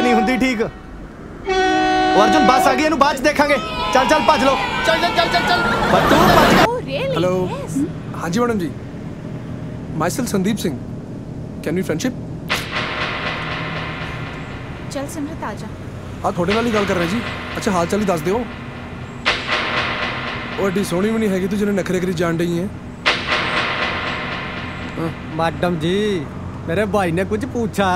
नहीं हुंदी ठीक। अर्जुन बस आ गई, इहनू बाद च देखांगे। चल चल भज लो, चल चल चल चल चल तू भज। हेलो, हाँ जी madam ji, myself Sandeep Singh, can we friendship? चल सिमरत आ जा। हाँ थोड़े नाल ही गल कर रहे जी। अच्छा हाल चाल ही दस दिओ। ਉਹ ਏਡੀ ਸੋਹਣੀ ਵੀ ਨਹੀਂ ਹੈਗੀ ਤੂੰ ਜਿਹਨੇ ਨਖਰੇ ਕਰੀ ਜਾਣ ਡਈ है। मैडम जी मेरे भाई ने कुछ पूछा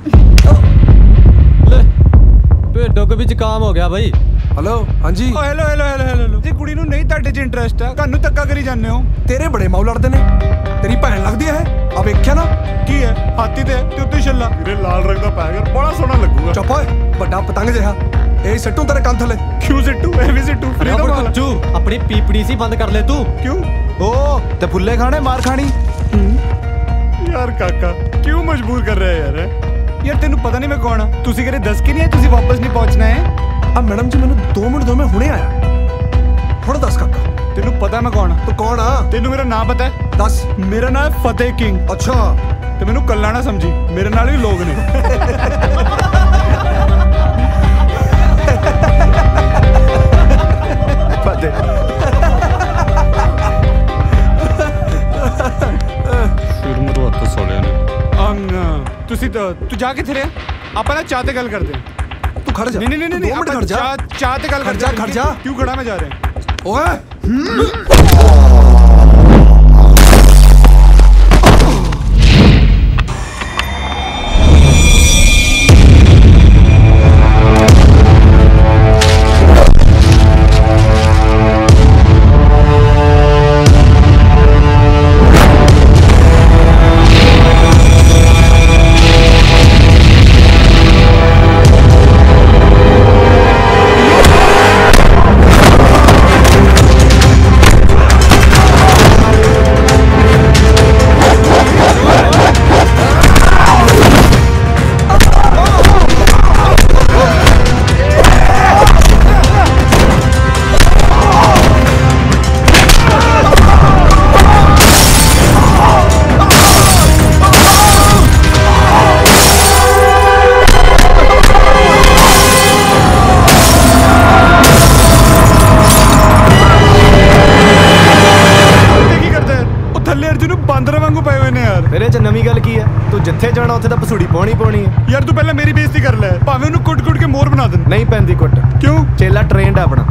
ले पेटों को भी जुकाम हो गया भाई। हेलो हाँ जी। हेलो हेलो हेलो हेलो जी, कुड़ी नूं नहीं ਤੁਹਾਡੇ 'ਚ ਇੰਟਰਸਟ ਆ, ਤੁਹਾਨੂੰ ਧੱਕਾ ਕਰੀ ਜਾਂਦੇ ਹੋ। ਤੇਰੇ ਬੜੇ ਮਾਉ ਲੜਦੇ ਨੇ, ਤੇਰੀ ਭੈਣ ਲੱਗਦੀ ਹੈ। ਆ ਵੇਖਿਆ ਨਾ ਕੀ ਹੈ, ਹਾਥੀ ਤੇ ਉੱਤੇ ਛੱਲਾ। ਵੀਰੇ ਲਾਲ ਰੰਗ ਦਾ ਪੈਗਰ ਬੜਾ ਸੋਹਣਾ ਲੱਗੂਗਾ। ਚੁੱਪ ਓਏ, ਵੱਡਾ ਪਤੰਗ ਜਿਹਾ ਇਹ ਸੱਟੂ ਤੇਰੇ ਕੰਨ ਥੱਲੇ। ਕਿਉਂ ਸਿੱਟੂ, ਇਹ ਵੀ ਸਿੱਟੂ। तू अपनी पीपड़ी सी बंद कर ले तू। क्यों? ओ ते फुल्ले खाने मार खानी। ਯਾਰ ਕਾਕਾ ਕਿਉਂ ਮਜਬੂਰ ਕਰ ਰਿਹਾ ਯਾਰ? ਯਾਰ ਤੈਨੂੰ ਪਤਾ ਨਹੀਂ ਮੈਂ ਕੌਣ ਆ? ਤੁਸੀਂ ਕਦੇ ਦੱਸ ਕੇ ਨਹੀਂ ਆਏ ਤੁਸੀਂ ਵਾਪਸ ਨਹੀਂ ਪਹੁੰਚਣਾ ਹੈ? ਆ ਮੈਡਮ ਜੀ ਮੈਨੂੰ 2 ਮਿੰਟ ਦਿਓ, ਮੈਂ ਹੁਣੇ ਆਇਆ। ਹੁਣ ਦੱਸ ਕਾਕਾ ਤੈਨੂੰ ਪਤਾ ਮੈਂ ਕੌਣ ਆ? ਤੂੰ ਕੌਣ ਆ? ਤੈਨੂੰ ਮੇਰਾ ਨਾਮ ਪਤਾ ਹੈ? ਦੱਸ। ਮੇਰਾ ਨਾਮ ਹੈ ਫਤਿਹ ਕਿੰਗ। ਅੱਛਾ ਤੇ ਮੈਨੂੰ ਕੱਲਾ ਨਾ ਸਮਝੀ, ਮੇਰੇ ਨਾਲ ਵੀ ਲੋਕ ਨੇ। फतेह ਤੁਸੀਂ ਤਾਂ ਤੂੰ ਜਾ ਕਿੱਥੇ ਰਿਹਾ? ਆਪਾਂ ਨਾ ਚਾਹ ਤੇ ਗੱਲ ਕਰਦੇ ਹਾਂ। ਤੂੰ ਖੜ ਜਾ। ਨਹੀਂ ਨਹੀਂ ਨਹੀਂ ਨਹੀਂ, ਖੜ ਜਾ। ਚਾਹ ਤੇ ਗੱਲ ਕਰਦੇ ਹਾਂ। ਖੜ ਜਾ। ਕਿਉਂ ਖੜਾ ਮੈਂ ਜਾ ਰਿਹਾ? ਓਏ जिथे जाना उत्थे तां पसूड़ी पाउणी पाउणी है। यार तू पहले मेरी बेइज्जती कर ले, भावें उन्हें कुट कुट के मोर बना दे। नहीं पैंदी कुट। क्यों? चेला ट्रेंड अपना।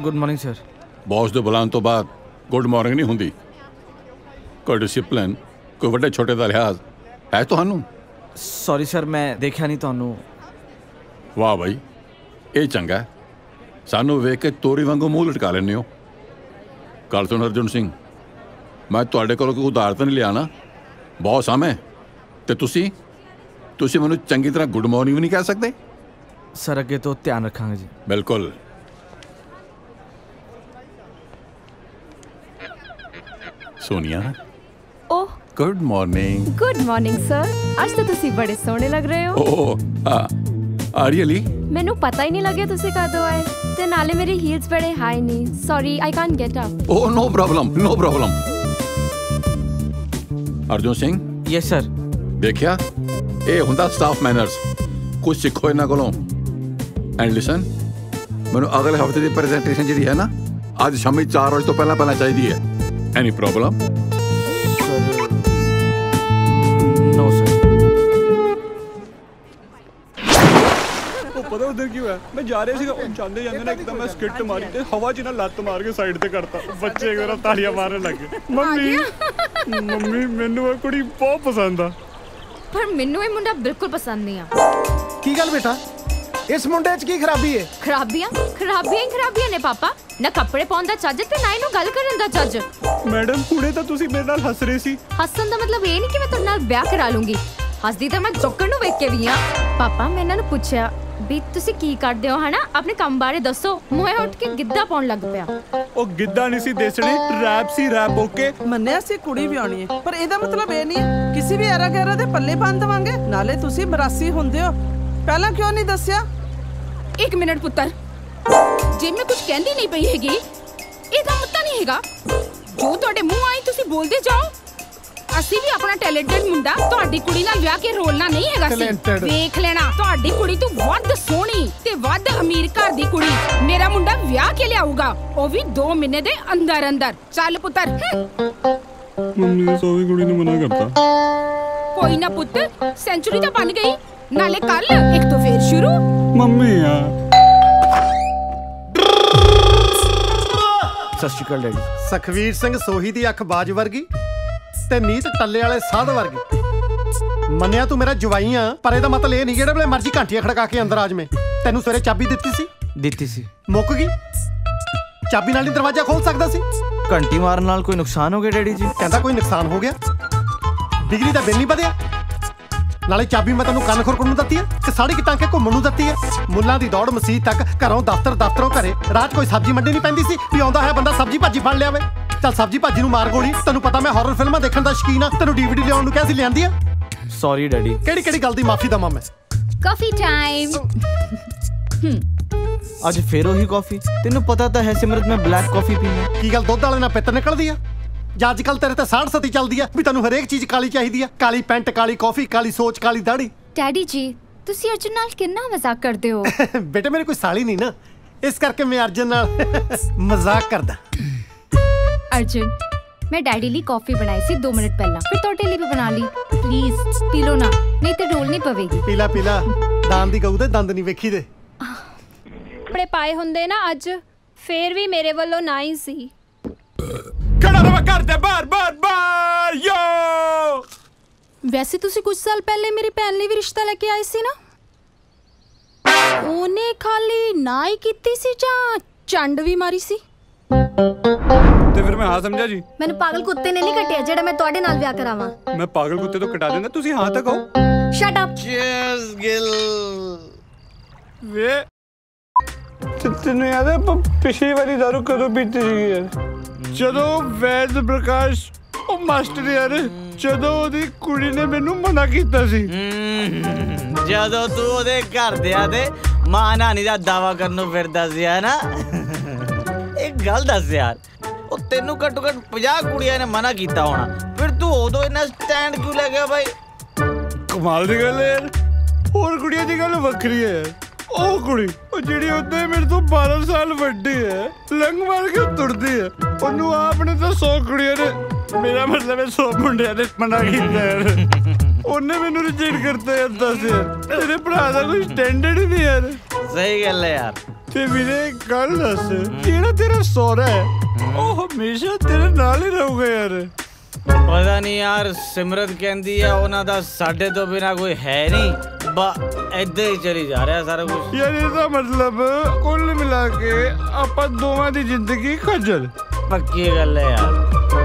Good morning sir. ਬੌਸ ਦੇ ਬੁਲਾਉਣ ਤੋਂ ਬਾਅਦ ਗੁੱਡ ਮਾਰਨਿੰਗ ਨਹੀਂ ਹੁੰਦੀ। ਕੋਈ ਡਿਸਿਪਲਿਨ, ਕੋਈ ਵੱਡੇ ਛੋਟੇ ਦਾ ਲਿਹਾਜ਼ ਹੈ ਤੁਹਾਨੂੰ? ਸੌਰੀ ਸਰ, ਮੈਂ ਦੇਖਿਆ ਨਹੀਂ ਤੁਹਾਨੂੰ। ਵਾਹ ਬਾਈ, ਇਹ ਚੰਗਾ। ਸਾਨੂੰ ਵੇਖ ਕੇ ਤੋਰੀ ਵਾਂਗੂ ਮੂੰਹ ਲਟਕਾ ਲੈਂਦੇ ਹੋ। ਗੱਲ ਸੁਣ ਅਰਜੁਨ ਸਿੰਘ, ਮੈਂ ਤੁਹਾਡੇ ਕੋਲੋਂ ਕੋਈ ਉਧਾਰ ਤਾਂ ਨਹੀਂ ਲਿਆ ਨਾ? ਬੌਸ ਹਾਂ ਮੈਂ, ਤੇ ਤੁਸੀਂ ਮੈਨੂੰ ਚੰਗੀ ਤਰ੍ਹਾਂ ਗੁੱਡ ਮਾਰਨਿੰਗ ਵੀ ਨਹੀਂ ਕਹਿ ਸਕਦੇ? ਸਰ ਅੱਗੇ ਤੋਂ ਧਿਆਨ ਰੱਖਾਂਗੇ ਜੀ। ਬਿਲਕੁਲ। Sonia, oh good morning. Good morning sir, आज तो तुसी बड़े सोहने लग रहे हो। Oh really? मैनू पता ही नहीं लगे तुसी कदों आए ते नाले मेरे हील्स बड़े हाई नहीं। Sorry I can't get up. Oh no problem, no problem. Arjun Singh. Yes sir. देखिया, ये हुंदा स्टाफ मैनर्स। कुछ सीखो इन्हां कोलों। एंड लिसन, मैनू अगले हफ्ते दी प्रेजेंटेशन जिहड़ी है ना, आज शामी 4 बजे तो पहला चाहिए है। Any problem? No sir। पता उधर क्यों है? मैं जा रहे थे, जाते जाते ना एकदम मैं स्किट मारी ते हवा च ना लत मार के साइड ते करता। बच्चे एक बार तालियां मारने लग गए। मम्मी मैनू ये कुड़ी बहुत पसंद आ। पर मैनू ये मुंडा बिल्कुल पसंद नहीं आ। की गल बेटा, इस मुंडे च की खराबी है? खराबियां ने पापा। ना कपड़े पाउण दा चज ते ना इहनू गल करन दा चज। मैडम हुणे तां तुसी मेरे नाल हस रहे सी। हसन दा मतलब ये नहीं कि मैं तुहाडे नाल ब्याह करा लूंगी। हसदी तां मैं जोकर नू वेख के भी हां। पापा मैं इन्हां नू पुछया भी तुसी की करदे हो हना, अपने काम बारे दसो। मोए उठ के गिद्धा पाउण लग पिया। ओ गिद्धा नहीं सी देसणे, रैप सी रैप। ओके ਮੰਨਿਆ ਸੀ ਕੁੜੀ ਵੀ ਆਉਣੀ ਹੈ, ਪਰ ਇਹਦਾ ਮਤਲਬ ਇਹ ਨਹੀਂ ਹੈ ਕਿਸੇ ਵੀ ਐਰਾ ਗੈਰਾ ਦੇ ਪੱਲੇ ਬੰਨ ਦਵਾਂਗੇ। ਨਾਲੇ ਤੁਸੀਂ ਮਰਾਸੀ ਹੁੰਦੇ ਹੋ, ਪਹਿਲਾਂ ਕਿਉਂ ਨਹੀਂ ਦੱਸਿਆ? एक मिनट पुत्र, जे मैं कुछ कहंदी नहीं पई हैगी, ਇਹਦਾ ਮਤਲਬ ਨਹੀਂ ਹੈਗਾ ਜੋ ਤੁਹਾਡੇ ਮੂੰਹ ਆਈ ਤੁਸੀਂ ਬੋਲਦੇ ਜਾਓ। ਅਸੀਂ ਵੀ ਆਪਣਾ ਟੈਲੈਂਟਡ ਮੁੰਡਾ ਤੁਹਾਡੀ ਕੁੜੀ ਨਾਲ ਵਿਆਹ ਕੇ ਰੋਲਣਾ ਨਹੀਂ ਹੈਗਾ ਸੀ। ਵੇਖ ਲੈਣਾ, ਤੁਹਾਡੀ ਕੁੜੀ ਤੋਂ ਵੱਧ ਸੋਹਣੀ ਤੇ ਵੱਧ ਅਮੀਰ ਘਰ ਦੀ ਕੁੜੀ ਮੇਰਾ ਮੁੰਡਾ ਵਿਆਹ ਕੇ ਲਿਆਊਗਾ, ਉਹ ਵੀ 2 ਮਹੀਨੇ ਦੇ ਅੰਦਰ ਅੰਦਰ। ਚੱਲ ਪੁੱਤਰ। ਮੰਮੀ ਨੇ ਸੋਵੀ ਕੁੜੀ ਨੂੰ ਮਨਾ ਕਰਤਾ। ਕੋਈ ਨਾ ਪੁੱਤ, ਸੈਂਚੁਰੀ ਤਾਂ ਬਣ ਗਈ, ਨਾਲੇ ਕੱਲ ਇੱਕ ਤੋਂ ਫੇਰ ਸ਼ੁਰੂ। ਮੰਮੀ ਯਾਰ ਸਤਿ ਸ਼੍ਰੀ ਅਕਾਲ ਡੈਡੀ। ਸਖਵੀਰ ਸਿੰਘ ਸੋਹੀ ਦੀ ਅੱਖ ਬਾਜ ਵਰਗੀ ਤੇ ਨੀਤ ਟੱਲੇ ਵਾਲੇ ਸਾਧ ਵਰਗੀ। ਮੰਨਿਆ ਤੂੰ ਮੇਰਾ ਜਵਾਈ ਆ, ਪਰ ਇਹਦਾ ਮਤਲਬ ਇਹ ਨਹੀਂ ਜਿਹੜੇ ਵੇਲੇ ਮਰਜ਼ੀ ਘੰਟੀਆਂ ਖੜਕਾ ਕੇ ਅੰਦਰ ਆ ਜਾਵੇਂ। ਤੈਨੂੰ ਸਵੇਰੇ ਚਾਬੀ ਦਿੱਤੀ ਸੀ, ਮੁੱਕ ਗਈ। ਚਾਬੀ ਨਾਲ ਹੀ ਦਰਵਾਜ਼ਾ ਖੋਲ ਸਕਦਾ ਸੀ। ਘੰਟੀ ਮਾਰਨ ਨਾਲ ਕੋਈ ਨੁਕਸਾਨ ਹੋ ਗਿਆ ਡੈਡੀ ਜੀ? ਕਹਿੰਦਾ ਕੋਈ ਨੁਕਸਾਨ ਹੋ ਗਿਆ? ਬਿਜਲੀ ਦਾ ਬਿੱਲ ਨਹੀਂ ਵਧਿਆ? ਨਾਲੇ ਚਾਬੀ ਮੈਂ ਤੈਨੂੰ ਕੰਨ ਖੁਰਕਣ ਨੂੰ ਦਿੱਤੀ ਹੈ ਕਿ ਸਾੜੀ ਕਿ ਟਾਂਕੇ ਘੁੰਮਣ ਨੂੰ ਦਿੱਤੀ ਹੈ? ਮੁੱਲਾਂ ਦੀ ਦੌੜ ਮਸੀਤ ਤੱਕ, ਘਰੋਂ ਦਫ਼ਤਰੋਂ ਘਰੇ। ਰਾਤ ਕੋਈ ਸਬਜ਼ੀ ਮੰਡੀ ਨਹੀਂ ਪੈਂਦੀ ਸੀ ਵੀ ਆਉਂਦਾ ਹੈ ਬੰਦਾ ਸਬਜ਼ੀ ਭਾਜੀ ਫੜ ਲਿਆਵੇ। ਚੱਲ ਸਬਜ਼ੀ ਭਾਜੀ ਨੂੰ ਮਾਰ ਗੋਲੀ। ਤੈਨੂੰ ਪਤਾ ਮੈਂ ਹਾਰਰ ਫਿਲਮਾਂ ਦੇਖਣ ਦਾ ਸ਼ੌਕੀਨ ਆ। ਤੈਨੂੰ DVD ਲਿਆਉਣ ਨੂੰ ਕਿਹਾ ਸੀ, ਲਿਆਂਦੀ ਆ? Sorry daddy. ਕਿਹੜੀ ਗੱਲ ਦੀ ਮਾਫੀ ਦਵਾਂ ਮੈਂ? ਕਾਫੀ ਟਾਈਮ। ਅੱਜ ਫੇਰ ਉਹੀ ਕਾਫੀ? ਤੈਨੂੰ ਪਤਾ ਤਾਂ ਹੈ ਸਿਮਰਤ, ਮੈਂ ਬਲੈਕ ਕਾਫੀ ਪੀਂਦਾ। ਕੀ ਗੱਲ ਦੁੱਧ ਵਾਲੇ ਨਾਲ ਪਿੱਤ ਨਿਕਲਦੀ ਆ? ਜਾਂ ਅੱਜ ਕੱਲ ਤੇਰੇ ਤੇ 60-70 ਚੱਲਦੀ ਆ ਵੀ ਤੈਨੂੰ ਹਰੇਕ ਚੀਜ਼ ਕਾਲੀ ਚਾਹੀਦੀ ਆ? ਕਾਲੀ ਪੈਂਟ, ਕਾਲੀ ਕਾਫੀ, ਕਾਲੀ ਸੋਚ, ਕਾਲੀ ਦਾੜੀ। ਡੈਡੀ ਜੀ ਤੁਸੀਂ ਅਰਜੁਨ ਨਾਲ ਕਿੰਨਾ ਮਜ਼ਾਕ ਕਰਦੇ ਹੋ? ਬੇਟੇ ਮੇਰੀ ਕੋਈ ਸਾਲੀ ਨਹੀਂ ਨਾ, ਇਸ ਕਰਕੇ ਮੈਂ ਅਰਜੁਨ ਨਾਲ ਮਜ਼ਾਕ ਕਰਦਾ। अर्जुन, मैं डैडी लिए कॉफी बनाई सी 2 मिनट पहला, फिर तोटे लिए भी बना ली। प्लीज पी लो ना, नहीं तो डोल नहीं पवेगी। पीला पीला, दान दी गऊ दे दंद नहीं वेखी दे। कपड़े पाए हुंदे ना अज, फिर भी मेरे वालों ना ही सी। खड़ा रहा कर दे बार बार बार यो। वैसे तुसी कुछ साल पहले मेरी भैन लिए भी रिश्ता लेके आए सी ना? ओने खाली ना ही कीती सी जां चंड भी मारी सी? ਤੇ ਫਿਰ ਮੈਂ ਹਾਂ ਸਮਝਿਆ ਜੀ। ਮੈਨੂੰ ਪਾਗਲ ਕੁੱਤੇ ਨੇ ਨਹੀਂ ਕੱਟਿਆ ਜਿਹੜਾ ਮੈਂ ਤੁਹਾਡੇ ਨਾਲ ਵਿਆਹ ਕਰਾਵਾਂ। ਮੈਂ ਪਾਗਲ ਕੁੱਤੇ ਤੋਂ ਕਟਾ ਦਿੰਦਾ, ਤੁਸੀਂ ਹਾਂ ਤਾਂ ਕਹੋ। Shut up. ਚੀਅਰਸ ਗਿਲ। ਵੇ ਤੈਨੂੰ ਯਾਦ ਹੈ ਪਿਛਲੀ ਵਾਰੀ ਦਾਰੂ ਕਦੋਂ ਪੀਤੀ ਸੀ ਯਾਰ? ਜਦੋਂ ਵੈਦ ਪ੍ਰਕਾਸ਼ ਉਹ ਮਾਸਟਰ ਯਾਰ, ਜਦੋਂ ਉਹਦੀ ਕੁੜੀ ਨੇ ਮੈਨੂੰ ਮਨਾ ਕੀਤਾ ਸੀ। ਜਦੋਂ ਤੂੰ ਉਹਦੇ ਘਰਦਿਆਂ ਦੇ ਮਾਂ ਨਾਨੀ ਦਾ ਦਾਵਾ ਕਰਨ ਨੂੰ ਫਿਰਦਾ ਸੀ ਹੈ ਨਾ। ਇੱਕ ਗੱਲ ਦੱਸ ਯਾਰ, ਉਹ ਤੈਨੂੰ ਘੱਟੋ ਘੱਟ 50 ਕੁੜੀਆਂ ਨੇ ਮਨਾ ਕੀਤਾ ਹੋਣਾ, ਫਿਰ ਤੂੰ ਉਦੋਂ ਇੰਨਾ ਸਟੈਂਡ ਕਿਉਂ ਲੈ ਗਿਆ ਬਾਈ? ਕਮਾਲ ਦੀ ਗੱਲ ਹੈ ਯਾਰ। ਹੋਰ ਕੁੜੀਆਂ ਦੀ ਗੱਲ ਵੱਖਰੀ ਹੈ ਯਾਰ। ਉਹ ਕੁੜੀ ਉਹ ਜਿਹੜੀ ਉਹਦੇ ਮੇਰੇ ਤੋਂ 12 ਸਾਲ ਵੱਡੀ ਹੈ, ਲੰਘ ਮਾਰ ਕੇ ਤੁਰਦੀ ਹੈ, ਉਹਨੂੰ ਆਪਣੇ ਤਾਂ 100 ਕੁੜੀਆਂ ਨੇ, ਮੇਰਾ ਮਤਲਬ ਹੈ 100 ਮੁੰਡਿਆਂ ਨੇ ਮਨਾ ਕੀਤਾ ਯਾਰ। ਉਹਨੇ ਮੈਨੂੰ ਰਿਜੈਕਟ ਕਰਤਾ ਯਾਰ। ਦੱਸ ਯਾਰ, ਤੇਰੇ ਭਰਾ ਦਾ ਕੋਈ ਸਟੈਂਡਰਡ ਹੀ ਨਹੀਂ ਯਾਰ। ਸਹੀ ਗੱਲ ਹੈ ਯਾਰ। ਤੇ ਵੀਰੇ ਗੱਲ ਦੱਸ, ਜਿਹੜਾ ਤੇਰਾ ਸਹੁਰਾ ਹੈ ਉਹ ਹਮੇਸ਼ਾ ਤੇਰੇ ਨਾਲ ਹੀ ਰਹੂਗਾ ਯਾਰ? ਪਤਾ ਨਹੀਂ ਯਾਰ, ਸਿਮਰਤ ਕਹਿੰਦੀ ਆ ਉਹਨਾਂ ਦਾ ਸਾਡੇ ਤੋਂ ਬਿਨਾ ਕੋਈ ਹੈ ਨਹੀਂ, ਏਦਾਂ ਹੀ ਚਲੀ ਜਾ ਰਿਹਾ ਸਾਰਾ ਕੁਝ। ਯਾਰ ਇਹਦਾ ਮਤਲਬ ਕੁੱਲ ਮਿਲਾ ਕੇ ਆਪਾਂ ਦੋਵਾਂ ਦੀ ਜ਼ਿੰਦਗੀ ਖੱਜਲ। ਪੱਕੀ ਗੱਲ ਹੈ ਯਾਰ।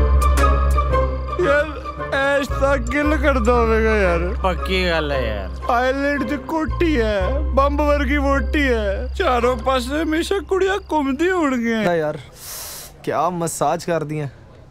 ਯਾਰ ਐਸ਼ ਤਾਂ ਗਿੱਲ ਕਰਦਾ ਹੋਵੇਗਾ ਯਾਰ। ਪੱਕੀ ਗੱਲ ਹੈ ਯਾਰ। ਆਈਲੈਂਡ 'ਚ ਕੋਠੀ ਹੈ, ਬੰਬ ਵਰਗੀ ਵੋਟੀ ਹੈ, ਚਾਰੋਂ ਪਾਸੇ ਹਮੇਸ਼ਾ ਕੁੜੀਆਂ ਘੁੰਮਦੀਆਂ ਹੋਣਗੀਆਂ ਯਾਰ। क्या मसाज कर दी है।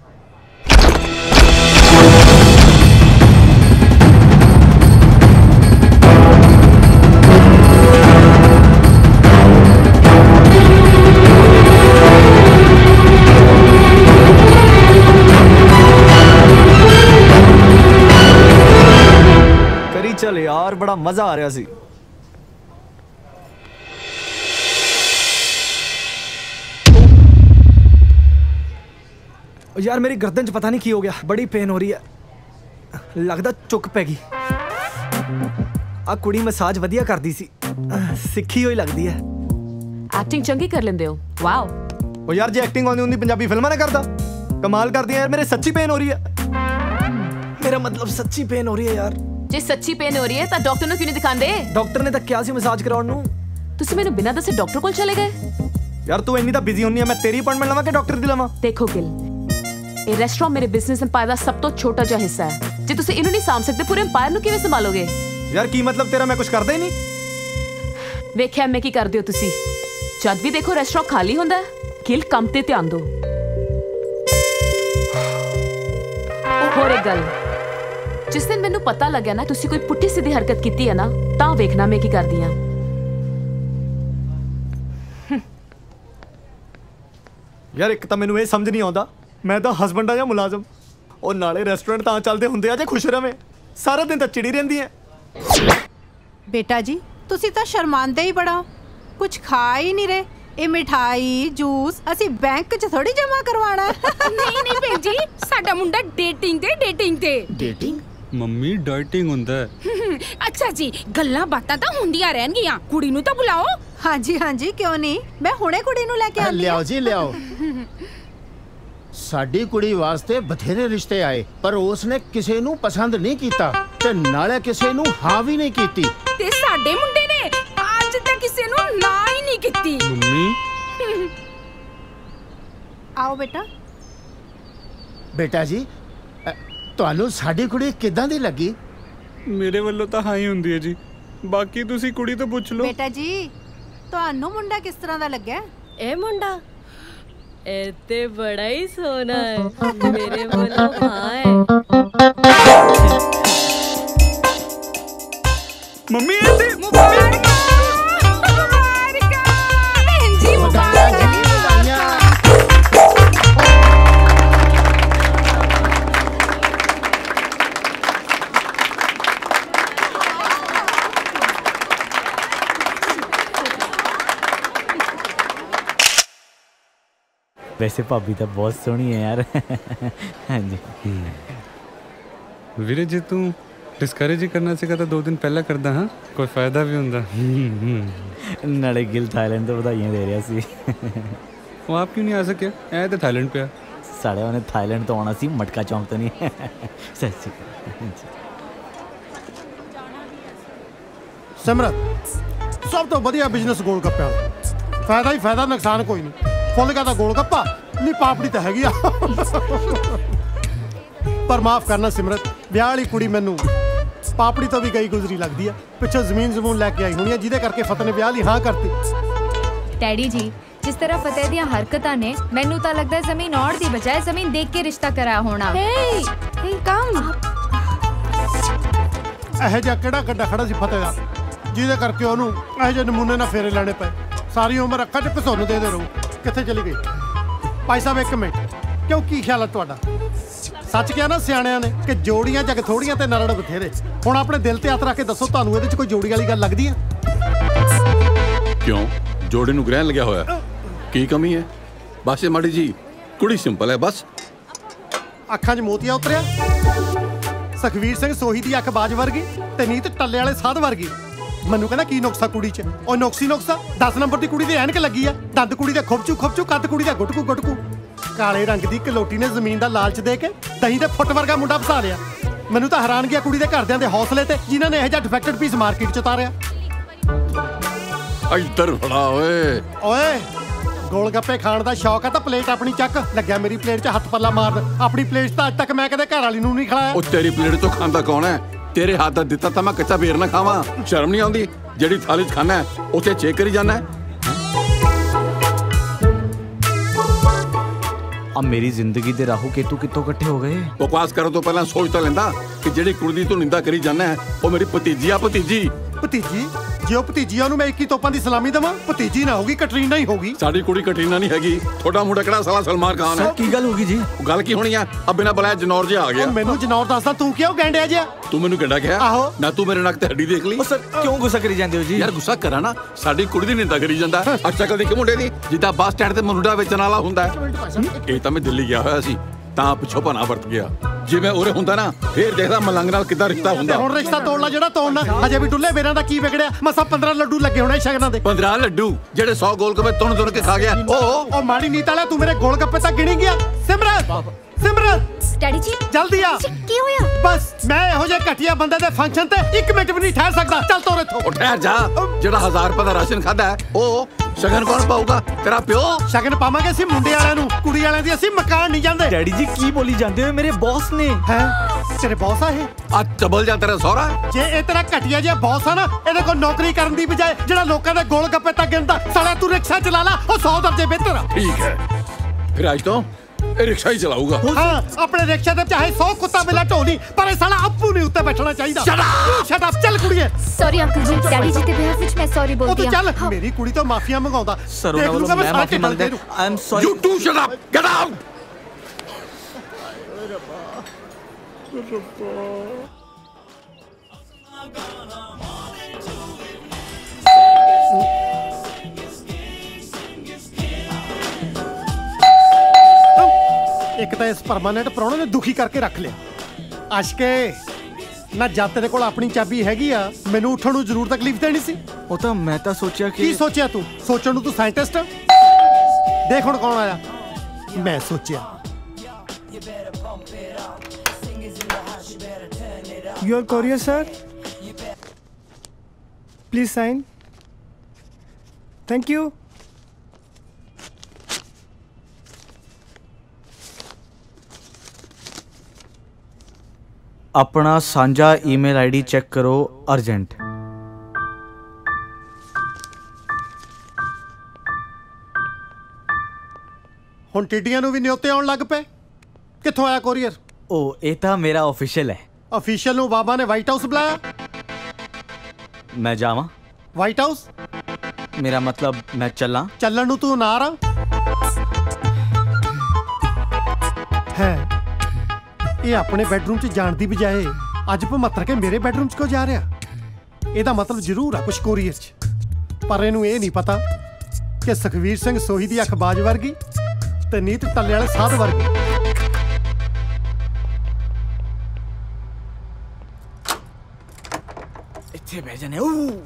करी चल यार, बड़ा मजा आ रहा सी। यार मेरी गर्दन च पता नहीं की हो गया, बड़ी पेन हो रही है, लगदा चुक पै गई। आ कुड़ी मसाज वधिया करदी सी, सिक्खी होई लगदी है। एक्टिंग चंगी कर लेंदे हो, वाओ। ओ यार जे एक्टिंग आउंदी हुंदी पंजाबी फिल्मां ना करदा, कमाल करदी है यार। मेरे सच्ची पेन हो रही है, मेरा मतलब सच्ची पेन हो रही है यार। जे सच्ची पेन हो रही है तां डॉक्टर नूं क्यों नहीं दिखांदे? डॉक्टर ने तां क्या सी मसाज कराउण नूं। तुसीं मैनूं बिना दस्से डॉक्टर कोल चले गए? यार तू इन्नी तां बिजी हुंदी है, मैं तेरी अपॉइंटमेंट लवां कि डॉक्टर दी लवां? देखो गिल, ये रेस्टोरेंट मेरे बिजनेस एम्पायर का सब तो छोटा जिहा हिस्सा है। जे तुसीं इन्हू नहीं सामभ सकदे, पूरे एम्पायर नूं किवें संभालोगे? यार की मतलब तेरा, मैं कुछ करदा ही नहीं। वेख्या मैं की करदे हो तुसीं? जद भी देखो रेस्टोरेंट खाली हुंदा है। गिल काम ते ध्यान दो। होर एक गल, जिस दिन मैनूं पता लग्या ना तुसीं कोई पुट्ठी सीधी हरकत कीती है ना, तां वेखना मैं की करदी हां। यार एक तां मैनूं ये समझ नहीं आउंदा, मैं तां हस्बैंड आ जां मुलाजम। और नाले रेस्टोरेंट तां चलदे हुंदे आ जे खुश रवें, सारा दिन तां चिड़ी रहिंदी है। बेटा जी तुसी तां शर्मांदे ही बड़ा, कुछ खा ही नहीं रहे। ये मिठाई जूस असी बैंक च थोड़ी जमा करवाना है। नहीं नहीं भैन जी, साडा मुंडा डेटिंग ते डेटिंग मम्मी डाइटिंग हुंदा है। अच्छा जी, गल्लां बातां तां हुंदियां रहणगियां, कुड़ी नूं तां बुलाओ। हाँ जी क्यों नहीं, मैं हुणे कुड़ी नूं लेके आंदी। लियाओ जी लियाओ। साडी कुड़ी वास्ते बथेरे रिश्ते आए, पर उसने किसे नूं पसंद नहीं कीता ते नाले किसे नूं हाँ भी नहीं कीती। ते साडे मुंडे ने आज तक किसे नूं ना ही नहीं कीती। मम्मी आओ बेटा। बेटा जी ਤੁਹਾਨੂੰ ਸਾਡੀ ਕੁੜੀ ਕਿਦਾਂ ਦੀ ਲੱਗੀ? ਮੇਰੇ ਵੱਲੋਂ ਤਾਂ ਹਾਂ ਹੀ ਹੁੰਦੀ ਹੈ ਜੀ, ਬਾਕੀ ਤੁਸੀਂ ਕੁੜੀ ਤੋਂ ਪੁੱਛ ਲਓ। बेटा जी ਤੁਹਾਨੂੰ ਮੁੰਡਾ ਕਿਸ ਤਰ੍ਹਾਂ ਦਾ ਲੱਗਿਆ? ਇਹ ਮੁੰਡਾ ਇਹ ਤੇ ਬੜਾ ਹੀ ਸੋਹਣਾ ਹੈ, ਮੇਰੇ ਵੱਲੋਂ ਹਾਂ ਹੈ। ਮੰਮੀ ਇਹ ਤੇ ਮੁਬਾਰਕਾਂ ਭੈਣ ਜੀ, ਮੁਬਾਰਕਾਂ। वैसे भाभी तो बहुत सोहनी है यार। हाँ जी ਵੀਰੇ ਜੇ ਤੂੰ डिस्करेज ही करना सीखा तो 2 दिन पहला करदा। हाँ कोई फायदा भी हुंदा। नाले गिल थाईलैंड तो बधाइयां दे रहा सी। वो आप क्यों नहीं आ सके? ऐ तो थाईलैंड पे साढ़े उन्हें थाईलैंड तो आना सी, मटका चौंक तो नहीं। सच्ची सिमरत सब तो वधिया बिजनेस गोल गप्पे वाला, फायदा ही फायदा, नुकसान कोई नहीं। फुल का गोल गप्पा नहीं, पापड़ी तो हैगी आ। पर माफ करना सिमरत, ब्याह वाली कुड़ी मैनू पापड़ी तो भी गई गुजरी लगती है। पिछों जमीन जमून लैके आई होनी है, जिहदे करके फतेह ने ब्याह लई हाँ करती। डैडी जी जिस तरह फतेह दी हरकतां ने, मैनू तां लगदा है जमीन औड़ दी बजाय जमीन देख के रिश्ता कराया होना। हे कम ਇਹੋ ਜਿਹਾ ਕਿਹੜਾ ਗੱਡਾ ਖੜਾ ਸੀ ਫਤਿਹ ਦਾ, ਜਿਹਦੇ ਕਰਕੇ ਉਹਨੂੰ ਇਹੋ ਜਿਹੇ ਨਮੂਨੇ ਨਾਲ ਫੇਰੇ ਲੈਣੇ ਪਏ। ਸਾਰੀ ਉਮਰ ਅੱਖਾਂ 'ਚ ਘਸੁੰਨ ਦੇ ਰਹੂ। ਕਿੱਥੇ ਚਲੀ ਗਈ? ਭਾਈ ਸਾਹਿਬ ਇੱਕ ਮਿੰਟ, ਕਿਉਂ ਕੀ ਖਿਆਲ ਹੈ ਤੁਹਾਡਾ? ਸੱਚ ਕਿਹਾ ਨਾ ਸਿਆਣਿਆਂ ਨੇ ਕਿ ਜੋੜੀਆਂ ਜਗ ਥੋੜੀਆਂ ਤੇ ਨਰੜ ਬਥੇਰੇ। ਹੁਣ ਆਪਣੇ ਦਿਲ ਤੇ ਹੱਥ ਰੱਖ ਕੇ ਦੱਸੋ, ਤੁਹਾਨੂੰ ਇਹਦੇ 'ਚ ਕੋਈ ਜੋੜੀ ਵਾਲੀ ਗੱਲ ਲੱਗਦੀ ਹੈ? ਕਿਉਂ ਜੋੜੇ ਨੂੰ ਗ੍ਰਹਿਣ ਲੱਗਿਆ ਹੋਇਆ? ਕੀ ਕਮੀ ਹੈ? ਬਸ ਇਹ ਮਾੜੀ ਜੀ ਕੁੜੀ ਸਿੰਪਲ ਹੈ ਬਸ। ਅੱਖਾਂ 'ਚ ਮੋਤੀਆ ਉਤਰਿਆ। ਸੁਖਵੀਰ ਸਿੰਘ ਸੋਹੀ ਦੀ ਅੱਖ ਬਾਜ ਵਰਗੀ ਤੇ ਨੀਤ ਟੱਲੇ ਵਾਲੇ ਸਾਧ ਵਰਗੀ। ਮੈਨੂੰ ਕਹਿੰਦਾ ਕੀ ਨੁਕਸਾ ਕੁੜੀ 'ਚ। ਉਹ ਨੁਕਸੀ ਨੁਕਸਾ 10 ਨੰਬਰ ਦੀ ਕੁੜੀ ਦੀ ਐਨਕ ਲੱਗੀ ਆ, ਦੰਦ ਕੁੜੀ ਦੇ ਖੁਬਚੂ ਖੁਬਚੂ, ਕੱਦ ਕੁੜੀ ਦਾ ਗੁਟਕੂ ਗੁਟਕੂ। ਕਾਲੇ ਰੰਗ ਦੀ ਕਲੋਟੀ ਨੇ ਜ਼ਮੀਨ ਦਾ ਲਾਲਚ ਦੇ ਕੇ ਦਹੀਂ ਦੇ ਫੁੱਟ ਵਰਗਾ ਮੁੰਡਾ ਫਸਾ ਲਿਆ। ਮੈਨੂੰ ਤਾਂ ਹੈਰਾਨ ਗਿਆ ਕੁੜੀ ਦੇ ਘਰਦਿਆਂ ਦੇ ਹੌਸਲੇ ਤੇ, ਜਿਨ੍ਹਾਂ ਨੇ ਇਹੋ ਜਿਹਾ ਡਿਫੈਕਟਡ ਪੀਸ ਮਾਰਕੀਟ 'ਚ ਉਤਾਰਿਆ। ਇੱਧਰ ਫੜਾ ਓਏ। ਓਏ ਗੋਲ ਗੱਪੇ ਖਾਣ ਦਾ ਸ਼ੌਕ ਆ ਤਾਂ ਪਲੇਟ ਆਪਣੀ ਚੱਕ। ਲੱਗਿਆ ਮੇਰੀ ਪਲੇਟ 'ਚ ਹੱਥ ਪੱਲਾ ਮਾਰਨ। ਆਪਣੀ ਪਲੇਟ 'ਚ ਤਾਂ ਅੱਜ ਤੱਕ ਮੈਂ ਕਦੇ ਘਰ ਵਾਲੀ ਨੂੰ ਨਹੀਂ ਖਿਲਾਇਆ। ਉਹ ਤੇਰੀ ਪਲੇਟ ਤੋਂ ਖਾਂਦਾ ਕੌਣ ਹੈ? ਤੇਰੇ ਹੱਥ ਦਾ ਦਿੱਤਾ ਤਾਂ ਮੈਂ ਕੱਚਾ ਬੇਰ ਨਾ ਖਾਵਾਂ? ਸ਼ਰਮ ਨਹੀਂ ਆਉਂਦੀ? ਜਿਹੜੀ ਥਾਲੀ 'ਚ ਖਾਣਾ ਉੱਥੇ ਚੇਕ ਕਰੀ ਜਾਣਾ। ਆ ਮੇਰੀ ਜ਼ਿੰਦਗੀ ਦੇ ਰਾਹੂ ਕੇਤੂ ਕਿੱਥੋਂ ਇਕੱਠੇ ਹੋ ਗਏ? ਬਕਵਾਸ ਕਰਨ ਤੋਂ ਪਹਿਲਾਂ ਸੋਚ ਤਾਂ ਲੈਂਦਾ ਕਿ ਜਿਹੜੀ ਕੁੜੀ ਦੀ ਤੂੰ ਨਿੰਦਾ ਕਰੀ ਜਾਣਾ ਉਹ ਮੇਰੀ ਭਤੀਜੀ ਆ। ਭਤੀਜੀ ਭਤੀਜੀ? ਜੇ ਉਹ ਭਤੀਜੀ ਆ ਉਹਨੂੰ ਮੈਂ 21 ਤੋਪਾਂ ਦੀ ਸਲਾਮੀ ਦੇਵਾਂ? ਭਤੀਜੀ ਨਾ ਹੋਗੀ, ਕਟਰੀਨਾ ਹੀ ਹੋਗੀ। ਸਾਡੀ ਕੁੜੀ ਕਟਰੀਨਾ ਨਹੀਂ ਹੈਗੀ। ਤੁਹਾਡਾ ਮੁੰਡਾ ਕਿਹੜਾ ਸਾਲਾ ਸਲਮਾਨ ਖਾਨ ਹੈ? ਕੀ ਗੱਲ ਹੋ ਗਈ ਜੀ? ਗੱਲ ਕੀ ਹੋਣੀ ਆ? ਆ ਬਿਨਾਂ ਬੁਲਾਇਆ ਜਨੌਰ ਜਿਹਾ ਆ ਗਿਆ। ਮੈਨੂੰ ਜਨੌਰ ਦੱਸਦਾ, ਤੂੰ ਕਿਉਂ ਗੈਂਡਿਆ ਜਿਹਾ? ਤੂੰ ਮੈਨੂੰ ਗੰਡਾ ਕਿਹਾ? ਆਹੋ। ਨਾ ਤੂੰ ਮੇਰੇ ਨੱਕ ਤੇ ਹੱਡੀ ਦੇਖ ਲਈ? ਉਹ ਸਰ ਕਿਉਂ ਗੁੱਸਾ ਕਰੀ ਜਾਂਦੇ ਹੋ ਜੀ? ਯਾਰ ਗੁੱਸਾ ਕਰਾਂ ਨਾ, ਸਾਡੀ ਕੁੜੀ ਦੀ ਨਿੰਦਾ ਕਰੀ ਜਾਂਦਾ। ਸ਼ਕਲ ਦੇਖੀ ਮੁੰਡੇ ਦੀ, ਜਿੱਦਾਂ ਬੱਸ ਸਟੈਂਡ ਤੇ ਮੁੰਡਾ ਵੇਚਣ ਵਾਲਾ ਹੁੰਦਾ। ਇਹ ਤਾਂ ਮੈਂ ਦਿੱਲੀ ਗਿਆ ਹੋਇਆ ਸੀ ਤਾਂ ਪਿੱਛੋਂ ਭਨਾ ਵਰਤ ਗਿਆ। ਜੇ ਮੈਂ ਉਰੇ ਹੁੰਦਾ ਨਾ ਫੇਰ ਦੇਖਦਾ ਮਲੰਗ ਨਾਲ ਕਿੱਦਾਂ ਰਿਸ਼ਤਾ ਹੁੰਦਾ। ਹੁਣ ਰਿਸ਼ਤਾ ਤੋੜ ਲਾ ਜਿਹੜਾ ਤੋੜਨਾ। ਅਜੇ ਵੀ ਡੁੱਲੇ ਬੇਰਾਂ ਦਾ ਕੀ ਵਿਗੜਿਆ? ਮਸਾ 15 ਲੱਡੂ ਲੱਗੇ ਹੋਣੇ ਸ਼ਗਨਾਂ ਦੇ। 15 ਲੱਡੂ ਜਿਹੜੇ 100 ਗੋਲ ਗੱਪੇ ਤੁਣ ਕੇ ਖਾ ਗਿਆ। ਉਹ ਮਾੜੀ ਨੀਤ ਵਾਲਾ, ਤੂੰ ਮੇਰੇ ਗੋਲ ਗੱਪੇ ਤਾਂ ਗਿਣੀ ਗਿਆ। ਸਿਮਰਤ ਸਿਮਰਤ ਡੈਡੀ ਜੀ ਜਲਦੀ ਆ। ਕੀ ਹੋਇਆ? ਬਸ ਮੈਂ ਇਹੋ ਜਿਹੇ ਘਟੀਆ ਬੰਦੇ ਦੇ ਫੰਕਸ਼ਨ ਤੇ 1 ਮਿੰਟ ਵੀ ਨਹੀਂ ਠਹਿਰ ਸਕਦਾ। ਚੱਲ ਤੋਰ ਇੱਥੋਂ। ਉਹ ਠਹਿਰ ਜਾ। ਜਿਹੜਾ 1000 ਰੁਪਏ ਦਾ ਰਾਸ਼ਨ ਖਾਦਾ ਉਹ ਸ਼ਗਨ ਕੌਣ ਪਾਊਗਾ? ਤੇਰਾ ਪਿਓ। ਸ਼ਗਨ ਪਾਵਾਂਗੇ ਅਸੀਂ ਮੁੰਡੇ ਵਾਲਿਆਂ ਨੂੰ, ਕੁੜੀ ਵਾਲਿਆਂ ਦੀ ਅਸੀਂ ਮਕਾਨ ਨਹੀਂ ਜਾਂਦੇ। ਡੈਡੀ ਜੀ ਕੀ ਬੋਲੀ ਜਾਂਦੇ ਹੋ? ਮੇਰੇ ਬੌਸ ਨੇ। ਹੈ ਤੇਰੇ ਬੌਸ ਆ ਇਹ? ਆ ਚਬਲ ਜਾ ਤੇਰਾ ਸਹੁਰਾ। ਜੇ ਇਹ ਤੇਰਾ ਘਟੀਆ ਜਿਹਾ ਬੌਸ ਆ ਨਾ, ਇਹਦੇ ਕੋਲ ਨੌਕਰੀ ਕਰਨ ਦੀ ਬਜਾਏ ਜਿਹੜਾ ਲੋਕਾਂ ਦੇ ਗੋਲ ਗੱਪੇ ਤੱਕ ਗਿਣਦਾ, ਸਾਲਾ ਤੂੰ ਰਿਕਸ਼ਾ ਚਲਾ ਲਾ, ਉਹ 100 ਦਰਜੇ ਬਿਹਤਰ ਆ। ਠੀਕ ਹੈ ਫਿਰ ਅੱਜ ਤੋਂ ਇਹ ਰਿਕਸ਼ਾ ਹੀ ਚਲਾਊਗਾ। ਹਾਂ ਆਪਣੇ ਰਿਕਸ਼ਾ ਤੇ ਚਾਹੇ 100 ਕੁੱਤਾ ਬਿੱਲਾ ਢੋਲੀ, ਪਰ ਇਹ ਸਾਲਾ ਅੱਪੂ ਨਹੀਂ ਉੱਤੇ ਬੈਠਣਾ ਚਾਹੀਦਾ। ਸ਼ਟ ਅਪ ਚੱਲ ਕੁੜੀਏ। ਸੌਰੀ ਅੰਕਲ ਜੀ, ਡੈਡੀ ਜੀ ਦੇ ਬਿਹਾਫ ਵਿੱਚ ਮੈਂ ਸੌਰੀ ਬੋਲਦੀ ਆ। ਚੱਲ ਮੇਰੀ ਕੁੜੀ ਤੋਂ ਮਾਫੀਆਂ ਮੰਗਾਉਂਦਾ। ਸਰ ਉਹਨਾਂ ਵੱਲੋਂ ਮੈਂ ਮਾਫੀ ਮੰਗਦਾ। I am sorry. You too shut up, get out. ਇੱਕ ਤਾਂ ਇਸ ਪਰਮਾਨੈਂਟ ਪ੍ਰਾਹੁਣੇ ਨੇ ਦੁਖੀ ਕਰਕੇ ਰੱਖ ਲਿਆ। ਆਸ਼ਕੇ ਨਾ ਜਦ ਤੇਰੇ ਕੋਲ ਆਪਣੀ ਚਾਬੀ ਹੈਗੀ ਆ, ਮੈਨੂੰ ਉੱਠਣ ਨੂੰ ਜ਼ਰੂਰ ਤਕਲੀਫ ਦੇਣੀ ਸੀ। ਉਹ ਤਾਂ ਮੈਂ ਤਾਂ ਸੋਚਿਆ ਕਿ ਕੀ ਸੋਚਿਆ ਤੂੰ? ਸੋਚਣ ਨੂੰ ਤੂੰ ਸਾਇੰਟਿਸਟ? ਦੇਖ ਹੁਣ ਕੌਣ ਆਇਆ। ਮੈਂ ਸੋਚਿਆ Your courier, sir. Please sign. Thank you. ਆਪਣਾ ਸਾਂਝਾ ਈਮੇਲ ਆਈਡੀ ਚੈੱਕ ਕਰੋ ਅਰਜੈਂਟ। ਹੁਣ ਟਿੱਡੀਆਂ ਨੂੰ ਵੀ ਨਿਉਤੇ ਆਉਣ ਲੱਗ ਪਏ। ਕਿੱਥੋਂ ਆਇਆ ਕੋਰੀਅਰ? ਉਹ ਇਹ ਤਾਂ ਮੇਰਾ ਆਫੀਸ਼ੀਅਲ ਹੈ। ਅਫੀਸ਼ੀਅਲ ਨੂੰ ਬਾਬਾ ਨੇ ਵਾਈਟ ਹਾਊਸ ਬੁਲਾਇਆ। ਮੈਂ ਜਾਵਾਂ? White house? ਮੇਰਾ ਮਤਲਬ ਮੈਂ ਚੱਲਾਂ। ਚੱਲਣ ਨੂੰ ਤੂੰ ਨਾਰ ਆ ਹੈ। ਇਹ ਆਪਣੇ ਬੈਡਰੂਮ 'ਚ ਜਾਣ ਦੀ ਬਜਾਏ ਅੱਜ ਭਮੱਤਰ ਕੇ ਮੇਰੇ ਬੈਡਰੂਮ 'ਚ ਕਿਉਂ ਜਾ ਰਿਹਾ? ਇਹਦਾ ਮਤਲਬ ਜ਼ਰੂਰ ਆ ਕੁਛ ਕੋਰੀਅਰ 'ਚ, ਪਰ ਇਹਨੂੰ ਇਹ ਨਹੀਂ ਪਤਾ ਕਿ ਸੁਖਵੀਰ ਸਿੰਘ ਸੋਹੀ ਦੀ ਅੱਖ ਬਾਜ ਵਰਗੀ ਤੇ ਨੀਤ ਟੱਲੇ ਵਾਲੇ ਸਾਧ ਵਰਗੀ। ਇੱਥੇ ਬਹਿ ਜਾਨੇ।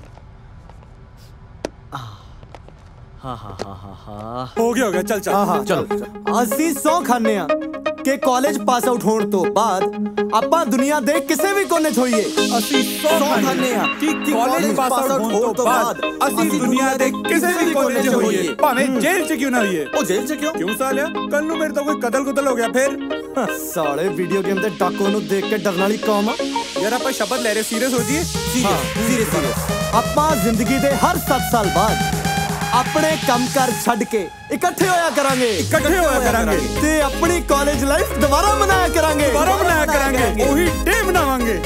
ਹੋ ਗਿਆ ਚੱਲ ਚਲੋ। ਅਸੀਂ ਸੌ ਖਾਨੇ ਆ ਕਿ ਕਾਲਜ ਪਾਸ ਆਊਟ ਹੋਣ ਤੋਂ ਬਾਅਦ ਆਪਾਂ ਦੁਨੀਆ ਦੇ ਕਿਸੇ ਵੀ ਕੋਨੇ 'ਚ ਹੋਈਏ, ਅਸੀਂ ਸੌ ਖਾਨੇ ਆ ਕਿ ਕਾਲਜ ਪਾਸ ਆਊਟ ਹੋਣ ਤੋਂ ਬਾਅਦ ਅਸੀਂ ਦੁਨੀਆ ਦੇ ਕਿਸੇ ਵੀ ਕੋਨੇ 'ਚ ਹੋਈਏ, ਭਾਵੇਂ ਜੇਲ੍ਹ 'ਚ ਕਿਉਂ ਨਾ ਹੋਈਏ। ਉਹ ਜੇਲ੍ਹ 'ਚ ਕਿਉਂ ਸਾਲਿਆ? ਕੱਲ ਨੂੰ ਮੇਰੇ ਤੋਂ ਕੋਈ ਕਤਲ ਹੋ ਗਿਆ ਫਿਰ? ਸਾਲੇ ਵੀਡੀਓ ਗੇਮ ਦੇ ਡਾਕੂ ਨੂੰ ਦੇਖ ਕੇ ਡਰਨ ਵਾਲੀ ਕੌਮ ਆ। ਯਾਰ ਆਪਾਂ ਸ਼ਬਦ ਲੈ ਰਹੇ, ਸੀਰੀਅਸ ਹੋ ਜਾਈਏ। ਸੀਰੀਅਸ। ਆਪਾਂ ਜ਼ਿੰਦਗੀ ਦੇ ਹਰ 7 ਸਾਲ ਬਾਅਦ ਆਪਣੇ ਕੰਮ ਕਰ ਛੱਡ ਕੇ ਇਕੱਠੇ ਹੋਇਆ ਕਰਾਂਗੇ ਤੇ ਆਪਣੀ ਕਾਲਜ ਲਾਈਫ ਦੁਬਾਰਾ ਮਨਾਇਆ ਕਰਾਂਗੇ। ਉਹੀ ਡੇ ਮਨਾਵਾਂਗੇ।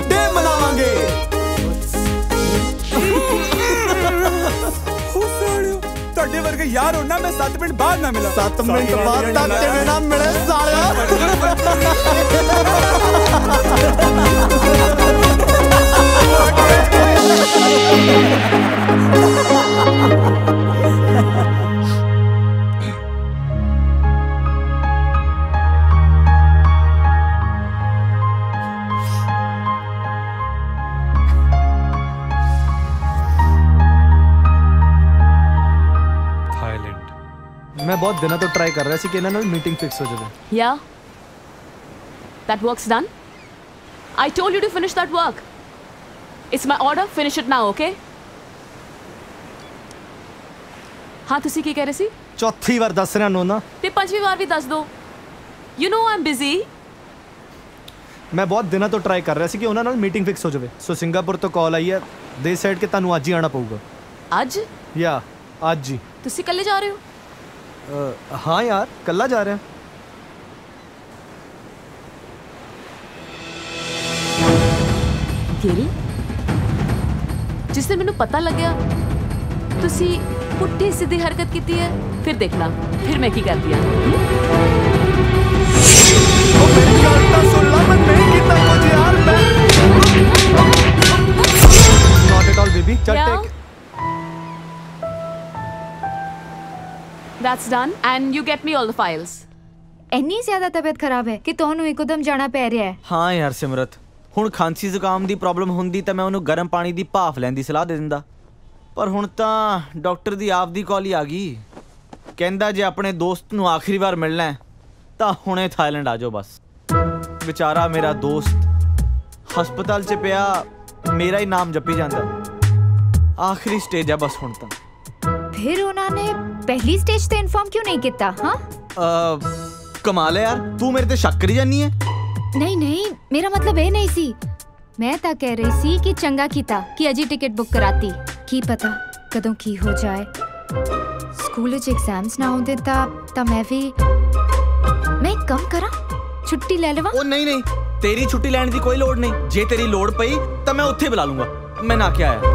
ਤੁਹਾਡੇ ਵਰਗੇ ਯਾਰ ਹੋਣਾ ਮੈਂ 7 ਮਿੰਟ ਬਾਅਦ ਨਾ ਮਿਲਾਂ। 7 ਮਿੰਟ ਬਾਅਦ ਤੱਕ ਕਿਵੇਂ ਨਾ ਮਿਲੇ ਸਾਲਿਆ। मैं बहुत दिनों तो ट्राई कर रहा सी कि इन्हां नाल मीटिंग फिक्स हो जाए। Yeah. That work's done. I told you to finish that work. It's my order. Finish it now, okay? हाँ ਤੁਸੀਂ ਕੀ ਕਹਿ ਰਹੇ ਸੀ? चौथी बार दस रहा नो ना। ਤੇ ਪੰਜਵੀਂ ਵਾਰ ਵੀ ਦੱਸ ਦੋ। You know I'm busy. मैं बहुत दिनों तो ट्राई कर रहा सी कि उन्हां नाल मीटिंग फिक्स हो जाए। सो सिंगापुर तो कॉल आई है, दे सेड कि ਤੁਹਾਨੂੰ ਅੱਜ ਹੀ ਆਣਾ ਪਊਗਾ। ਅੱਜ? या आज ही। ਤੁਸੀਂ ਇਕੱਲੇ ਜਾ ਰਹੇ ਹੋ? हाँ यार, कल्ला जा रहे हैं। ਗਿਲ, ਜਿਸ ਦਿਨ ਮੈਨੂੰ ਪਤਾ ਲੱਗਿਆ ਤੁਸੀਂ ਪੁੱਠੀ ਸਿੱਧੀ ਹਰਕਤ ਕੀਤੀ ਹੈ, ਫਿਰ ਦੇਖਣਾ ਫਿਰ ਮੈਂ ਕੀ ਕਰਦੀ ਹਾਂ। ਉਹ ਮੇਰੀ ਗੱਲ ਤਾਂ ਸੁਣ ਲੈ, ਮੈਂ ਨਹੀਂ ਕੀਤਾ ਕੁਝ ਯਾਰ, ਮੈਂ not at all baby, ਚੱਲ ਟੇਕ। That's done and you get me all the files. ਇੰਨੀ ਜ਼ਿਆਦਾ ਤਬੀਅਤ ਖਰਾਬ ਹੈ ਕਿ ਤੁਹਾਨੂੰ ਇੱਕਦਮ ਜਾਣਾ ਪੈ ਰਿਹਾ ਹੈ। ਹਾਂ ਯਾਰ ਸਿਮਰਤ, ਹੁਣ ਖਾਂਸੀ ਜ਼ੁਕਾਮ ਦੀ ਪ੍ਰੋਬਲਮ ਹੁੰਦੀ ਤਾਂ ਮੈਂ ਉਹਨੂੰ ਗਰਮ ਪਾਣੀ ਦੀ ਭਾਫ ਲੈਣ ਦੀ ਸਲਾਹ ਦੇ ਦਿੰਦਾ, ਪਰ ਹੁਣ ਤਾਂ ਡਾਕਟਰ ਦੀ ਆਪ ਦੀ ਕਾਲ ਹੀ ਆ ਗਈ। ਕਹਿੰਦਾ ਜੇ ਆਪਣੇ ਦੋਸਤ ਨੂੰ ਆਖਰੀ ਵਾਰ ਮਿਲਣਾ ਹੈ ਤਾਂ ਹੁਣੇ ਥਾਈਲੈਂਡ ਆ ਜਾਓ ਬਸ। ਵਿਚਾਰਾ ਮੇਰਾ ਦੋਸਤ ਹਸਪਤਾਲ 'ਚ ਪਿਆ, ਮੇਰਾ ਹੀ ਨਾਮ ਜਪੀ ਜਾਂਦਾ। ਆਖਰੀ ਸਟੇਜ ਆ ਬਸ ਹੁਣ ਤਾਂ। ਫਿਰ ਉਹਨਾਂ ਨੇ ਪਹਿਲੀ ਸਟੇਜ ਤੇ ਇਨਫੋਰਮ ਕਿਉਂ ਨਹੀਂ ਕੀਤਾ? ਹਾਂ ਕਮਾਲ ਹੈ ਯਾਰ, ਤੂੰ ਮੇਰੇ ਤੇ ਸ਼ੱਕ ਕਰੀ ਜਾਨੀ ਹੈ। ਨਹੀਂ ਨਹੀਂ, ਮੇਰਾ ਮਤਲਬ ਇਹ ਨਹੀਂ ਸੀ। ਮੈਂ ਤਾਂ ਕਹਿ ਰਹੀ ਸੀ ਕਿ ਚੰਗਾ ਕੀਤਾ ਕਿ ਅਜੀ ਟਿਕਟ ਬੁੱਕ ਕਰਾਤੀ। ਕੀ ਪਤਾ ਕਦੋਂ ਕੀ ਹੋ ਜਾਏ। ਸਕੂਲ 'ਚ ਐਗਜ਼ਾਮਸ ਨਾ ਹੁੰਦੇ ਤਾਂ ਮੈਂ ਇੱਕ ਕੰਮ ਕਰਾਂ, ਛੁੱਟੀ ਲੈ ਲਵਾਂ। ਉਹ ਨਹੀਂ ਨਹੀਂ, ਤੇਰੀ ਛੁੱਟੀ ਲੈਣ ਦੀ ਕੋਈ ਲੋੜ ਨਹੀਂ। ਜੇ ਤੇਰੀ ਲੋੜ ਪਈ ਤਾਂ ਮੈਂ ਉੱਥੇ ਬੁਲਾ ਲੂੰਗਾ। ਮੈਂ ਨਾ ਕੇ ਆਇਆ।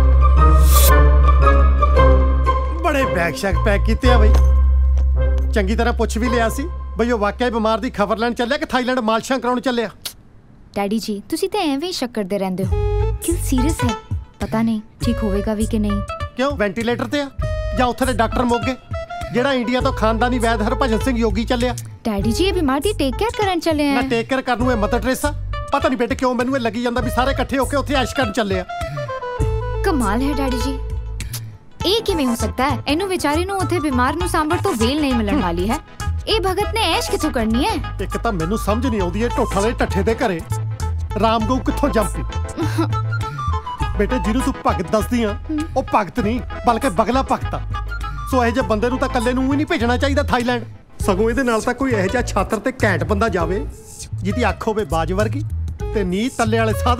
ਬੜੇ ਬੈਗ ਸ਼ੈਕ ਪੈਕ ਕੀਤੇ ਆ ਬਈ। ਚੰਗੀ ਤਰ੍ਹਾਂ ਪੁੱਛ ਵੀ ਲਿਆ ਸੀ ਬਈ ਉਹ ਵਾਕਿਆ ਬਿਮਾਰ ਦੀ ਖਬਰ ਲੈਣ ਚੱਲਿਆ ਕਿ ਥਾਈਲੈਂਡ ਮਾਲਸ਼ਾਂ ਕਰਾਉਣ ਚੱਲਿਆ। ਡੈਡੀ ਜੀ ਤੁਸੀਂ ਤਾਂ ਐਵੇਂ ਹੀ ਸ਼ੱਕ ਕਰਦੇ ਰਹਿੰਦੇ ਹੋ। ਕਿਉਂ ਸੀਰੀਅਸ ਹੈ? ਪਤਾ ਨਹੀਂ ਠੀਕ ਹੋਵੇਗਾ ਵੀ ਕਿ ਨਹੀਂ। ਕਿਉਂ ਵੈਂਟੀਲੇਟਰ ਤੇ ਆ ਜਾਂ ਉੱਥੇ ਦੇ ਡਾਕਟਰ ਮੁੱਕ ਗਏ? ਜਿਹੜਾ ਇੰਡੀਆ ਤੋਂ ਖਾਨਦਾਨੀ ਵੈਦ ਹਰਭਜਨ ਸਿੰਘ ਯੋਗੀ ਚੱਲਿਆ। ਡੈਡੀ ਜੀ ਇਹ ਬਿਮਾਰ ਦੀ ਟੇਕ ਕੇਅਰ ਕਰਨ ਚੱਲੇ ਆ। ਮੈਂ ਟੇਕ ਕੇਅਰ ਕਰਨ ਨੂੰ ਇਹ ਮਦਰ ਟਰੇਸਾ? ਪਤਾ ਨਹੀਂ ਬੇਟੇ ਕਿਉਂ ਮੈਨੂੰ ਇਹ ਲੱਗੀ ਜਾਂਦਾ ਵੀ ਸਾਰੇ ਇਕੱਠੇ ਹੋ ਕੇ ਉੱਥੇ ਐਸ਼ ਕਰਨ ਚੱਲੇ ਆ। ਕਮਾਲ ਹੈ ਡੈਡੀ ਜੀ, ਇਹ ਕਿਵੇਂ ਹੋ ਸਕਦਾ ਹੈ? ਇਹਨੂੰ ਵਿਚਾਰੇ ਨੂੰ ਉੱਥੇ ਬਿਮਾਰ ਨੂੰ ਸਾਂਭਣ ਤੋਂ ਵੇਲ ਨਹੀਂ ਮਿਲਣ ਵਾਲੀ ਹੈ। ਇਹ ਭਗਤ ਨੇ ਐਸ਼ ਕਿੱਥੋਂ ਕਰਨੀ ਹੈ? ਇੱਕ ਤਾਂ ਮੈਨੂੰ ਸਮਝ ਨਹੀਂ ਆਉਂਦੀ ਇਹ ਢੋਠਾਂ ਦੇ ਢੱਠੇ ਦੇ ਘਰੇ ਰਾਮ ਗਊ ਕਿੱਥੋਂ ਜੰਮ ਪਈ। ਬੇਟੇ ਜਿਹਨੂੰ ਤੂੰ ਭਗਤ ਦੱਸਦੀ ਆ ਉਹ ਭਗਤ ਨਹੀਂ ਬਲਕਿ ਬਗਲਾ ਭਗਤ ਆ। ਸੋ ਇਹ ਜਿਹੇ ਬੰਦੇ ਨੂੰ ਤਾਂ ਇਕੱਲੇ ਨੂੰ ਹੀ ਨਹੀਂ ਭੇਜਣਾ ਚਾਹੀਦਾ ਥਾਈਲੈਂਡ। ਸਗੋਂ ਇਹਦੇ ਨਾਲ ਤਾਂ ਕੋਈ ਇਹੋ ਜਿਹਾ ਛਾਤਰ ਤੇ ਘੈਂਟ ਬੰਦਾ ਜਾਵੇ ਜਿਹਦੀ ਅੱਖ ਹੋਵੇ ਬਾਜ ਵਰਗੀ ਤੇ ਨੀਂਹ ਤੱਲੇ ਵਾਲੇ ਸਾਧ।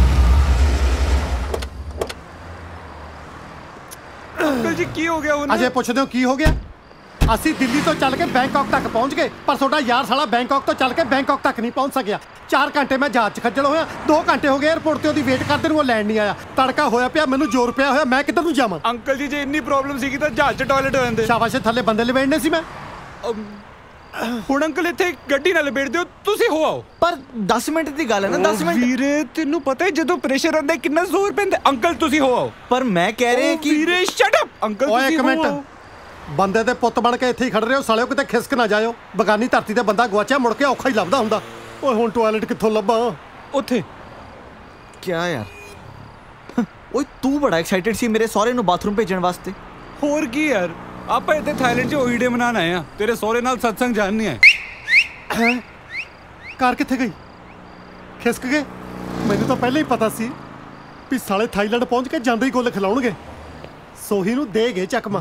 ਅੰਕਲ ਜੀ ਕੀ ਹੋ ਗਿਆ ਉਹਨੂੰ? ਅਜੇ ਪੁੱਛਦੇ ਹੋ ਕੀ ਹੋ ਗਿਆ? ਅਸੀਂ ਦਿੱਲੀ ਤੋਂ ਚੱਲ ਕੇ ਬੈਂਕਾਕ ਤੱਕ ਪਹੁੰਚ ਗਏ, ਪਰ ਤੁਹਾਡਾ ਯਾਰ ਸਾਲਾ ਬੈਂਕਾਕ ਤੋਂ ਚੱਲ ਕੇ ਬੈਂਕਾਕ ਤੱਕ ਨਹੀਂ ਪਹੁੰਚ ਸਕਿਆ। 4 ਘੰਟੇ ਮੈਂ ਜਹਾਜ਼ 'ਚ ਖੱਜਲ ਹੋਇਆ, 2 ਘੰਟੇ ਹੋ ਗਏ 에ਅਰਪੋਰਟ ਤੇ ਉਹਦੀ ਵੇਟ ਕਰਦੇ ਨੂੰ ਉਹ ਲੈਣ ਨਹੀਂ ਆਇਆ। ਤੜਕਾ ਹੋਇਆ ਪਿਆ, ਮੈਨੂੰ ਜ਼ੋਰ ਪਿਆ ਹੋਇਆ, ਮੈਂ ਕਿੱਧਰ ਨੂੰ ਜਾਵਾਂ? ਅੰਕਲ ਜੀ ਜੇ ਇੰਨੀ ਪ੍ਰੋਬਲਮ ਸੀਗੀ ਤਾਂ ਜਹਾਜ਼ 'ਚ ਟਾਇਲਟ ਹੋ ਜਾਂਦੇ। ਸ਼ਾਬਾਸ਼, ਥੱਲੇ ਬੰਦੇ ਲਵੇੜਨੇ ਸੀ ਮੈਂ। ਹੁਣ ਅੰਕਲ ਇੱਥੇ ਗੱਡੀ ਨਾਲ ਲਪੇਟ ਦਿਓ, ਤੁਸੀਂ ਹੋ ਆਓ। ਪਰ 10 ਮਿੰਟ ਦੀ ਗੱਲ ਹੈ ਨਾ। 10 ਮਿੰਟ ਵੀਰੇ ਤੈਨੂੰ ਪਤਾ ਹੈ ਜਦੋਂ ਪ੍ਰੈਸ਼ਰ ਆਉਂਦਾ ਕਿੰਨਾ ਜ਼ੋਰ ਪੈਂਦਾ। ਅੰਕਲ ਤੁਸੀਂ ਹੋ ਆਓ। ਪਰ ਮੈਂ ਕਹਿ ਰਿਹਾ ਕਿ ਵੀਰੇ ਸ਼ਟ ਅਪ। ਅੰਕਲ ਓਏ ਤੁਸੀਂ ਇੱਕ ਮਿੰਟ, ਬੰਦੇ ਦੇ ਪੁੱਤ ਬਣ ਕੇ ਇੱਥੇ ਹੀ ਖੜ ਰਹੇ ਹੋ ਸਾਲਿਓ, ਕਿਤੇ ਖਿਸਕ ਨਾ ਜਾਇਓ। ਬਗਾਨੀ ਧਰਤੀ ਤੇ ਬੰਦਾ ਗਵਾਚਿਆ ਮੁੜ ਕੇ ਔਖਾ ਹੀ ਲੱਭਦਾ ਹੁੰਦਾ। ਓਏ ਹੁਣ ਟਾਇਲਟ ਕਿੱਥੋਂ ਲੱਭਾਂ? ਉੱਥੇ ਕਿਆ ਯਾਰ? ਓਏ ਤੂੰ ਬੜਾ ਐਕਸਾਈਟਡ ਸੀ ਮੇਰੇ ਸਹੁਰੇ ਨੂੰ ਬਾਥਰੂਮ ਭੇਜਣ ਵਾਸਤੇ। ਹੋਰ ਕੀ ਯਾਰ, ਆਪਾਂ ਇੱਥੇ ਥਾਈਲੈਂਡ 'ਚ ਹੋਲੀਡੇ ਮਨਾਉਣ ਆਏ ਆ, ਤੇਰੇ ਸਹੁਰੇ ਨਾਲ ਸਤਸੰਗ ਜਾਣ ਨਹੀਂ ਆਏ। ਕਾਰ ਕਿੱਥੇ ਗਈ? ਖਿਸਕ ਗਏ? ਮੈਨੂੰ ਤਾਂ ਪਹਿਲਾਂ ਹੀ ਪਤਾ ਸੀ ਵੀ ਸਾਲੇ ਥਾਈਲੈਂਡ ਪਹੁੰਚ ਕੇ ਜਾਂਦੇ ਹੀ ਗੋਲੇ ਖਿਲਾਉਣਗੇ। ਸੋਹੀ ਨੂੰ ਦੇ ਗਏ ਚੱਕਮਾ।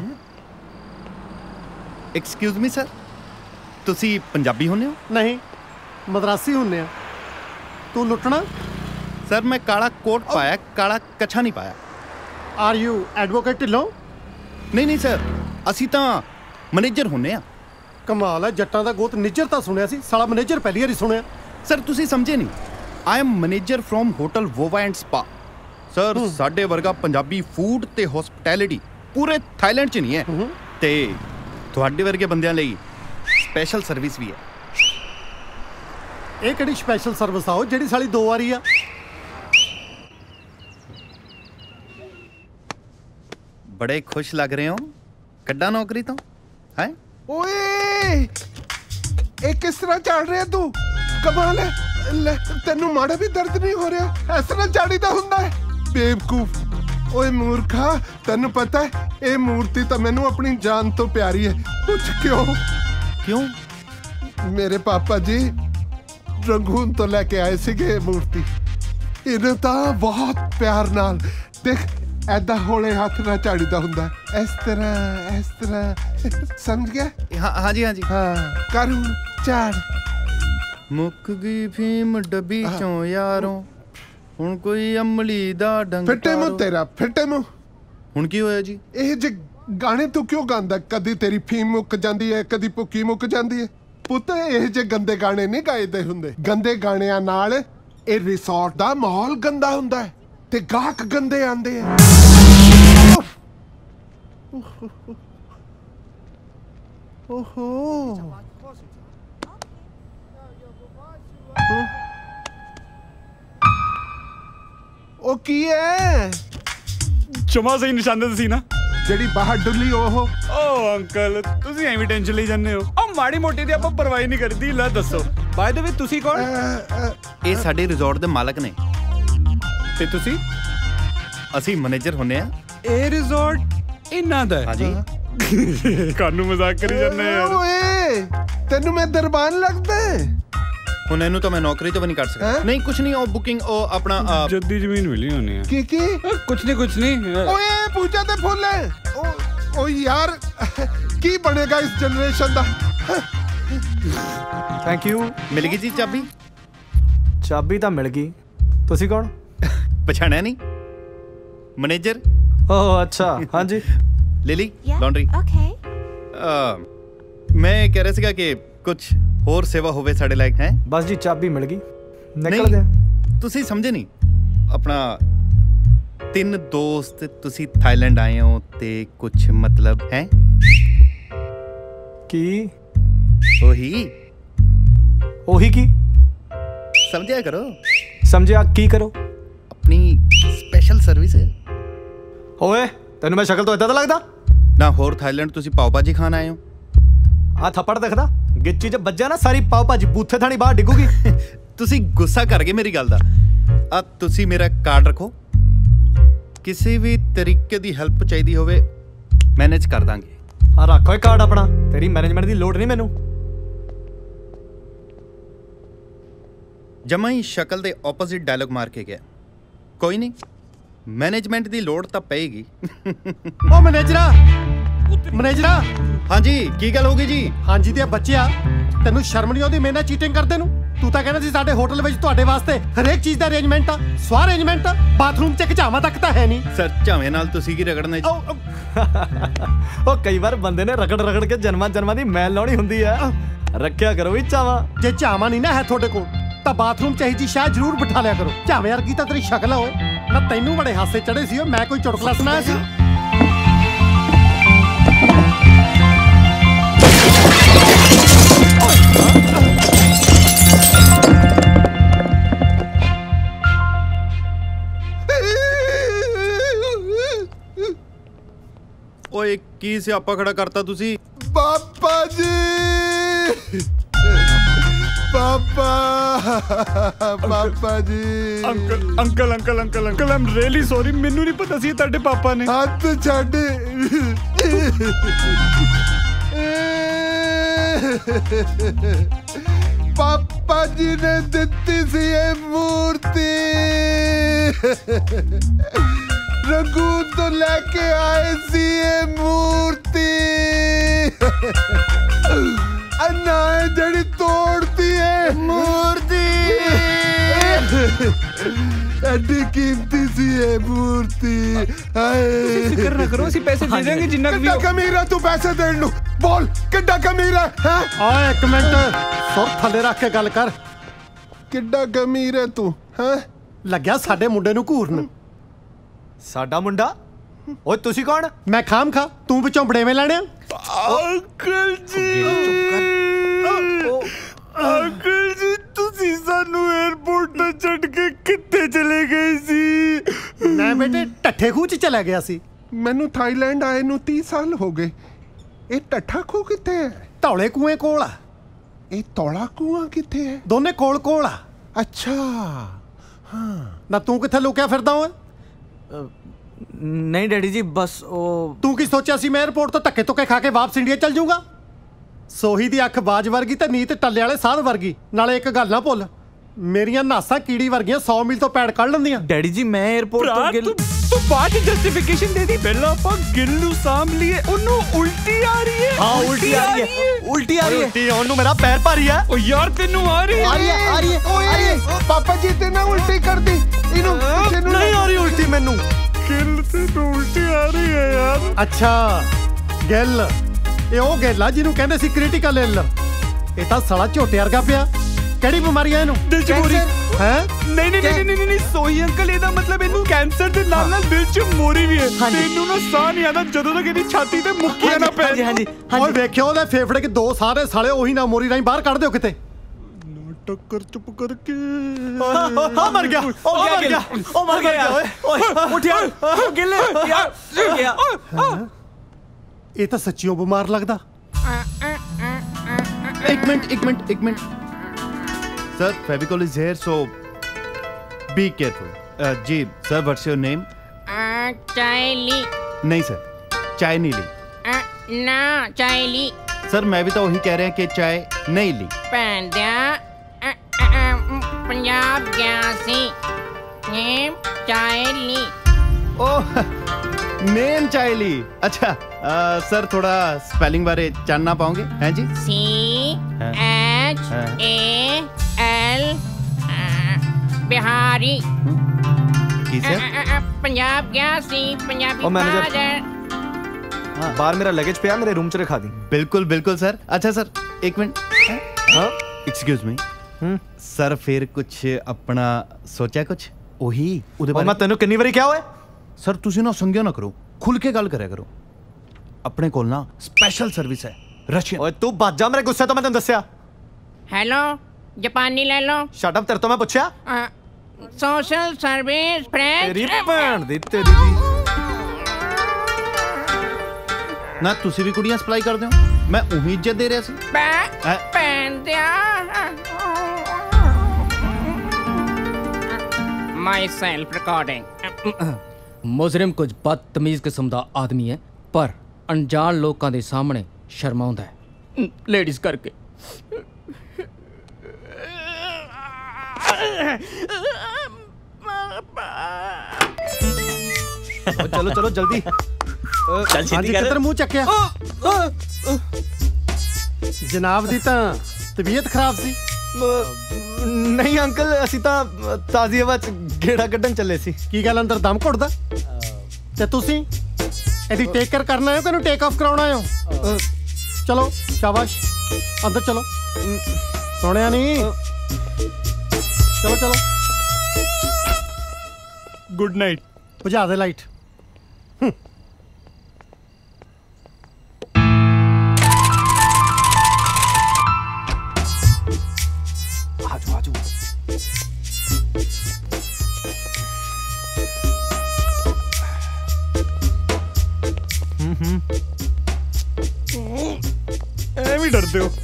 ਐਕਸਕਿਊਜ਼ ਮੀ ਸਰ, ਤੁਸੀਂ ਪੰਜਾਬੀ ਹੁੰਦੇ ਹੋ? ਨਹੀਂ, ਮਦਰਾਸੀ ਹੁੰਦੇ ਆ। ਤੂੰ ਲੁੱਟਣਾ? ਸਰ ਮੈਂ ਕਾਲਾ ਕੋਟ ਪਾਇਆ, ਕਾਲਾ ਕੱਛਾ ਨਹੀਂ ਪਾਇਆ। Are you advocate Dhillon? ਨਹੀਂ ਨਹੀਂ ਸਰ, ਅਸੀਂ ਤਾਂ ਮੈਨੇਜਰ ਹੁੰਦੇ ਆ। ਕਮਾਲ ਹੈ, ਜੱਟਾਂ ਦਾ ਗੋਤ ਨਿੱਜਰ ਤਾਂ ਸੁਣਿਆ ਸੀ, ਸਾਲਾ ਮੈਨੇਜਰ ਪਹਿਲੀ ਵਾਰੀ ਸੁਣਿਆ। ਸਰ ਤੁਸੀਂ ਸਮਝੇ ਨਹੀਂ, I am manager from hotel Vova and spa. Sir ਸਾਡੇ ਵਰਗਾ ਪੰਜਾਬੀ ਫੂਡ ਤੇ ਹੌਸਪਿਟੈਲਿਟੀ ਪੂਰੇ ਥਾਈਲੈਂਡ 'ਚ ਨਹੀਂ ਹੈ, ਤੇ ਤੁਹਾਡੇ ਵਰਗੇ ਬੰਦਿਆਂ ਲਈ ਸਪੈਸ਼ਲ ਸਰਵਿਸ ਵੀ ਹੈ। ਇਹ ਕਿਹੜੀ ਸਪੈਸ਼ਲ ਸਰਵਿਸ ਆ ਜਿਹੜੀ ਸਾਲੀ 2 ਵਾਰੀ ਆ? ਬੜੇ ਖੁਸ਼ ਲੱਗ ਰਹੇ ਹੋ, ਕੱਢਾ ਨੌਕਰੀ ਤੋਂ ਹੈ? ਓਏ ਇਹ ਕਿਸ ਤਰ੍ਹਾਂ ਚੱਲ ਰਿਹਾ ਤੂੰ? ਕਮਾਲ ਹੈ, ਲੈ ਤੈਨੂੰ ਮਾੜਾ ਵੀ ਦਰਦ ਨਹੀਂ ਹੋ ਰਿਹਾ? ਇਸ ਤਰ੍ਹਾਂ ਚਾੜੀਦਾ ਹੁੰਦਾ ਹੈ? ਬੇਵਕੂਫ। ਓਏ ਮੂਰਖਾ, ਤੈਨੂੰ ਪਤਾ ਹੈ ਇਹ ਮੂਰਤੀ ਤਾਂ ਮੈਨੂੰ ਆਪਣੀ ਜਾਨ ਤੋਂ ਪਿਆਰੀ ਹੈ। ਪੁੱਛ ਕਿਉਂ? क्यों? मेरे पापा जी रंगून तो लेके आए सीगे मूर्ति। इन्हें तो बहुत प्यार नाल देख ऐदा होले हाथ ना झाड़ीदा हुंदा इस तरह समझ गया? हाँ जी हाँ जी। हाँ कर हुण झाड़। मुक गई फीम डब्बी चों यारों हुण कोई अमली दा डंग फिटे मुंह तेरा फिटे मुंह। हुण की होया जी? ਇਹ ਜੇ ਗਾਣੇ ਤੂੰ ਕਿਉਂ ਗਾਉਂਦਾ? ਕਦੀ ਤੇਰੀ ਫੀਮ ਮੁੱਕ ਜਾਂਦੀ ਹੈ, ਕਦੀ ਭੁੱਕੀ ਮੁੱਕ ਜਾਂਦੀ ਹੈ। ਪੁੱਤ ਇਹ ਜੇ ਗੰਦੇ ਗਾਣੇ ਨਹੀਂ ਗਾਇਦੇ ਹੁੰਦੇ। ਗੰਦੇ ਗਾਣਿਆਂ ਨਾਲ ਇਹ ਰਿਸੋਰਟ ਦਾ ਮਾਹੌਲ ਗੰਦਾ ਹੁੰਦਾ ਹੈ ਤੇ ਗਾਹਕ ਗੰਦੇ ਆਂਦੇ ਆ। ਓਹੋ ਉਹ ਕੀ ਹੈ? ਚਮਾ ਸਹੀ ਨਿਸ਼ਾਨੇ ਤੇ ਸੀ ਨਾ ਜਿਹੜੀ ਬਾਹਰ ਡੁੱਲੀ ਉਹ। ਓ ਅੰਕਲ ਤੁਸੀਂ ਐਵੇਂ ਟੈਨਸ਼ਨ ਲਈ ਜਾਂਦੇ ਹੋ। ਆ ਮਾੜੀ ਮੋਟੀ ਦੀ ਆਪਾਂ ਪਰਵਾਹ ਨਹੀਂ ਕਰਦੀ। ਲੈ ਦੱਸੋ ਬਾਏ ਦ ਵੇ ਤੁਸੀਂ ਕੌਣ? ਇਹ ਸਾਡੇ ਰਿਜ਼ੋਰਟ ਦੇ ਮਾਲਕ ਨੇ। ਤੇ ਤੁਸੀਂ? ਅਸੀਂ ਮੈਨੇਜਰ ਹੁੰਨੇ ਆ। ਇਹ ਰਿਜ਼ੋਰਟ ਇਹਨਾਂ ਦਾ ਹੈ? ਹਾਂਜੀ। ਕਾਨੂੰ ਮਜ਼ਾਕ ਕਰੀ ਜਾਂਦੇ ਯਾਰ। ਓਏ ਤੈਨੂੰ ਮੈਂ ਦਰਬਾਨ ਲੱਗਦਾ ਹੁਣ ਇਹਨੂੰ ਤਾਂ ਮੈਂ ਨੌਕਰੀ ਤੋਂ ਵੀ ਨਹੀਂ ਕੱਢ ਸਕਦਾ। ਨਹੀਂ ਕੁਛ ਨਹੀਂ, ਉਹ ਬੁਕਿੰਗ ਉਹ ਆਪਣਾ ਜੱਦੀ ਜ਼ਮੀਨ ਮਿਲੀ ਹੋਣੀ ਹੈ। ਕੀ ਕੁਛ ਨਹੀਂ। ਓਏ ਪੂਜਾ ਦੇ ਫੁੱਲ ਹੈ। ਓ ਯਾਰ ਕੀ ਬਣੇਗਾ ਇਸ ਜਨਰੇਸ਼ਨ ਦਾ? Thank you. ਮਿਲ ਗਈ ਜੀ ਚਾਬੀ? ਚਾਬੀ ਤਾਂ ਮਿਲ ਗਈ। ਤੁਸੀਂ ਕੌਣ? ਪਛਾਣਿਆ ਨਹੀਂ? ਮੈਨੇਜਰ। ਓਹ ਅੱਛਾ ਹਾਂਜੀ। Lily laundry. ਓਕੇ। ਮੈਂ ਕਹਿ ਰਿਹਾ ਸੀਗਾ ਕਿ ਕੁਛ ਹੋਰ ਸੇਵਾ ਹੋਵੇ ਸਾਡੇ ਲਾਇਕ ਹੈ। ਬਸ ਜੀ ਚਾਬੀ ਮਿਲ ਗਈ ਨਿਕਲਦੇ। ਤੁਸੀਂ ਸਮਝੇ ਨਹੀਂ। ਆਪਣਾ 3 ਦੋਸਤ ਤੁਸੀਂ ਥਾਈਲੈਂਡ ਆਏ ਹੋ ਤੇ ਕੁਛ ਮਤਲਬ ਹੈ ਕੀ? ਉਹੀ ਕੀ? ਸਮਝਿਆ ਕਰੋ। ਸਮਝਿਆ ਕੀ ਕਰੋ? ਆਪਣੀ ਸਪੈਸ਼ਲ ਸਰਵਿਸ ਓਏ ਤੈਨੂੰ ਮੈਂ ਸ਼ਕਲ ਤੋਂ ਇਦਾਂ ਦਾ ਲੱਗਦਾ ਨਾ? ਹੋਰ ਥਾਈਲੈਂਡ ਤੁਸੀਂ ਪਾਓ ਭਾਜੀ ਖਾਣ ਆਏ ਹੋ? ਆ ਥੱਪੜ ਦਿਖਦਾ? ਗਿੱਚੀ 'ਚ ਵੱਜਿਆ ਨਾ ਸਾਰੀ ਪਾਓ ਭਾਜੀ ਬੂਥੇ ਥਾਣੀ ਬਾਹਰ ਡਿੱਗੂਗੀ। ਤੁਸੀਂ ਗੁੱਸਾ ਕਰ ਗਏ ਮੇਰੀ ਗੱਲ ਦਾ। ਆ ਤੁਸੀਂ ਮੇਰਾ ਕਾਰਡ ਰੱਖੋ। ਕਿਸੇ ਵੀ ਤਰੀਕੇ ਦੀ ਹੈਲਪ ਚਾਹੀਦੀ ਹੋਵੇ ਮੈਨੇਜ ਕਰ ਦਾਂਗੇ। ਆ ਰੱਖ ਓਏ ਕਾਰਡ ਆਪਣਾ। ਤੇਰੀ ਮੈਨੇਜਮੈਂਟ ਦੀ ਲੋੜ ਨਹੀਂ ਮੈਨੂੰ। ਜਮਾਂ ਹੀ ਸ਼ਕਲ ਦੇ ਆਪੋਜ਼ਿਟ ਡਾਇਲੌਗ ਮਾਰ ਕੇ ਗਿਆ। ਕੋਈ ਨਹੀਂ, ਮੈਨੇਜਮੈਂਟ ਦੀ ਲੋੜ ਤਾਂ ਪਏਗੀ। ਓ ਮੈਨੇਜਰਾ ਹਾਂਜੀ ਕੀ ਗੱਲ ਹੋ ਗਈ ਜੀ? ਹਾਂਜੀ ਤੇ ਬੱਚਿਆ ਤੈਨੂੰ ਸ਼ਰਮ ਨਹੀਂ ਆਉਂਦੀ ਮੇਰੇ ਨਾਲ ਚੀਟਿੰਗ ਕਰਦੇ ਨੂੰ? ਤੂੰ ਤਾਂ ਕਹਿੰਦਾ ਸੀ ਸਾਡੇ ਹੋਟਲ ਵਿੱਚ ਤੁਹਾਡੇ ਵਾਸਤੇ ਹਰੇਕ ਚੀਜ਼ ਦਾ ਅਰੇਂਜਮੈਂਟ ਆ, ਸਵਾ ਅਰੇਂਜਮੈਂਟ ਆ। ਬਾਥਰੂਮ 'ਚ ਝਾਵਾਂ ਤੱਕ ਤਾਂ ਹੈ ਨਹੀਂ। ਸਰ ਝਾਵੇਂ ਨਾਲ ਤੁਸੀਂ ਕੀ ਰਗੜਨੇ ਜੀ? ਉਹ ਕਈ ਵਾਰ ਬੰਦੇ ਨੇ ਰਗੜ ਕੇ ਜਨਮਾਂ ਦੀ ਮੈਲ ਲਾਉਣੀ ਹੁੰਦੀ ਆ। ਰੱਖਿਆ ਕਰੋ ਵੀ ਝਾਵਾਂ। ਜੇ ਝਾਵਾਂ ਨਹੀਂ ਨਾ ਹੈ ਤੁਹਾਡੇ ਕੋਲ ਤਾਂ ਬਾਥਰੂਮ 'ਚ ਇਹੀ ਜੀ ਸ਼ਾਇਦ ਜ਼ਰੂਰ ਬਿਠਾ ਲਿਆ ਕਰੋ। ਝਾਵੇਂ ਵਰਗੀ ਤਾਂ ਤੇਰੀ ਸ਼ਕਲ ਆ ਓਏ। ਨਾ ਤੈਨੂੰ ਬੜੇ ਹਾਸੇ ਚੜੇ ਸੀ। ਮੈਂ ਕੋਈ ਚੁਟਕਲਾ ਸੁਣਾਇਆ ਸੀ? ਓਏ ਕੀ ਸਿਆਪਾ ਖੜਾ ਕਰਤਾ ਤੁਸੀਂ? ਪਾਪਾ ji papa ji. Uncle I'm really sorry. ਮੈਨੂੰ ਨਹੀਂ ਪਤਾ ਸੀ ਤੁਹਾਡੇ ਪਾਪਾ ਨੇ। ਹੱਥ ਛੱਡ। ਪਾਪਾ ਜੀ ਨੇ ਦਿੱਤੀ ਸੀ ਇਹ ਮੂਰਤੀ। ਰੰਗੂਨ ਤੋਂ ਲੈ ਕੇ ਆਏ ਸੀ ਇਹ ਮੂਰਤੀ। ਅੰਨਾ ਜਿਹੜੀ ਤੋੜਤੀ ਹੈ ਮੂਰਤੀ। ਐਡੀ ਕੀਮਤੀ ਸੀ ਇਹ ਮੂਰਤੀ। ਤੁਸੀਂ ਫਿਕਰ ਨਾ ਕਰੋ, ਅਸੀਂ ਪੈਸੇ ਦੇ ਦੇਂਗੇ ਜਿੰਨਾ ਵੀ। ਕਿੱਡਾ ਕਮੀਰਾ ਤੂੰ ਪੈਸੇ ਦੇਣ ਨੂੰ? ਬੋਲ ਕਿੱਡਾ ਕਮੀਰਾ ਹੈ? ਓਏ ਇੱਕ ਮਿੰਟ ਸੁਰ ਥੱਲੇ ਰੱਖ ਕੇ ਗੱਲ ਕਰ। ਕਿੱਡਾ ਕਮੀਰਾ ਤੂੰ ਹੈ? ਲੱਗਿਆ ਸਾਡੇ ਮੁੰਡੇ ਨੂੰ ਘੂਰਨ। ਸਾਡਾ ਮੁੰਡਾ? ਓਏ ਤੁਸੀਂ ਕੌਣ? ਮੈਂ ਖਾਮ ਖਾ ਤੂੰ ਵਿੱਚੋਂ ਬੜੇਵੇਂ ਲੈਣੇ? ਅੰਕਲ ਜੀ ਅੰਕਲ ਜੀ ਤੁਸੀਂ ਸਾਨੂੰ 에어ਪੋਰਟ ਤੋਂ ਛੱਡ ਕੇ ਕਿੱਥੇ ਚਲੇ ਗਏ ਸੀ? ਮੈਂ ਬੇਟੇ ਟੱਠੇ ਖੂਹ 'ਚ ਚਲਾ ਗਿਆ ਸੀ। ਮੈਨੂੰ ਥਾਈਲੈਂਡ ਆਏ ਨੂੰ 30 ਸਾਲ ਹੋ ਗਏ। ਇਹ ਟੱਠਾ ਖੂਹ ਕਿੱਥੇ ਹੈ? ਧੌਲੇ ਕੂਏ ਕੋਲ ਆ। ਇਹ ਧੌਲਾ ਕੂਆ ਕਿੱਥੇ ਹੈ? ਦੋਨੇ ਕੋਲ ਕੋਲ ਆ। ਅੱਛਾ ਹਾਂ। ਨਾ ਤੂੰ ਕਿੱਥੇ ਲੁਕਿਆ ਫਿਰਦਾ ਓਏ? ਨਹੀਂ ਡੈਡੀ ਜੀ ਬਸ ਉਹ। ਤੂੰ ਕੀ ਸੋਚਿਆ ਸੀ ਮੈਂ 에어ਪੋਰਟ ਤੋਂ ਧੱਕੇ ਧੁੱਕੇ ਖਾ ਕੇ ਵਾਪਸ ਇੰਡੀਆ ਚੱਲ ਜਾਊਗਾ? सोही दी अख बाज वर्गी ते नीत टल्ले वाले साध वर्गी। नाले एक गल ना भुल, मेरियां नासां कीड़ी वर्गियां 100 मील तो पैड़ कढ़ लंदियां। डैडी जी मैं एयरपोर्ट तो गिल तू बाद जस्टिफिकेशन दे दी। पहला ਆਪਾਂ ਗਿੱਲ ਨੂੰ ਸਾਂਭ लिए ਉਹਨੂੰ ਉਲਟੀ ਆ ਰਹੀ ਹੈ। हाँ उल्टी आ रही है, उल्टी आ रही है। उल्टी ਉਹਨੂੰ मेरा पैर भारी है। ओ यार तेनू आ रही है, आ रही है, आ रही है, आ रही है। पापा जी ते ना उल्टी कर दी इनु। नहीं आ रही उल्टी मैनू। ਗਿੱਲ ਤੇ ਉਲਟੀ ਆ ਰਹੀ ਹੈ ਯਾਰ। ਅੱਛਾ ਗਿੱਲ, ਇਹ ਉਹ ਗਿੱਲ ਆ ਜਿਹਨੂੰ ਕਹਿੰਦੇ ਸੀ ਕ੍ਰਿਟੀਕਲ ਇਲ। ਇਹ ਤਾਂ ਸਾਲਾ ਝੋਟੇ ਵਰਗਾ ਪਿਆ। ਕਿਹੜੀ ਬਿਮਾਰੀ ਆ ਇਹਨੂੰ? ਦਿਲ ਚ ਮੋਰੀ ਹੈ? ਨਹੀਂ ਨਹੀਂ ਨਹੀਂ ਨਹੀਂ ਨਹੀਂ ਸੋਹੀ ਅੰਕਲ ਇਹਦਾ ਮਤਲਬ ਇਹਨੂੰ ਕੈਂਸਰ ਦੇ ਨਾਲ ਨਾਲ ਦਿਲ ਚ ਮੋਰੀ ਵੀ ਹੈ। ਤੈਨੂੰ ਨਾ ਸਾਹ ਨਹੀਂ ਆਉਂਦਾ ਜਦੋਂ ਤੱਕ ਇਹਦੀ ਛਾਤੀ ਤੇ ਮੁੱਕੀਆਂ ਨਾ ਪੈ। ਹਾਂਜੀ ਓਏ ਵੇਖਿਓ ਉਹਦੇ ਫੇਫੜੇ ਕਿ ਦੋ ਸਾਰੇ ਸਾਲੇ ਉਹੀ ਨਾ ਮੋਰੀ ਰਾਹੀਂ ਬਾਹਰ ਕੱਢ ਦਿਓ ਕਿਤੇ। टक्कर चुप करके मर गया, मर गया ओए उठ यार गिल यार। ये तो सच्चियों बीमार लगदा। एक minute sir, Fevicol is here so be careful. जी सर, व्हाट्स योर नेम? चाय ली। नहीं सर, चाय नहीं ली। ना चाय ली सर, मैं भी तो वही कह रहे हैं कि चाय नहीं ली। भैन दिया पंजाब गया सी, नेम चाय ली। ओह नेम चाय ली। अच्छा सर, थोड़ा स्पेलिंग बारे जानना पाओगे? हैं जी? CHAL बिहारी। की सर? पंजाब गया सी, पंजाबी हाँ, बाहर मेरा लगेज पे मेरे रूम च रखा दी। बिल्कुल सर। अच्छा सर एक मिनट। हाँ एक्सक्यूज मी सर, फिर कुछ अपना सोचा कुछ ਉਹੀ ਉਹਦੇ ਬਾਰੇ? ਮੈਂ ਤੈਨੂੰ ਕਿੰਨੀ ਵਾਰੀ ਕਿਹਾ ਓਏ? ਸਰ ਤੁਸੀਂ ਨਾ ਸੰਗਿਆ ਨਾ ਕਰੋ, ਖੁੱਲ ਕੇ ਗੱਲ ਕਰਿਆ ਕਰੋ। ਆਪਣੇ ਕੋਲ ਨਾ ਸਪੈਸ਼ਲ ਸਰਵਿਸ ਹੈ ਰਸ਼ੀਅਨ। ਓਏ ਤੂੰ ਭੱਜ ਜਾ ਮੇਰੇ ਗੁੱਸੇ ਤੋਂ, ਮੈਂ ਤੈਨੂੰ ਦੱਸਿਆ। हेलो जापानी ले लो। शट अप, तेरे तो मैं पूछया। Social service French. तेरी भैन दी तेरी दी। ना तुसी भी कुड़ियां सप्लाई करदे हो? मैं उही इज्जत दे रहा सी। भैन दिया माय सेल्फ रिकॉर्डिंग। मुजरिम कुछ बदतमीज किस्म दा आदमी है, पर अनजान लोकां दे सामने शर्माउंदा है, लेडीज करके। चलो चलो जल्दी। चल छेती कर। किधर मुंह चक्या? जनाब दी तां तबीयत खराब सी। नहीं अंकल, ਅਸੀਂ ਤਾਂ ਤਾਜ਼ੀ ਹਵਾ ਚ ਗੇੜਾ ਕੱਢਣ ਚੱਲੇ ਸੀ। ਕੀ ਗੱਲ ਅੰਦਰ ਦਮ ਘੁੱਟਦਾ? ਤੇ ਤੁਸੀਂ ਇਹਦੀ ਟੇਕ ਕਰ ਕਰਨਾ ਹੈ ਕਿ ਇਹਨੂੰ ਟੇਕ ਆਫ ਕਰਾਉਣਾ ਹੈ? ਚਲੋ ਸ਼ਾਬਾਸ਼, ਅੰਦਰ ਚਲੋ। ਸੁਣਿਆ ਨਹੀਂ? ਚਲੋ ਚਲੋ। Good night. बुझा दे लाइट। आजो आजो। ਐਵੇਂ ਡਰਦੇ ਹੋ?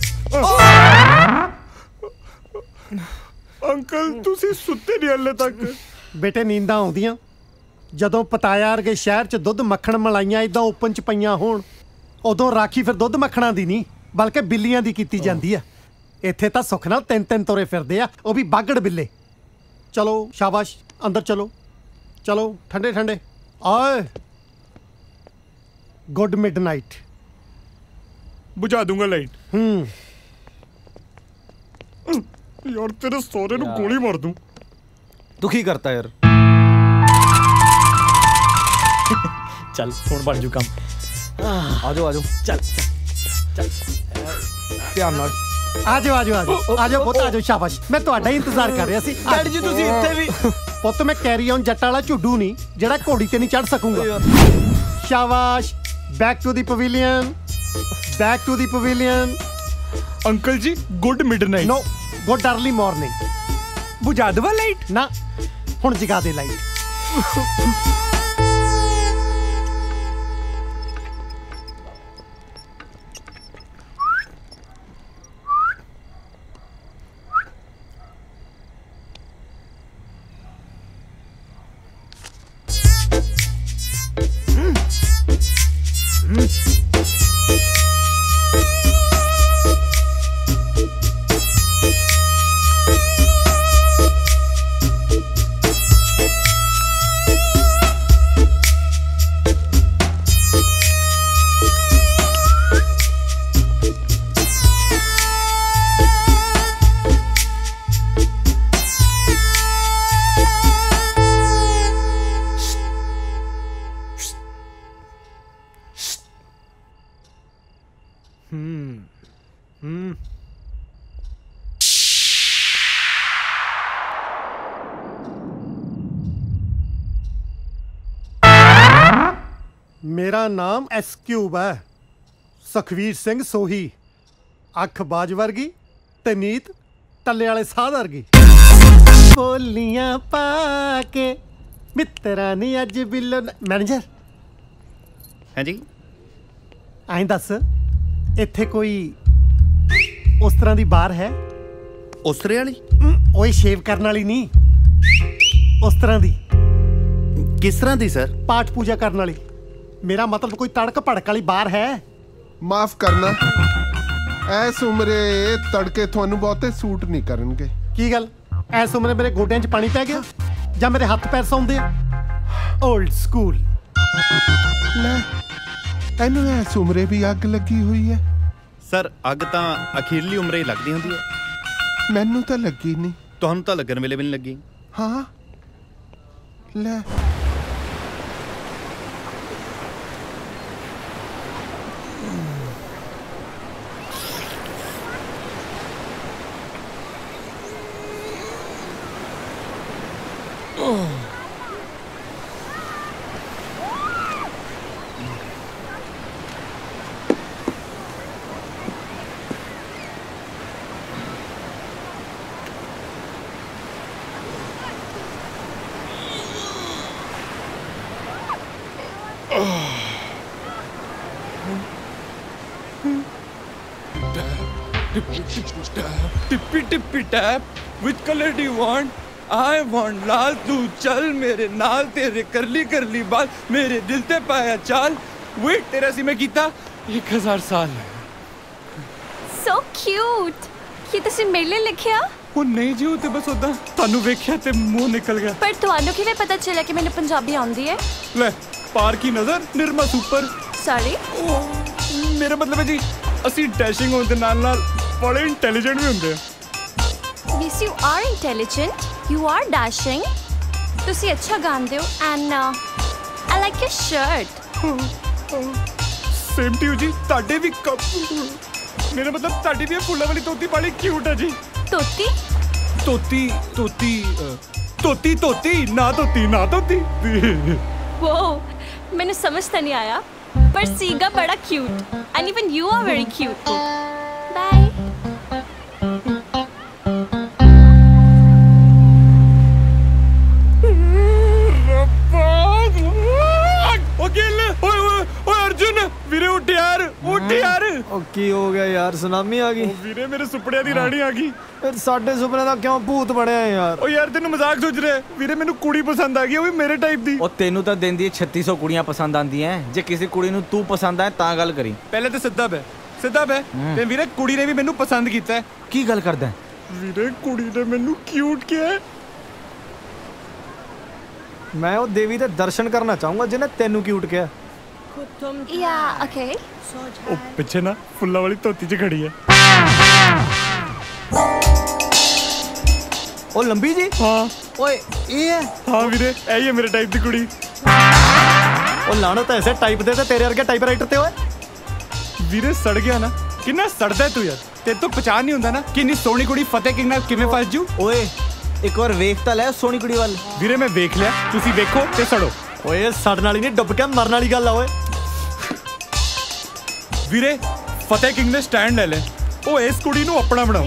ਅੰਕਲ ਤੁਸੀਂ ਸੁੱਤੇ ਨਹੀਂ ਹਲੇ ਤੱਕ? ਬੇਟੇ ਨੀਂਦਾਂ ਆਉਂਦੀਆਂ ਜਦੋਂ ਪਤਾਇਆ ਵਰਗੇ ਸ਼ਹਿਰ 'ਚ ਦੁੱਧ ਮੱਖਣ ਮਲਾਈਆਂ ਇਦਾਂ ਓਪਨ 'ਚ ਪਈਆਂ ਹੋਣ। ਉਦੋਂ ਰਾਖੀ ਫਿਰ ਦੁੱਧ ਮੱਖਣਾਂ ਦੀ ਨਹੀਂ ਬਲਕਿ ਬਿੱਲੀਆਂ ਦੀ ਕੀਤੀ ਜਾਂਦੀ ਆ। ਇੱਥੇ ਤਾਂ ਸੁੱਖ ਨਾਲ ਤਿੰਨ ਤੁਰੇ ਫਿਰਦੇ ਆ, ਉਹ ਵੀ ਬਾਗੜ ਬਿੱਲੇ। ਚਲੋ ਸ਼ਾਬਾਸ਼, ਅੰਦਰ ਚਲੋ ਚਲੋ। ਠੰਡੇ ਠੰਡੇ ਆਏ। Good midnight. बुझा दूंगा लाइट। यार तेरे सौरे ਨੂੰ ਗੋਲੀ ਮਾਰ ਦੂੰ। दुखी करता यार। चल फोन बन जू काम। आजो आजो। चल चल ध्यान नाल। आजो आजो आजो आजो पुੱਤ आजो। शाबाश, मैं ਤੁਹਾਡਾ ਹੀ ਇੰਤਜ਼ਾਰ ਕਰ ਰਿਹਾ ਸੀ। ਡੈਡੀ ਜੀ ਤੁਸੀਂ ਇੱਥੇ ਵੀ। ਪੁੱਤ ਮੈਂ ਕੈਰੀ ਔਨ ਜੱਟ ਵਾਲਾ ਝੁੱਡੂ ਨਹੀਂ ਜਿਹੜਾ ਘੋੜੀ ਤੇ ਨਹੀਂ ਚੜ ਸਕੂੰਗਾ। शाबाश, back to the pavilion, back to the pavilion. Uncle ji good midnight. No, good early morning. बुझा दवा लाइट? ना हुण जगा दे लाइट। मेरा नाम एस क्यूब है, सुखवीर सिंह सोही। अख बाज वर्गी ते नीत टल्ले वाले साध वर्गी। बोलियां पाके मित्रा नी अज बिलो मैनेजर हैं जी आई दस इत्थे कोई उस तरह दी बार है? उसरे वाली? ओए शेव करने वाली नहीं, उस तरह दी। किस तरह दी सर? पाठ पूजा करने वाली। मेरा मतलब कोई तड़क भड़क वाली बार है? माफ करना, ऐस उम्रे तड़के थानू बहुते सूट नहीं करनगे। की गल ऐस उम्रे मेरे गोड्यां 'च पानी पै गया ਜਾਂ मेरे हथ पैर सौंदे आ? Old school. ले ਇਹਨੂੰ ਐਸ ਉਮਰੇ ਵੀ ਅੱਗ ਲੱਗੀ ਹੋਈ ਹੈ। ਸਰ ਅੱਗ ਤਾਂ ਅਖੀਰਲੀ ਉਮਰੇ ਹੀ ਲੱਗਦੀ ਹੁੰਦੀ ਹੈ। ਮੈਨੂੰ ਤਾਂ ਲੱਗੀ ਨਹੀਂ। ਤੁਹਾਨੂੰ ਤਾਂ ਲੱਗਣ ਵੇਲੇ ਵੀ ਨਹੀਂ ਲੱਗੀ। ਹਾਂ ਲੈ tippy tippy tap, which color do you want? I want लाल, तू चल मेरे नाल, तेरे करली करली बाल मेरे दिल ते पाया चाल। वेट तेरा सी मैं कीता 1000 साल। So cute। ਕੀ ਤੁਸੀਂ ਮੇਰੇ ਲਈ ਲਿਖਿਆ? ਉਹ ਨਹੀਂ ਜੀ, ਉਹ ਤੇ ਬਸ ਉਦਾਂ ਤੁਹਾਨੂੰ ਵੇਖਿਆ ਤੇ ਮੂੰਹ ਨਿਕਲ ਗਿਆ। ਪਰ ਤੁਹਾਨੂੰ ਕਿਵੇਂ ਪਤਾ ਚੱਲਿਆ ਕਿ ਮੈਨੂੰ ਪੰਜਾਬੀ ਆਉਂਦੀ ਹੈ? ਲੈ ਪਾਰ ਕੀ ਨਜ਼ਰ, ਨਿਰਮਾ ਸੁਪਰ। ਸੌਰੀ, ਮੇਰਾ ਮਤਲਬ ਹੈ ਜੀ ਅਸੀਂ ਡੈਸ਼ਿੰਗ ਹੋਣ ਦੇ ਨਾਲ ਨਾਲ ਬੜੇ ਇੰਟੈਲੀਜੈਂਟ ਵੀ ਹੁੰਦੇ ਆ। Yes, you are intelligent. You are dashing. ਤੁਸੀਂ ਅੱਛਾ ਗਾਉਂਦੇ ਹੋ and I like your shirt. Same to you ਜੀ। ਤੁਹਾਡੇ ਵੀ ਮੇਰਾ ਮਤਲਬ ਤੁਹਾਡੀ ਵੀ ਫੁੱਲਾਂ ਵਾਲੀ ਤੋਤੀ ਬੜੀ ਕਿਊਟ ਹੈ ਜੀ। ਤੋਤੀ ਤੋਤੀ ਤੋਤੀ ਤੋਤੀ ਤੋਤੀ ਨਾ ਤੋਤੀ ਨਾ ਤੋਤੀ। वो मैंने समझ तो नहीं आया, पर सीगा बड़ा cute and even you are very cute. Bye. ਵੀਰੇ ਉੱਠ ਯਾਰ, ਉੱਠ ਯਾਰ। ਉਹ ਕੀ ਹੋ ਗਿਆ ਯਾਰ, ਸੁਨਾਮੀ ਆ ਗਈ? ਵੀਰੇ ਮੇਰੇ ਸੁਪਨਿਆਂ ਦੀ ਰਾਣੀ ਆ ਗਈ। ਫਿਰ ਸਾਡੇ ਸੁਪਨੇ ਦਾ ਕਿਉਂ ਭੂਤ ਬਣਿਆ ਯਾਰ? ਉਹ ਯਾਰ ਤੈਨੂੰ ਮਜ਼ਾਕ ਸੋਚ ਰਿਹਾ? ਵੀਰੇ ਮੈਨੂੰ ਕੁੜੀ ਪਸੰਦ ਆ ਗਈ, ਉਹ ਵੀ ਮੇਰੇ ਟਾਈਪ ਦੀ। ਉਹ ਤੈਨੂੰ ਤਾਂ ਦਿਨ ਦੀ 3600 ਕੁੜੀਆਂ ਪਸੰਦ ਆਂਦੀਆਂ। ਜੇ ਕਿਸੇ ਕੁੜੀ ਨੂੰ ਤੂੰ ਪਸੰਦ ਆ ਤਾਂ ਗੱਲ ਕਰੀ। ਪਹਿਲੇ ਤਾਂ ਸਿੱਧਾ ਬੈ ਤੇ ਵੀਰੇ ਕੁੜੀ ਨੇ ਵੀ ਮੈਨੂੰ ਪਸੰਦ ਕੀਤਾ। ਕੀ ਗੱਲ ਕਰਦਾ? ਵੀਰੇ ਕੁੜੀ ਨੇ ਮੈਨੂੰ ਕਿਊਟ ਕਿਹਾ। ਮੈਂ ਉਹ ਦੇਵੀ ਦੇ ਦਰਸ਼ਨ ਕਰਨਾ ਚਾਹੂੰਗਾ ਜਿਹਨੇ ਤੈਨੂੰ ਕਿਊਟ ਕਿਹਾ। Yeah, okay. ਉਹ ਪਿੱਛੇ ਨਾ ਫੁੱਲਾਂ ਵਾਲੀ ਧੋਤੀ 'ਚ ਖੜੀ ਹੈ। ਉਹ ਲੰਬੀ ਜੀ? ਹਾਂ। ਓਏ ਇਹ ਹੈ? ਹਾਂ ਵੀਰੇ ਇਹੀ ਹੈ ਮੇਰੇ ਟਾਈਪ ਦੀ ਕੁੜੀ। ਉਹ ਲਾਣਤ ਐਸੇ ਟਾਈਪ ਦੇ ਤੇ ਤੇਰੇ ਵਰਗੇ ਟਾਈਪਰਾਈਟਰ ਤੇ ਓਏ। ਵੀਰੇ ਸੜ ਗਿਆ ਨਾ, ਕਿੰਨਾ ਸੜਦਾ ਤੂੰ ਯਾਰ। ਤੇਰੇ ਤੋਂ ਪਛਾਣ ਨਹੀਂ ਹੁੰਦਾ ਨਾ ਕਿ ਇੰਨੀ ਸੋਹਣੀ ਕੁੜੀ ਫਤਿਹ ਕਿੰਗ ਨਾਲ ਕਿਵੇਂ ਫਸ ਜੂ। ਓਏ ਇੱਕ ਵਾਰ ਵੇਖ ਤਾਂ ਲੈ ਸੋਹਣੀ ਕੁੜੀ ਵੱਲ। ਵੀਰੇ ਮੈਂ ਵੇਖ ਲਿਆ, ਤੁਸੀਂ ਵੇਖੋ ਤੇ ਸੜੋ। ਓਏ ਸੜਨ ਵਾਲੀ ਨਹੀਂ, ਡੁੱਬ ਕੇ ਮਰਨ ਵਾਲੀ ਗੱਲ ਆ ਓਏ। ਵੀਰੇ ਫਤਿਹ ਕਿੰਗ ਨੇ ਸਟੈਂਡ ਲੈ ਲੈ, ਉਹ ਇਸ ਕੁੜੀ ਨੂੰ ਆਪਣਾ ਬਣਾਓ।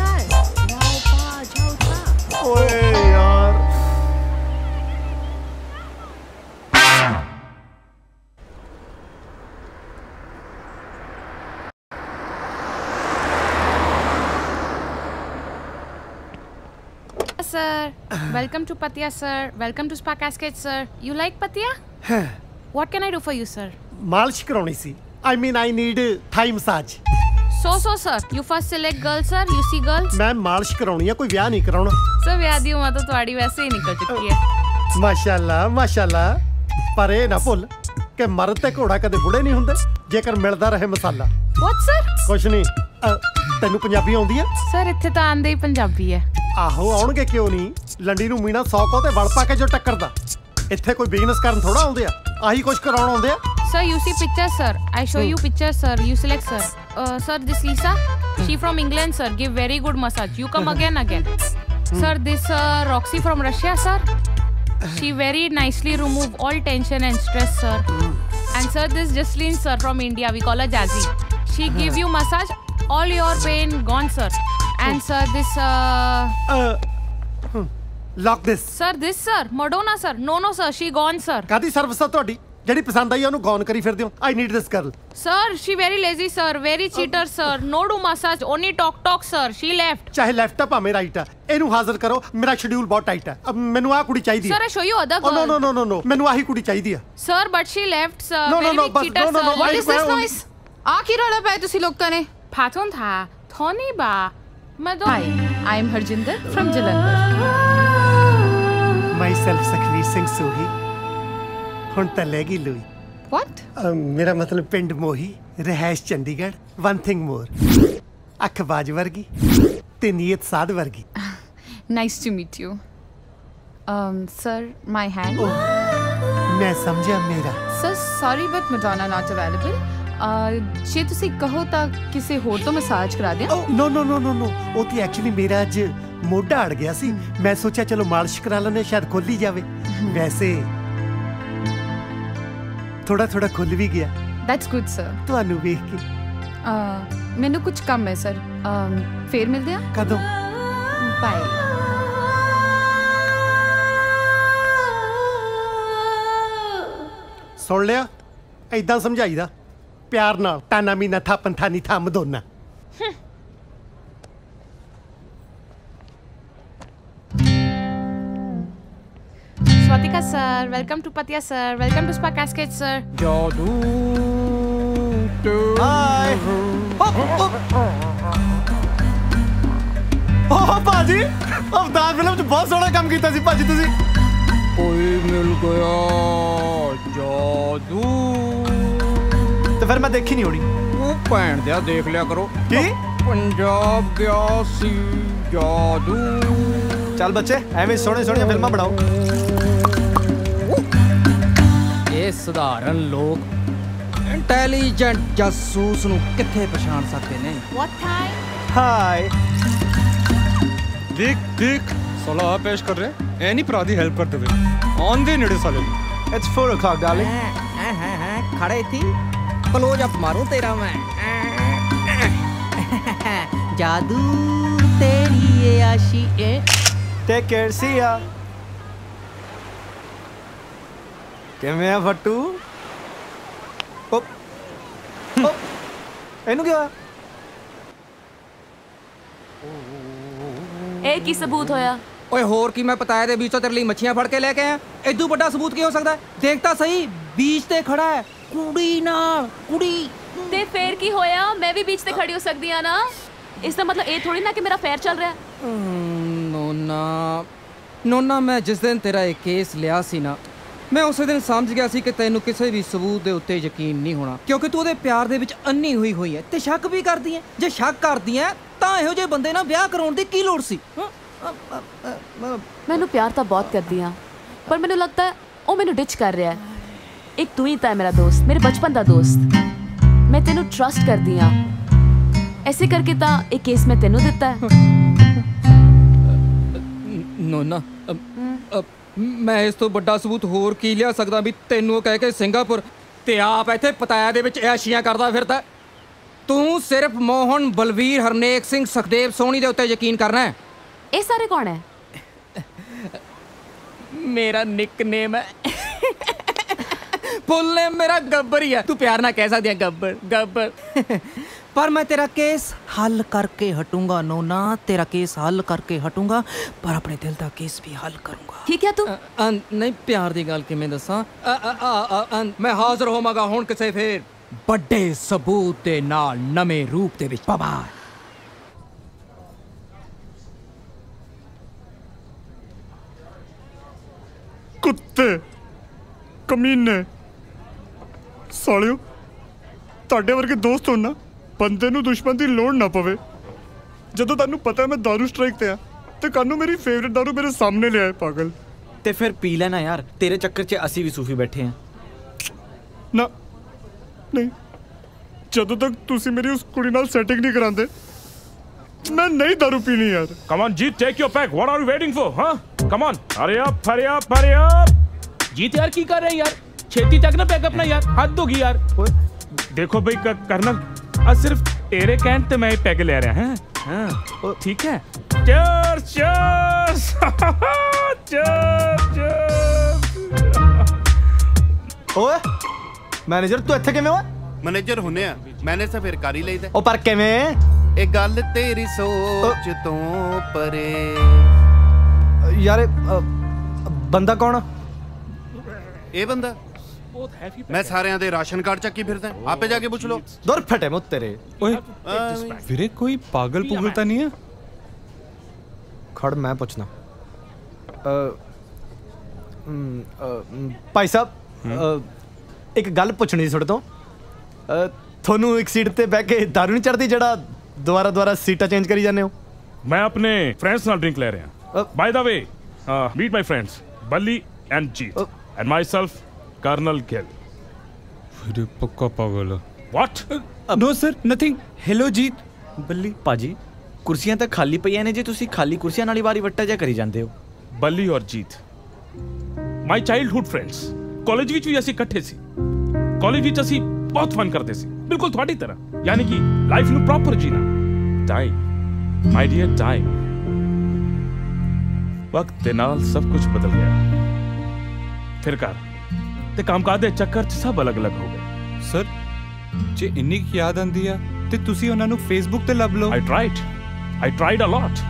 ਓਏ ਯਾਰ Sir, welcome to Pattaya, sir. Welcome to Spa Cascade, sir. You like Pattaya? What can I do for you, sir? ਮਾਲਿਸ਼ ਕਰਾਉਣੀ ਸੀ। I mean I need Thai massage. So, sir. You first select girls, sir. You see girls? ਮੈਂ ਮਾਲਿਸ਼ ਕਰਾਉਣੀ ਆ, ਕੋਈ ਵਿਆਹ ਨਹੀਂ ਕਰਾਉਣਾ। Sir, ਵਿਆਹ ਦੀ ਉਮਰ ਤਾਂ ਤੁਹਾਡੀ ਵੈਸੇ ਹੀ ਨਿਕਲ ਚੁੱਕੀ ਹੈ। ਮਾਸ਼ਾਅੱਲਾ ਮਾਸ਼ਾਅੱਲਾ। ਪਰ ਇਹ ਨਾ ਭੁੱਲ ਕਿ ਮਰਦ ਤੇ ਘੋੜਾ ਕਦੇ ਬੁੜੇ ਨਹੀਂ ਹੁੰਦੇ ਜੇਕਰ ਮਿਲਦਾ ਰਹੇ ਮਸਾਲਾ। What, sir? ਕੁਛ ਨਹੀਂ। ਤੈਨੂੰ ਪੰਜਾਬੀ ਆਉਂਦੀ ਆ? Sir, ਇੱਥੇ ਤਾਂ ਆਂਦੇ ਹੀ ਪੰਜਾਬੀ ਹੈ। ਆਹੋ ਆਉਣਗੇ ਕਿਉਂ ਨਹੀਂ। ਲੰਡੀ ਨੂੰ ਮੀਣਾ 100 ਕੋ ਤੇ ਵਲ ਪਾ ਕੇ ਜੋ ਟੱਕਰਦਾ। ਇੱਥੇ ਕੋਈ ਬਿਜ਼ਨਸ ਕਰਨ ਥੋੜਾ ਆਉਂਦੇ ਆ, ਆਹੀ ਕੁਛ ਕਰਾਉਣ ਆਉਂਦੇ ਆ। Sir, you see pictures, sir. I show you pictures, sir. You select, sir. Sir, this Lisa. She from England, sir. Give very good massage. You come again. Sir, this Roxy from Russia, sir. She very nicely remove all tension and stress, sir. And sir, this Jasleen, sir, from India. We call her Jazzy. She give you massage. All your pain gone, sir. And sir, this Lock this. Sir, this sir. Madonna, sir. No, sir. She gone, sir. ਕਾਦੀ service ਆ ਤੁਹਾਡੀ ਜਿਹੜੀ ਪਸੰਦ ਆਈ ਉਹਨੂੰ gone ਕਰੀ ਫਿਰਦੇ ਹੋ? I need this girl. Sir, she very lazy, sir. Very cheater, sir. No do massage. Only talk, sir. She left. ਚਾਹੇ ਲੈਫਟ ਆ ਭਾਵੇਂ ਰਾਈਟ ਆ, ਇਹਨੂੰ ਹਾਜ਼ਰ ਕਰੋ। ਮੇਰਾ ਸ਼ਡਿਊਲ ਬਹੁਤ ਟਾਈਟ ਹੈ। ਅਬ ਮੈਨੂੰ ਆਹ ਕੁੜੀ ਚਾਹੀਦੀ ਹੈ। Sir, I show you other girl. No. ਮੈਨੂੰ ਆਹੀ ਕੁੜੀ ਚਾਹੀਦੀ ਆ। Sir, but she left, sir. No, very bas, cheater, no. sir. What is this noise? ਆ ਕੀ ਰੌਲਾ ਪਾਇਆ ਤੁਸੀਂ ਲੋਕਾਂ ਨੇ? Patron tha. Thoni ba. Hi, I am Harjinder from Jalandhar. Myself Sukhveer Singh Sohi. ਹੁਣ ਤਾਂ ਲੈ ਗਈ ਲੂਈ। What? ਮੇਰਾ ਮਤਲਬ ਪਿੰਡ Mohi, ਰਹਿائش Chandigarh. One thing more. ਅੱਖ ਬਾਜ ਵਰਗੀ ਤੇ ਨੀਅਤ ਸਾਧ ਵਰਗੀ। Nice to meet you. Sir, my hand. ਮੈਂ ਸਮਝਿਆ ਮੇਰਾ। Sir, sorry but Madonna not available. ਜੇ ਤੁਸੀਂ ਕਹੋ ਤਾਂ ਕਿਸੇ ਹੋਰ ਤੋਂ ਮਸਾਜ ਕਰਾ ਦਿਆਂ? No. ਉਹ ਤੇ ਐਕਚੁਅਲੀ ਮੇਰਾ ਅੱਜ ਮੋਢਾ ਅੜ ਗਿਆ ਸੀ। ਮੈਂ ਸੋਚਿਆ ਚਲੋ ਮਾਲਿਸ਼ ਕਰਾ ਲੈਂਦੇ, ਸ਼ਾਇਦ ਖੁੱਲ ਹੀ ਜਾਵੇ। ਵੈਸੇ ਥੋੜਾ ਖੁੱਲ ਵੀ ਗਿਆ। That's good, sir. ਤੁਹਾਨੂੰ ਵੇਖ ਕੇ ਮੈਨੂੰ ਕੁਝ ਕੰਮ ਹੈ ਸਰ। ਫੇਰ ਮਿਲਦੇ ਆ। ਕਦੋਂ? ਬਾਏ। ਸੁਣ ਲਿਆ? ਏਦਾਂ ਸਮਝਾਈਦਾ ਪਿਆਰ ਨਾਲ। ਤਾਨਾ ਮੀਨਾ ਥਾਪਨ ਥਾਨੀ ਥਾ ਮਦੋਨਾ। Swatika, sir. Welcome to Patia, sir. Welcome to Spa Cascade, sir. ਜਾਦੂ ਹਾਈ ਭਾਜੀ, ਅਵਤਾਰ ਫਿਲਮ 'ਚ ਬਹੁਤ ਸੋਹਣਾ ਕੰਮ ਕੀਤਾ ਸੀ ਭਾਜੀ ਤੁਸੀਂ। ਕੋਈ ਮਿਲ ਗਿਆ ਜਾਦੂ। ਤੇ ਫਿਰ ਮੈਂ ਦੇਖੀ ਨਹੀਂ ਹੋਣੀ। ਉਹ ਭੈਣ ਦਿਆ ਦੇਖ ਲਿਆ ਕਰੋ। ਕੀ? ਪੰਜਾਬ ਗਿਆ ਸੀ ਜਾਦੂ। ਚੱਲ ਬੱਚੇ, ਐਵੇਂ ਸੋਹਣੀਆਂ ਫਿਲਮਾਂ ਬਣਾਓ। ਇਹ ਸਧਾਰਨ ਲੋਕ ਇੰਟੈਲੀਜੈਂਟ ਜਾਸੂਸ ਨੂੰ ਕਿੱਥੇ ਪਛਾਣ ਸਕਦੇ ਨੇ? What time? ਹਾਈ ਦੇਖ ਸਾਲਾ ਆ ਪੇਸ਼ ਕਰ ਰਿਹਾ ਐ ਨਹੀਂ ਭਰਾ ਦੀ ਹੈਲਪ ਕਰ ਦੇਵੇ। ਆਉਂਦੇ ਨੇੜੇ ਸਾਲੇ ਨੂੰ। It's 4 o'clock darling. ਖੜੇ ਥੀ ਕਲੋਜ਼ ਅਪ ਮਾਰੂ ਤੇਰਾ ਮੈਂ। ਜਾਦੂ ਤੇਰੀ ਏ ਆਸ਼ੀ ਏ। ਟੇਕ ਕੇਅਰ, ਸੀ ਆ। ਕਿਵੇਂ ਆ ਫੱਟੂ? ਇਹਨੂੰ ਕੀ ਹੋਇਆ? ਇਹ ਕੀ ਸਬੂਤ ਹੋਇਆ? ਓਏ ਹੋਰ ਕੀ, ਮੈਂ ਪਤਾਇਆ ਦੇ ਬੀਚ ਤੋਂ ਤੇਰੇ ਲਈ ਮੱਛੀਆਂ ਫੜ ਕੇ ਲੈ ਕੇ ਆਇਆ। ਇਦੋਂ ਵੱਡਾ ਸਬੂਤ ਕੀ ਹੋ ਸਕਦਾ? ਦੇਖ ਤਾਂ ਸਹੀ, ਬੀਚ ਤੇ ਖੜਾ ਹੈ ਕੁੜੀ ਨਾਲ। ਕੁੜੀ ਤੇ ਫੇਰ ਕੀ ਹੋਇਆ? ਮੈਂ ਵੀ ਬੀਚ ਤੇ ਖੜੀ ਹੋ ਸਕਦੀ ਆ ਨਾ। ਇਸ ਦਾ ਮਤਲਬ ਇਹ ਥੋੜੀ ਨਾ ਕਿ ਮੇਰਾ ਫੇਰ ਚੱਲ ਰਿਹਾ। ਨੋਨਾ ਮੈਂ ਜਿਸ ਦਿਨ ਤੇਰਾ ਇਹ ਕੇਸ ਲਿਆ ਸੀ ਨਾ, ਮੈਂ ਉਸੇ ਦਿਨ ਸਮਝ ਗਿਆ ਸੀ ਕਿ ਤੈਨੂੰ ਕਿਸੇ ਵੀ ਸਬੂਤ ਦੇ ਉੱਤੇ ਯਕੀਨ ਨਹੀਂ ਹੋਣਾ, ਕਿਉਂਕਿ ਤੂੰ ਉਹਦੇ ਪਿਆਰ ਦੇ ਵਿੱਚ ਅੰਨੀ ਹੋਈ ਹੈ ਤੇ ਸ਼ੱਕ ਵੀ ਕਰਦੀ ਹੈ। ਜੇ ਸ਼ੱਕ ਕਰਦੀ ਹੈ ਤਾਂ ਇਹੋ ਜਿਹੇ ਬੰਦੇ ਨਾਲ ਵਿਆਹ ਕਰਾਉਣ ਦੀ ਕੀ ਲੋੜ ਸੀ? ਮੈਨੂੰ ਪਿਆਰ ਤਾਂ ਬਹੁਤ ਕਰਦੀ ਆ, ਪਰ ਮੈਨੂੰ ਲੱਗਦਾ ਹੈ ਉਹ ਮੈਨੂੰ ਡਿਚ ਕਰ ਰਿਹਾ ਹੈ। ਇੱਕ ਤੂੰ ਹੀ ਤਾਂ ਹੈ ਮੇਰਾ ਦੋਸਤ, ਮੇਰੇ ਬਚਪਨ ਦਾ ਦੋਸਤ। ਮੈਂ ਤੈਨੂੰ ਟਰਸਟ ਕਰਦੀ ਆ, ਐਸੇ ਕਰਕੇ ਤਾਂ ਇਹ ਕੇਸ ਮੈਂ ਤੈਨੂੰ ਦਿੱਤਾ ਹੈ। ਨੋਨਾ ਮੈਂ ਇਸ ਤੋਂ ਵੱਡਾ ਸਬੂਤ ਹੋਰ ਕੀ ਲਿਆ ਸਕਦਾ ਵੀ ਤੈਨੂੰ ਕਹਿ ਕੇ ਸਿੰਗਾਪੁਰ ਤੇ ਆਪ ਇੱਥੇ ਪਤਾਇਆ ਦੇ ਵਿੱਚ ਐਸ਼ੀਆਂ ਕਰਦਾ ਫਿਰਦਾ। ਤੂੰ ਸਿਰਫ ਮੋਹਨ, ਬਲਵੀਰ, ਹਰਨੇਕ ਸਿੰਘ, ਸੁਖਦੇਵ ਸੋਹਣੀ ਦੇ ਉੱਤੇ ਯਕੀਨ ਕਰਨਾ ਹੈ। ਇਹ ਸਾਰੇ ਕੌਣ ਹੈ? ਮੇਰਾ ਨਿਕਨੇਮ ਹੈ। ਫੁੱਲ ਨੇਮ ਮੇਰਾ ਗੱਬਰ ਹੀ ਹੈ। ਤੂੰ ਪਿਆਰ ਨਾਲ ਕਹਿ ਸਕਦੀ ਹੈ ਗੱਬਰ। ਪਰ ਮੈਂ ਤੇਰਾ ਕੇਸ ਹੱਲ ਕਰਕੇ ਹਟੂੰਗਾ ਨੋਨਾ, ਤੇਰਾ ਕੇਸ ਹੱਲ ਕਰਕੇ ਹਟੂੰਗਾ, ਪਰ ਆਪਣੇ ਦਿਲ ਦਾ ਕੇਸ ਵੀ ਹੱਲ ਕਰੂੰਗਾ। ਠੀਕ ਹੈ ਤੂੰ? ਨਹੀਂ, ਪਿਆਰ ਦੀ ਗੱਲ ਕਿਵੇਂ ਦੱਸਾਂ? ਮੈਂ ਹਾਜ਼ਰ ਹੋਵਾਂਗਾ ਹੁਣ ਕਿਸੇ ਫੇਰ ਵੱਡੇ ਸਬੂਤ ਦੇ ਨਾਲ, ਨਵੇਂ ਰੂਪ ਦੇ ਵਿੱਚ। ਬਾਬਾ ਕੁੱਤੇ ਕਮੀਨੇ ਸਾਲਿਓ, ਤੁਹਾਡੇ ਵਰਗੇ ਦੋਸਤ ਹੋਣ ਨਾ, ਬੰਦੇ ਨੂੰ ਦੁਸ਼ਮਣ ਦੀ ਲੋੜ ਨਾ ਪਵੇ। ਜਦੋਂ ਤੁਹਾਨੂੰ ਪਤਾ ਮੈਂ ਦਾਰੂ ਸਟ੍ਰਾਈਕ ਤੇ ਆ ਤੇ ਕਾਨੂੰ ਮੇਰੀ ਫੇਵਰਿਟ ਦਾਰੂ ਮੇਰੇ ਸਾਹਮਣੇ ਲਿਆਏ ਪਾਗਲ। ਤੇ ਫਿਰ ਪੀ ਲੈਣਾ ਯਾਰ, ਤੇਰੇ ਚੱਕਰ 'ਚ ਅਸੀਂ ਵੀ ਸੂਫੀ ਬੈਠੇ ਆ। ਨਾ नहीं ਜਦੋਂ ਤੱਕ ਤੁਸੀਂ ਮੇਰੀ ਉਸ ਕੁੜੀ ਨਾਲ ਸੈਟਿੰਗ ਨਹੀਂ ਕਰਾਉਂਦੇ ਮੈਂ ਨਹੀਂ ਦਾਰੂ ਪੀਣੀ ਯਾਰ। Come on, Jeet, take your pack. What are you waiting for, huh? Come on, hurry up, hurry up, hurry up. जीत यार की कर रहे हैं यार, छेती तक ना पैक अपना यार, हाथ दोगी यार। देखो भाई करना सिर्फ तेरे कहने ते मैं पैग ले रहा हैं। हाँ, ठीक है। Cheers, cheers, cheers, cheers। ओए मैनेजर तू ਇੱਥੇ ਕਿਵੇਂ ਹੋਇਆ? ਮੈਨੇਜਰ ਹੁੰਨੇ ਆ, ਮੈਨੇਜ ਤਾਂ ਫਿਰ ਕਰ ਹੀ ਲਈਦਾ। ਉਹ ਪਰ ਕਿਵੇਂ? ਇਹ ਗੱਲ ਤੇਰੀ ਸੋਚ ਤੋਂ ਪਰੇ। ਯਾਰ ਬੰਦਾ ਕੌਣ? ਇਹ ਬੰਦਾ ਮੈਂ ਸਾਰਿਆਂ ਦੇ ਰਾਸ਼ਨ ਕਾਰਡ ਚੱਕੀ ਫਿਰਦਾ, ਆਪੇ ਜਾ ਕੇ ਪੁੱਛ ਲਓ। ਦੁਰ ਫਟੇ ਮੁੱਤ ਤੇਰੇ। ਓਏ ਵੀਰੇ ਕੋਈ ਪਾਗਲ ਪੁਗਲ ਤਾਂ ਨਹੀਂ ਹੈ? ਖੜ ਮੈਂ ਪੁੱਛਣਾ। ਭਾਈ ਸਾਹਿਬ ਇੱਕ ਗੱਲ ਪੁੱਛਣੀ ਸੀ ਤੁਹਾਡੇ ਤੋਂ। ਤੁਹਾਨੂੰ ਇੱਕ ਸੀਟ ਤੇ ਬਹਿ ਕੇ ਦਾਰੂ ਨਹੀਂ ਚੜਦੀ ਜਿਹੜਾ ਦੁਬਾਰਾ ਸੀਟਾਂ ਚੇਂਜ ਕਰੀ ਜਾਂਦੇ ਹੋ? मैं अपने फ्रेंड्स नाल ड्रिंक ले रहा हूं। By the way meet my friends Balli and Jeet and myself colonel Gill. ਵੀਰੇ ਪੱਕਾ ਪਾਗਲ। What? No sir nothing. Hello Jeet Balli. ਭਾਜੀ ਕੁਰਸੀਆਂ ਤਾਂ ਖਾਲੀ ਪਈਆਂ ਨੇ, ਜੇ ਤੁਸੀਂ ਖਾਲੀ ਕੁਰਸੀਆਂ ਨਾਲ ਹੀ ਵਾਰੀ ਵੱਟਾ ਜਿਹਾ ਕਰੀ ਜਾਂਦੇ ਹੋ। बल्ली और Jeet my childhood friends, college ਵਿੱਚ ਵੀ ਅਸੀਂ ਇਕੱਠੇ ਸੀ। ਕਾਲਜ ਵਿੱਚ ਅਸੀਂ ਬਹੁਤ ਫਨ ਕਰਦੇ ਸੀ, ਬਿਲਕੁਲ ਤੁਹਾਡੀ ਤਰ੍ਹਾਂ, ਯਾਨੀ ਕਿ ਲਾਈਫ ਨੂੰ ਪ੍ਰੋਪਰ ਜੀਣਾ। ਟਾਈਮ My dear time, वक्त दे नाल सब कुछ बदल गया। फिर कर ते कामकाज दे चक्कर च सब अलग अलग हो गए। सर जे इन्नी याद आंदी आ ते तुसी उन्हां नू फेसबुक ते लभ लो। I tried a lot।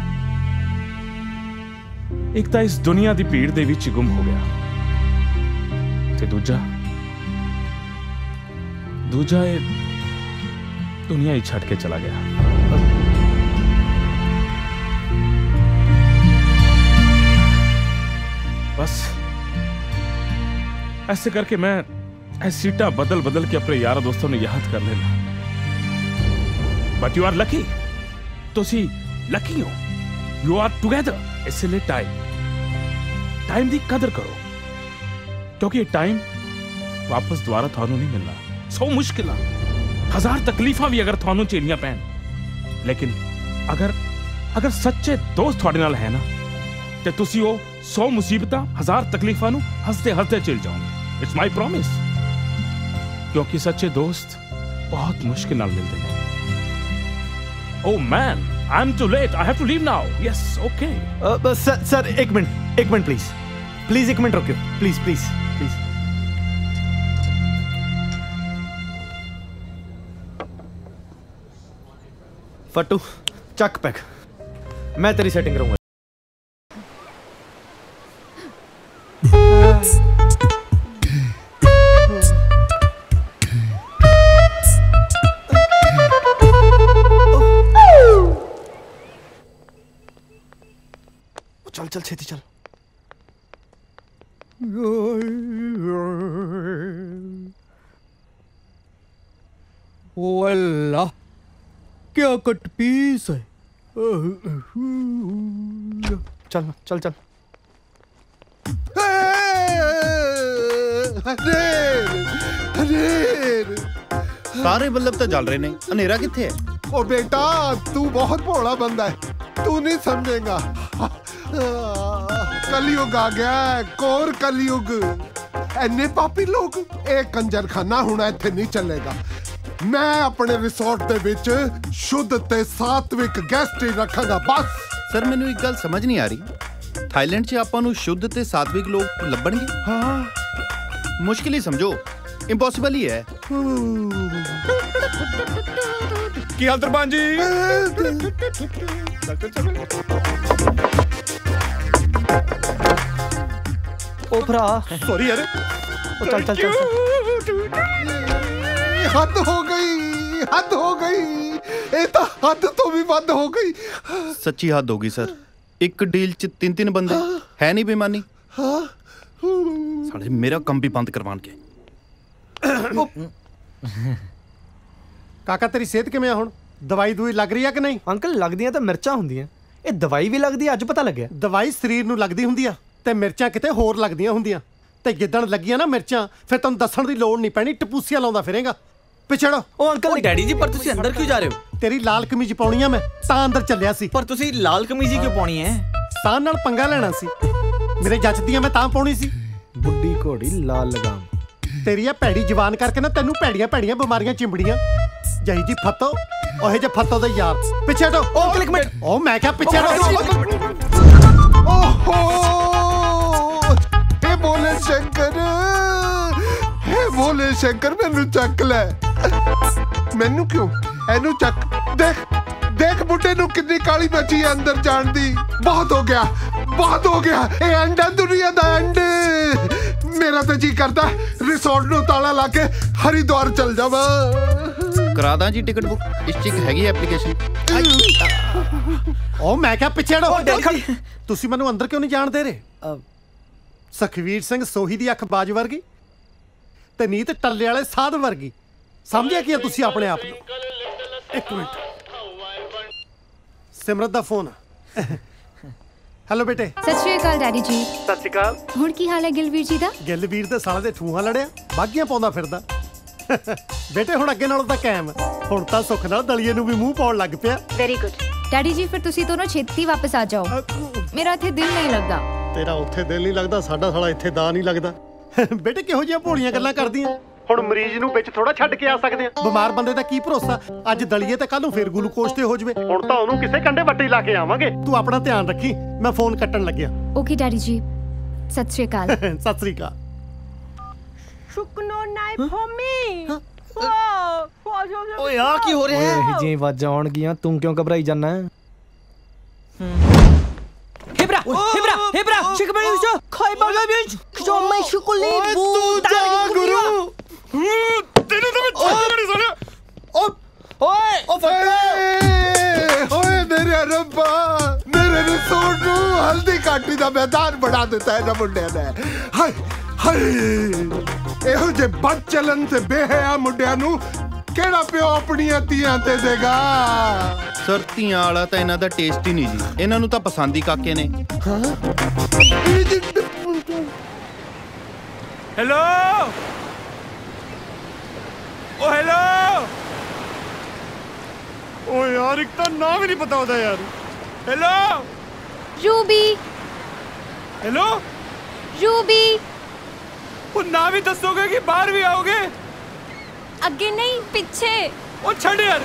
एक तां इस दुनिया दी भीड़ दे विच गुम हो गया ते दूजा ये दुनिया ही छड़ के चला गया। बस ऐसे करके मैं ऐसी सीटा बदल के अपने यार दोस्तों ने याद कर लेना। बट यू आर लकी, तुसी लकी हो, यू आर टुगेदर। इसलिए टाइम दी कदर करो, क्योंकि ये टाइम वापस दोबारा थानू नहीं मिलना। 100 मुश्किल 1000 तकलीफा भी अगर थानू झेलियां पैन, लेकिन अगर सच्चे दोस्त थोड़े नाल है ना, ते तुसी वो 100 मुसीबत 1000 तकलीफा नू हंसते हंसते चल जाओगे। इट्स माई प्रॉमिस, क्योंकि सच्चे दोस्त बहुत मुश्किल नाल मिलते हैं। Oh man, I am too late, I have to leave now. Yes okay. Sir एक मिनट प्लीज एक मिनट रुकियो प्लीज। फट्टू चक पैक, मैं तेरी सेटिंग करूंगा। चल छेती चल। ओ अल्लाह क्या कट पीस है। चल सारे बल्ब तो जल रहे ने, अंधेरा किथे है? ओ बेटा तू बहुत भोला बंदा है, तू नहीं समझेगा। कलयुग आ गया है, कोर कलयुग। इन्ने पापी लोग, एक कंजरखाना हुण इत्थे नहीं चलेगा। मैं अपने रिसोर्ट दे विच शुद्ध ते सात्विक गेस्ट ही रखांगा बस। सर मैनू एक गल समझ नहीं आ रही, थाईलैंड च आपां नू शुद्ध ते सात्विक लोग लभणगे? हाँ मुश्किल ही समझो, इम्पॉसिबल ही है। की हाल तरपान जी? ओ भरा सॉरी यार। चल हद हो गई ये तो हद तो भी बंद हो गई। सच्ची हद होगी सर, एक डील च 3 बंदे है नहीं बेईमानी। साले मेरा कम भी बंद करवान के। काका तेरी सेहत किवें हुण? दवाई दूई लग रही है कि नहीं? अंकल लगदियां तो मिर्चां हुंदियां, ਇਹ ਦਵਾਈ ਵੀ ਲੱਗਦੀ ਅੱਜ ਪਤਾ ਲੱਗਿਆ। ਦਵਾਈ ਸਰੀਰ ਨੂੰ ਲੱਗਦੀ ਹੁੰਦੀ ਆ ਤੇ ਮਿਰਚਾਂ ਕਿਤੇ ਹੋਰ ਲੱਗਦੀਆਂ ਹੁੰਦੀਆਂ। ਤੇ ਜਿੱਦਣ ਲੱਗੀਆਂ ਨਾ ਮਿਰਚਾਂ ਫਿਰ ਤੈਨੂੰ ਦੱਸਣ ਦੀ ਲੋੜ ਨਹੀਂ ਪੈਣੀ, ਟਪੂਸੀਆਂ ਲਾਉਂਦਾ ਫਿਰੇਗਾ। पिछड़ो। ओ अंकल डैडी जी पर तुसी अंदर क्यों जा रहे हो? तेरी लाल कमीज पाउणी आ मैं तां अंदर चलिया सी। पर तुसी लाल कमीज ही क्यों पाउणी है? सान नाल पंगा लेना सी। मेरे जचदियां मैं तां पाउणी सी। बुड्ढी घोड़ी लाल लगाम। तेरी आ भैड़ी जवान करके ना तैनू भैड़ियां भैड़ियां बीमारियां चिंबड़ियां। जही जी फतो ओहे जे फतो दे यार। पीछे हटो। ओ अंकल एक मिनट। ओ मैं क्या पीछे हटो। ओहो हे भोले शंकर, हे भोले शंकर मैनू चक ले। मैनू क्यों? एनू चक। देख देख बुड्ढे नू कितनी काली मची है अंदर जान दी। बहुत हो गया, बहुत हो गया। ए एंड है दुनिया दा एंड। मेरा तो जी करता रिसोर्ट नू ताला ला के हरिद्वार चल जावा। करा दा जी टिकट बुक। इस च हैगी एप्लीकेशन। ओ मैं क्या पीछे हटो। तुसी मैनू अंदर क्यों नहीं जान दे रहे? सखवीर सिंह सोही दी अख बाज वर्गी ते नीत टल्ले वाले साध वर्गी। समझिया कि तुसी अपने आप नू? एक मिनट, सिमरत दा फोन। हेलो बेटे। सत श्री अकाल डैडी जी। सत श्री अकाल। हुण की हाल है गिलवीर जी दा? गिलवीर दे साले दे ठूहा लड़िया बागियां पाउंदा फिरदा। बेटे हुण अगे नालों तां कायम। हुण तां सुख नाल दलिए नू भी मूंह पाउण लग पिया। वेरी गुड डैडी जी, फिर तुसी दोनों छेती वापस आ जाओ। मेरा इत्थे दिल नहीं लगदा। तेरा उत्थे दिल नहीं लगदा, साडा साला इत्थे दा नहीं लगदा। बेटे किहो जिहियां भोलियां गल्लां करदियां। हुण मरीज नू विच थोड़ा छड्ड के आ सकदे आ। बिमार बंदे दा की भरोसा? अज दलिए ते कल नू फिर ग्लूकोज ते हो जवे। हुण तां ओनू किसे कंडे वट्टी ला के आवांगे। तू अपना ध्यान रखी, मैं फोन कट्टण लग्गिया। ओके डैडी जी, सत श्री अकाल। सत श्री अकाल। शुकनो नाइ फॉमी। ओ यार की हो रहा है? जी आवाज़ां आउणगियां, तू क्यों घबराई जाना है? Hebra, Hebra, Hebra, शिकबड़ी उसे खाई बागा बीच जो मैं शुकुली बूता गुरु तेरे तो मैं छोड़ नहीं साले। ओए मेरे रब्बा, मेरे रिसोर्ट नू हल्दी काटी दा मैदान बना देता है ना मुंडे ने। हाय हाय एहो जे बद चलन ते बेहया मुंडिया नू केड़ा पियो अपनियां धीआं ते देगा। सर धीआं वाला तां इन्हां दा टेस्ट ही नहीं जी। इन्हां नू तां पसंद ही काके ने। हेलो ओ हेलो। ओ यार एक तो नाम ही नहीं पता होता यार। Hello Ruby. Hello Ruby. वो नाम ही दसोगे कि बाहर भी आओगे? अगे नहीं पीछे। ओ छड़ यार।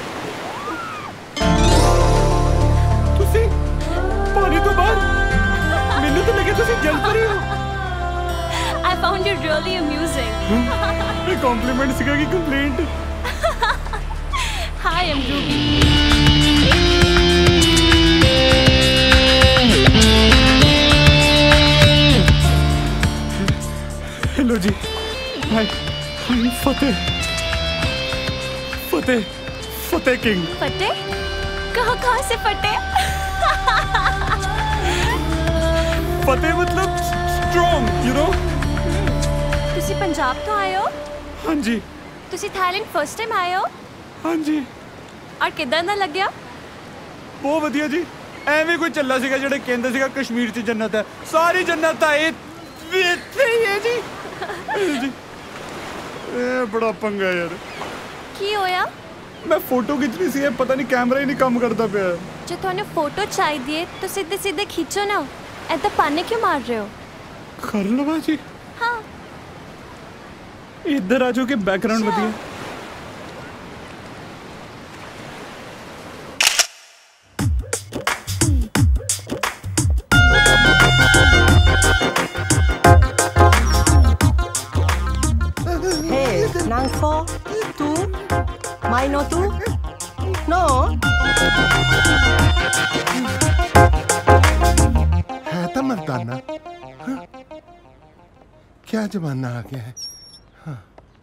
तुसी पानी तो बाहर मैनू तो लगे तुसी जल परी हो। I found you really amusing. ये कॉम्प्लीमेंट सीखा कि complaint? Hi, I'm Ruby. Hello जी। Hi Fateh Fateh Fateh king. फतेह? कहाँ से फतेह? फतेह मतलब स्ट्रॉन्ग, यू नो। तुसी पंजाब तो आए हो? हाँ जी। तुसी थाईलैंड फर्स्ट टाइम आए हो? हाँ जी। और किदां दा लग्या? बहुत वधिया जी। ਐਵੇਂ ਕੋਈ ਚੱਲਾ ਸੀਗਾ ਜਿਹੜੇ ਕਹਿੰਦੇ ਸੀਗਾ ਕਸ਼ਮੀਰ 'ਚ ਜੰਨਤ ਹੈ। ਸਾਰੀ ਜੰਨਤ ਤਾਂ ਇੱਥੇ ਹੀ ਹੈ ਜੀ। ਜੀ ਇਹ ਬੜਾ ਪੰਗਾ ਯਾਰ। ਕੀ ਹੋਇਆ? ਮੈਂ ਫੋਟੋ ਖਿੱਚਣੀ ਸੀ, ਪਤਾ ਨਹੀਂ ਕੈਮਰਾ ਹੀ ਨਹੀਂ ਕੰਮ ਕਰਦਾ ਪਿਆ। ਜੇ ਤੁਹਾਨੂੰ ਫੋਟੋ ਚਾਹੀਦੀ ਹੈ ਤਾਂ ਸਿੱਧੇ ਸਿੱਧੇ ਖਿੱਚੋ ਨਾ। ਐਦਾਂ ਪਾਨੇ ਕਿਉਂ ਮਾਰ ਰਹੇ ਹੋ? ਕਰ ਲਵਾਂ ਜੀ। ਹਾਂ ਇੱਧਰ ਆ ਜਾਓ ਕਿ ਬੈਕਗ੍ਰਾਉਂਡ ਵਧੀਆ। Nangfo, tu, Maino tu, no. है तो मर्दाना। हाँ? क्या जमाना आ गया है। हाँ।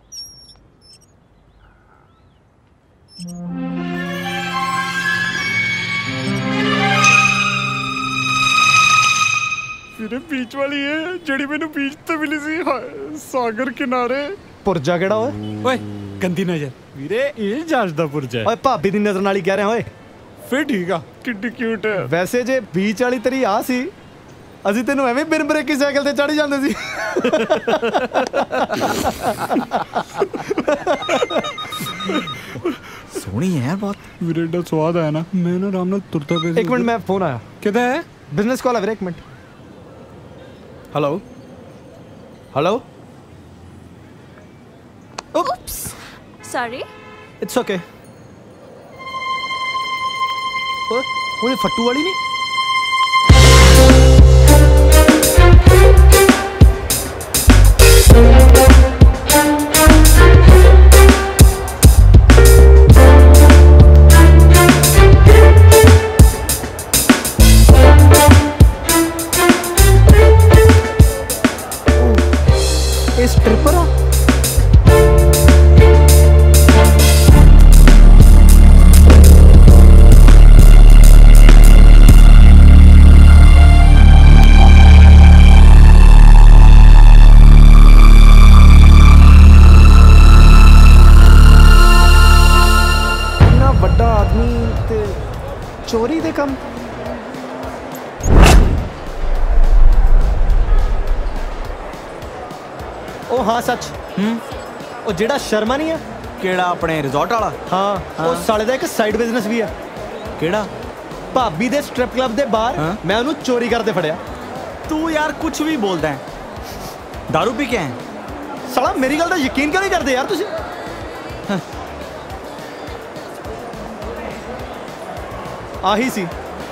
फिर बीच वाली है जड़ी मैनू बीच तो मिली सी सागर किनारे। पुरजा केड़ा ओए? ओए गंदी नजर ਵੀਰੇ ਇਹ ਜਹਾਜ਼ ਦਾ ਪੁਰਜਾ ਹੈ। ਓਏ ਭਾਬੀ ਦੀ ਨਜ਼ਰ ਨਾਲ ਹੀ ਕਹਿ ਰਿਹਾ ਓਏ। ਫਿਰ ਠੀਕ ਆ ਕਿੱਡੀ ਕਿਊਟ ਹੈ। ਵੈਸੇ ਜੇ ਬੀਚ ਵਾਲੀ ਤੇਰੀ ਆ ਸੀ ਅਸੀਂ ਤੈਨੂੰ ਐਵੇਂ ਬਿਨ ਬ੍ਰੇਕੀ ਸਾਈਕਲ ਤੇ ਚੜ੍ਹ ਜਾਂਦੇ ਸੀ। सोहनी है बहुत ਵੀਰੇ ਦਾ ਸਵਾਦ ਆਇਆ ਨਾ ਮੈਂ ਨਾ ਆਰਾਮ ਨਾਲ ਤੁਰਦਾ ਪਿਆ एक मिनट मैं फोन आया ਕਿੱਦਾਂ ਹੈ बिजनेस कॉल है वीरे एक minute hello hello Oops. Sorry. It's okay वो ये फट्टू वाली नहीं स्ट्रिपर ਵੱਡਾ ਆਦਮੀ ਤੇ ਚੋਰੀ ਦੇ ਕੰਮ ਉਹ ਹਾਂ ਸੱਚ ਉਹ ਜਿਹੜਾ ਸ਼ਰਮਾ ਨਹੀਂ ਹੈ ਕਿਹੜਾ ਆਪਣੇ ਰਿਜ਼ੋਰਟ ਵਾਲਾ ਹਾਂ ਉਹ ਸਾਲੇ ਦਾ ਇੱਕ ਸਾਈਡ ਬਿਜ਼ਨਸ ਵੀ ਆ ਕਿਹੜਾ ਭਾਬੀ ਦੇ ਸਟ੍ਰਿਪ ਕਲੱਬ ਦੇ ਬਾਹਰ ਮੈਂ ਉਹਨੂੰ ਚੋਰੀ ਕਰਦੇ ਫੜਿਆ ਤੂੰ ਯਾਰ ਕੁਝ ਵੀ ਬੋਲਦਾ ਹੈ दारू ਪੀ ਕੇ ਆਇਆ ਸਾਲਾ ਮੇਰੀ ਗੱਲ ਦਾ ਯਕੀਨ ਕਿਉਂ ਨਹੀਂ ਕਰਦੇ ਯਾਰ ਤੁਸੀਂ ਆਹੀ ਸੀ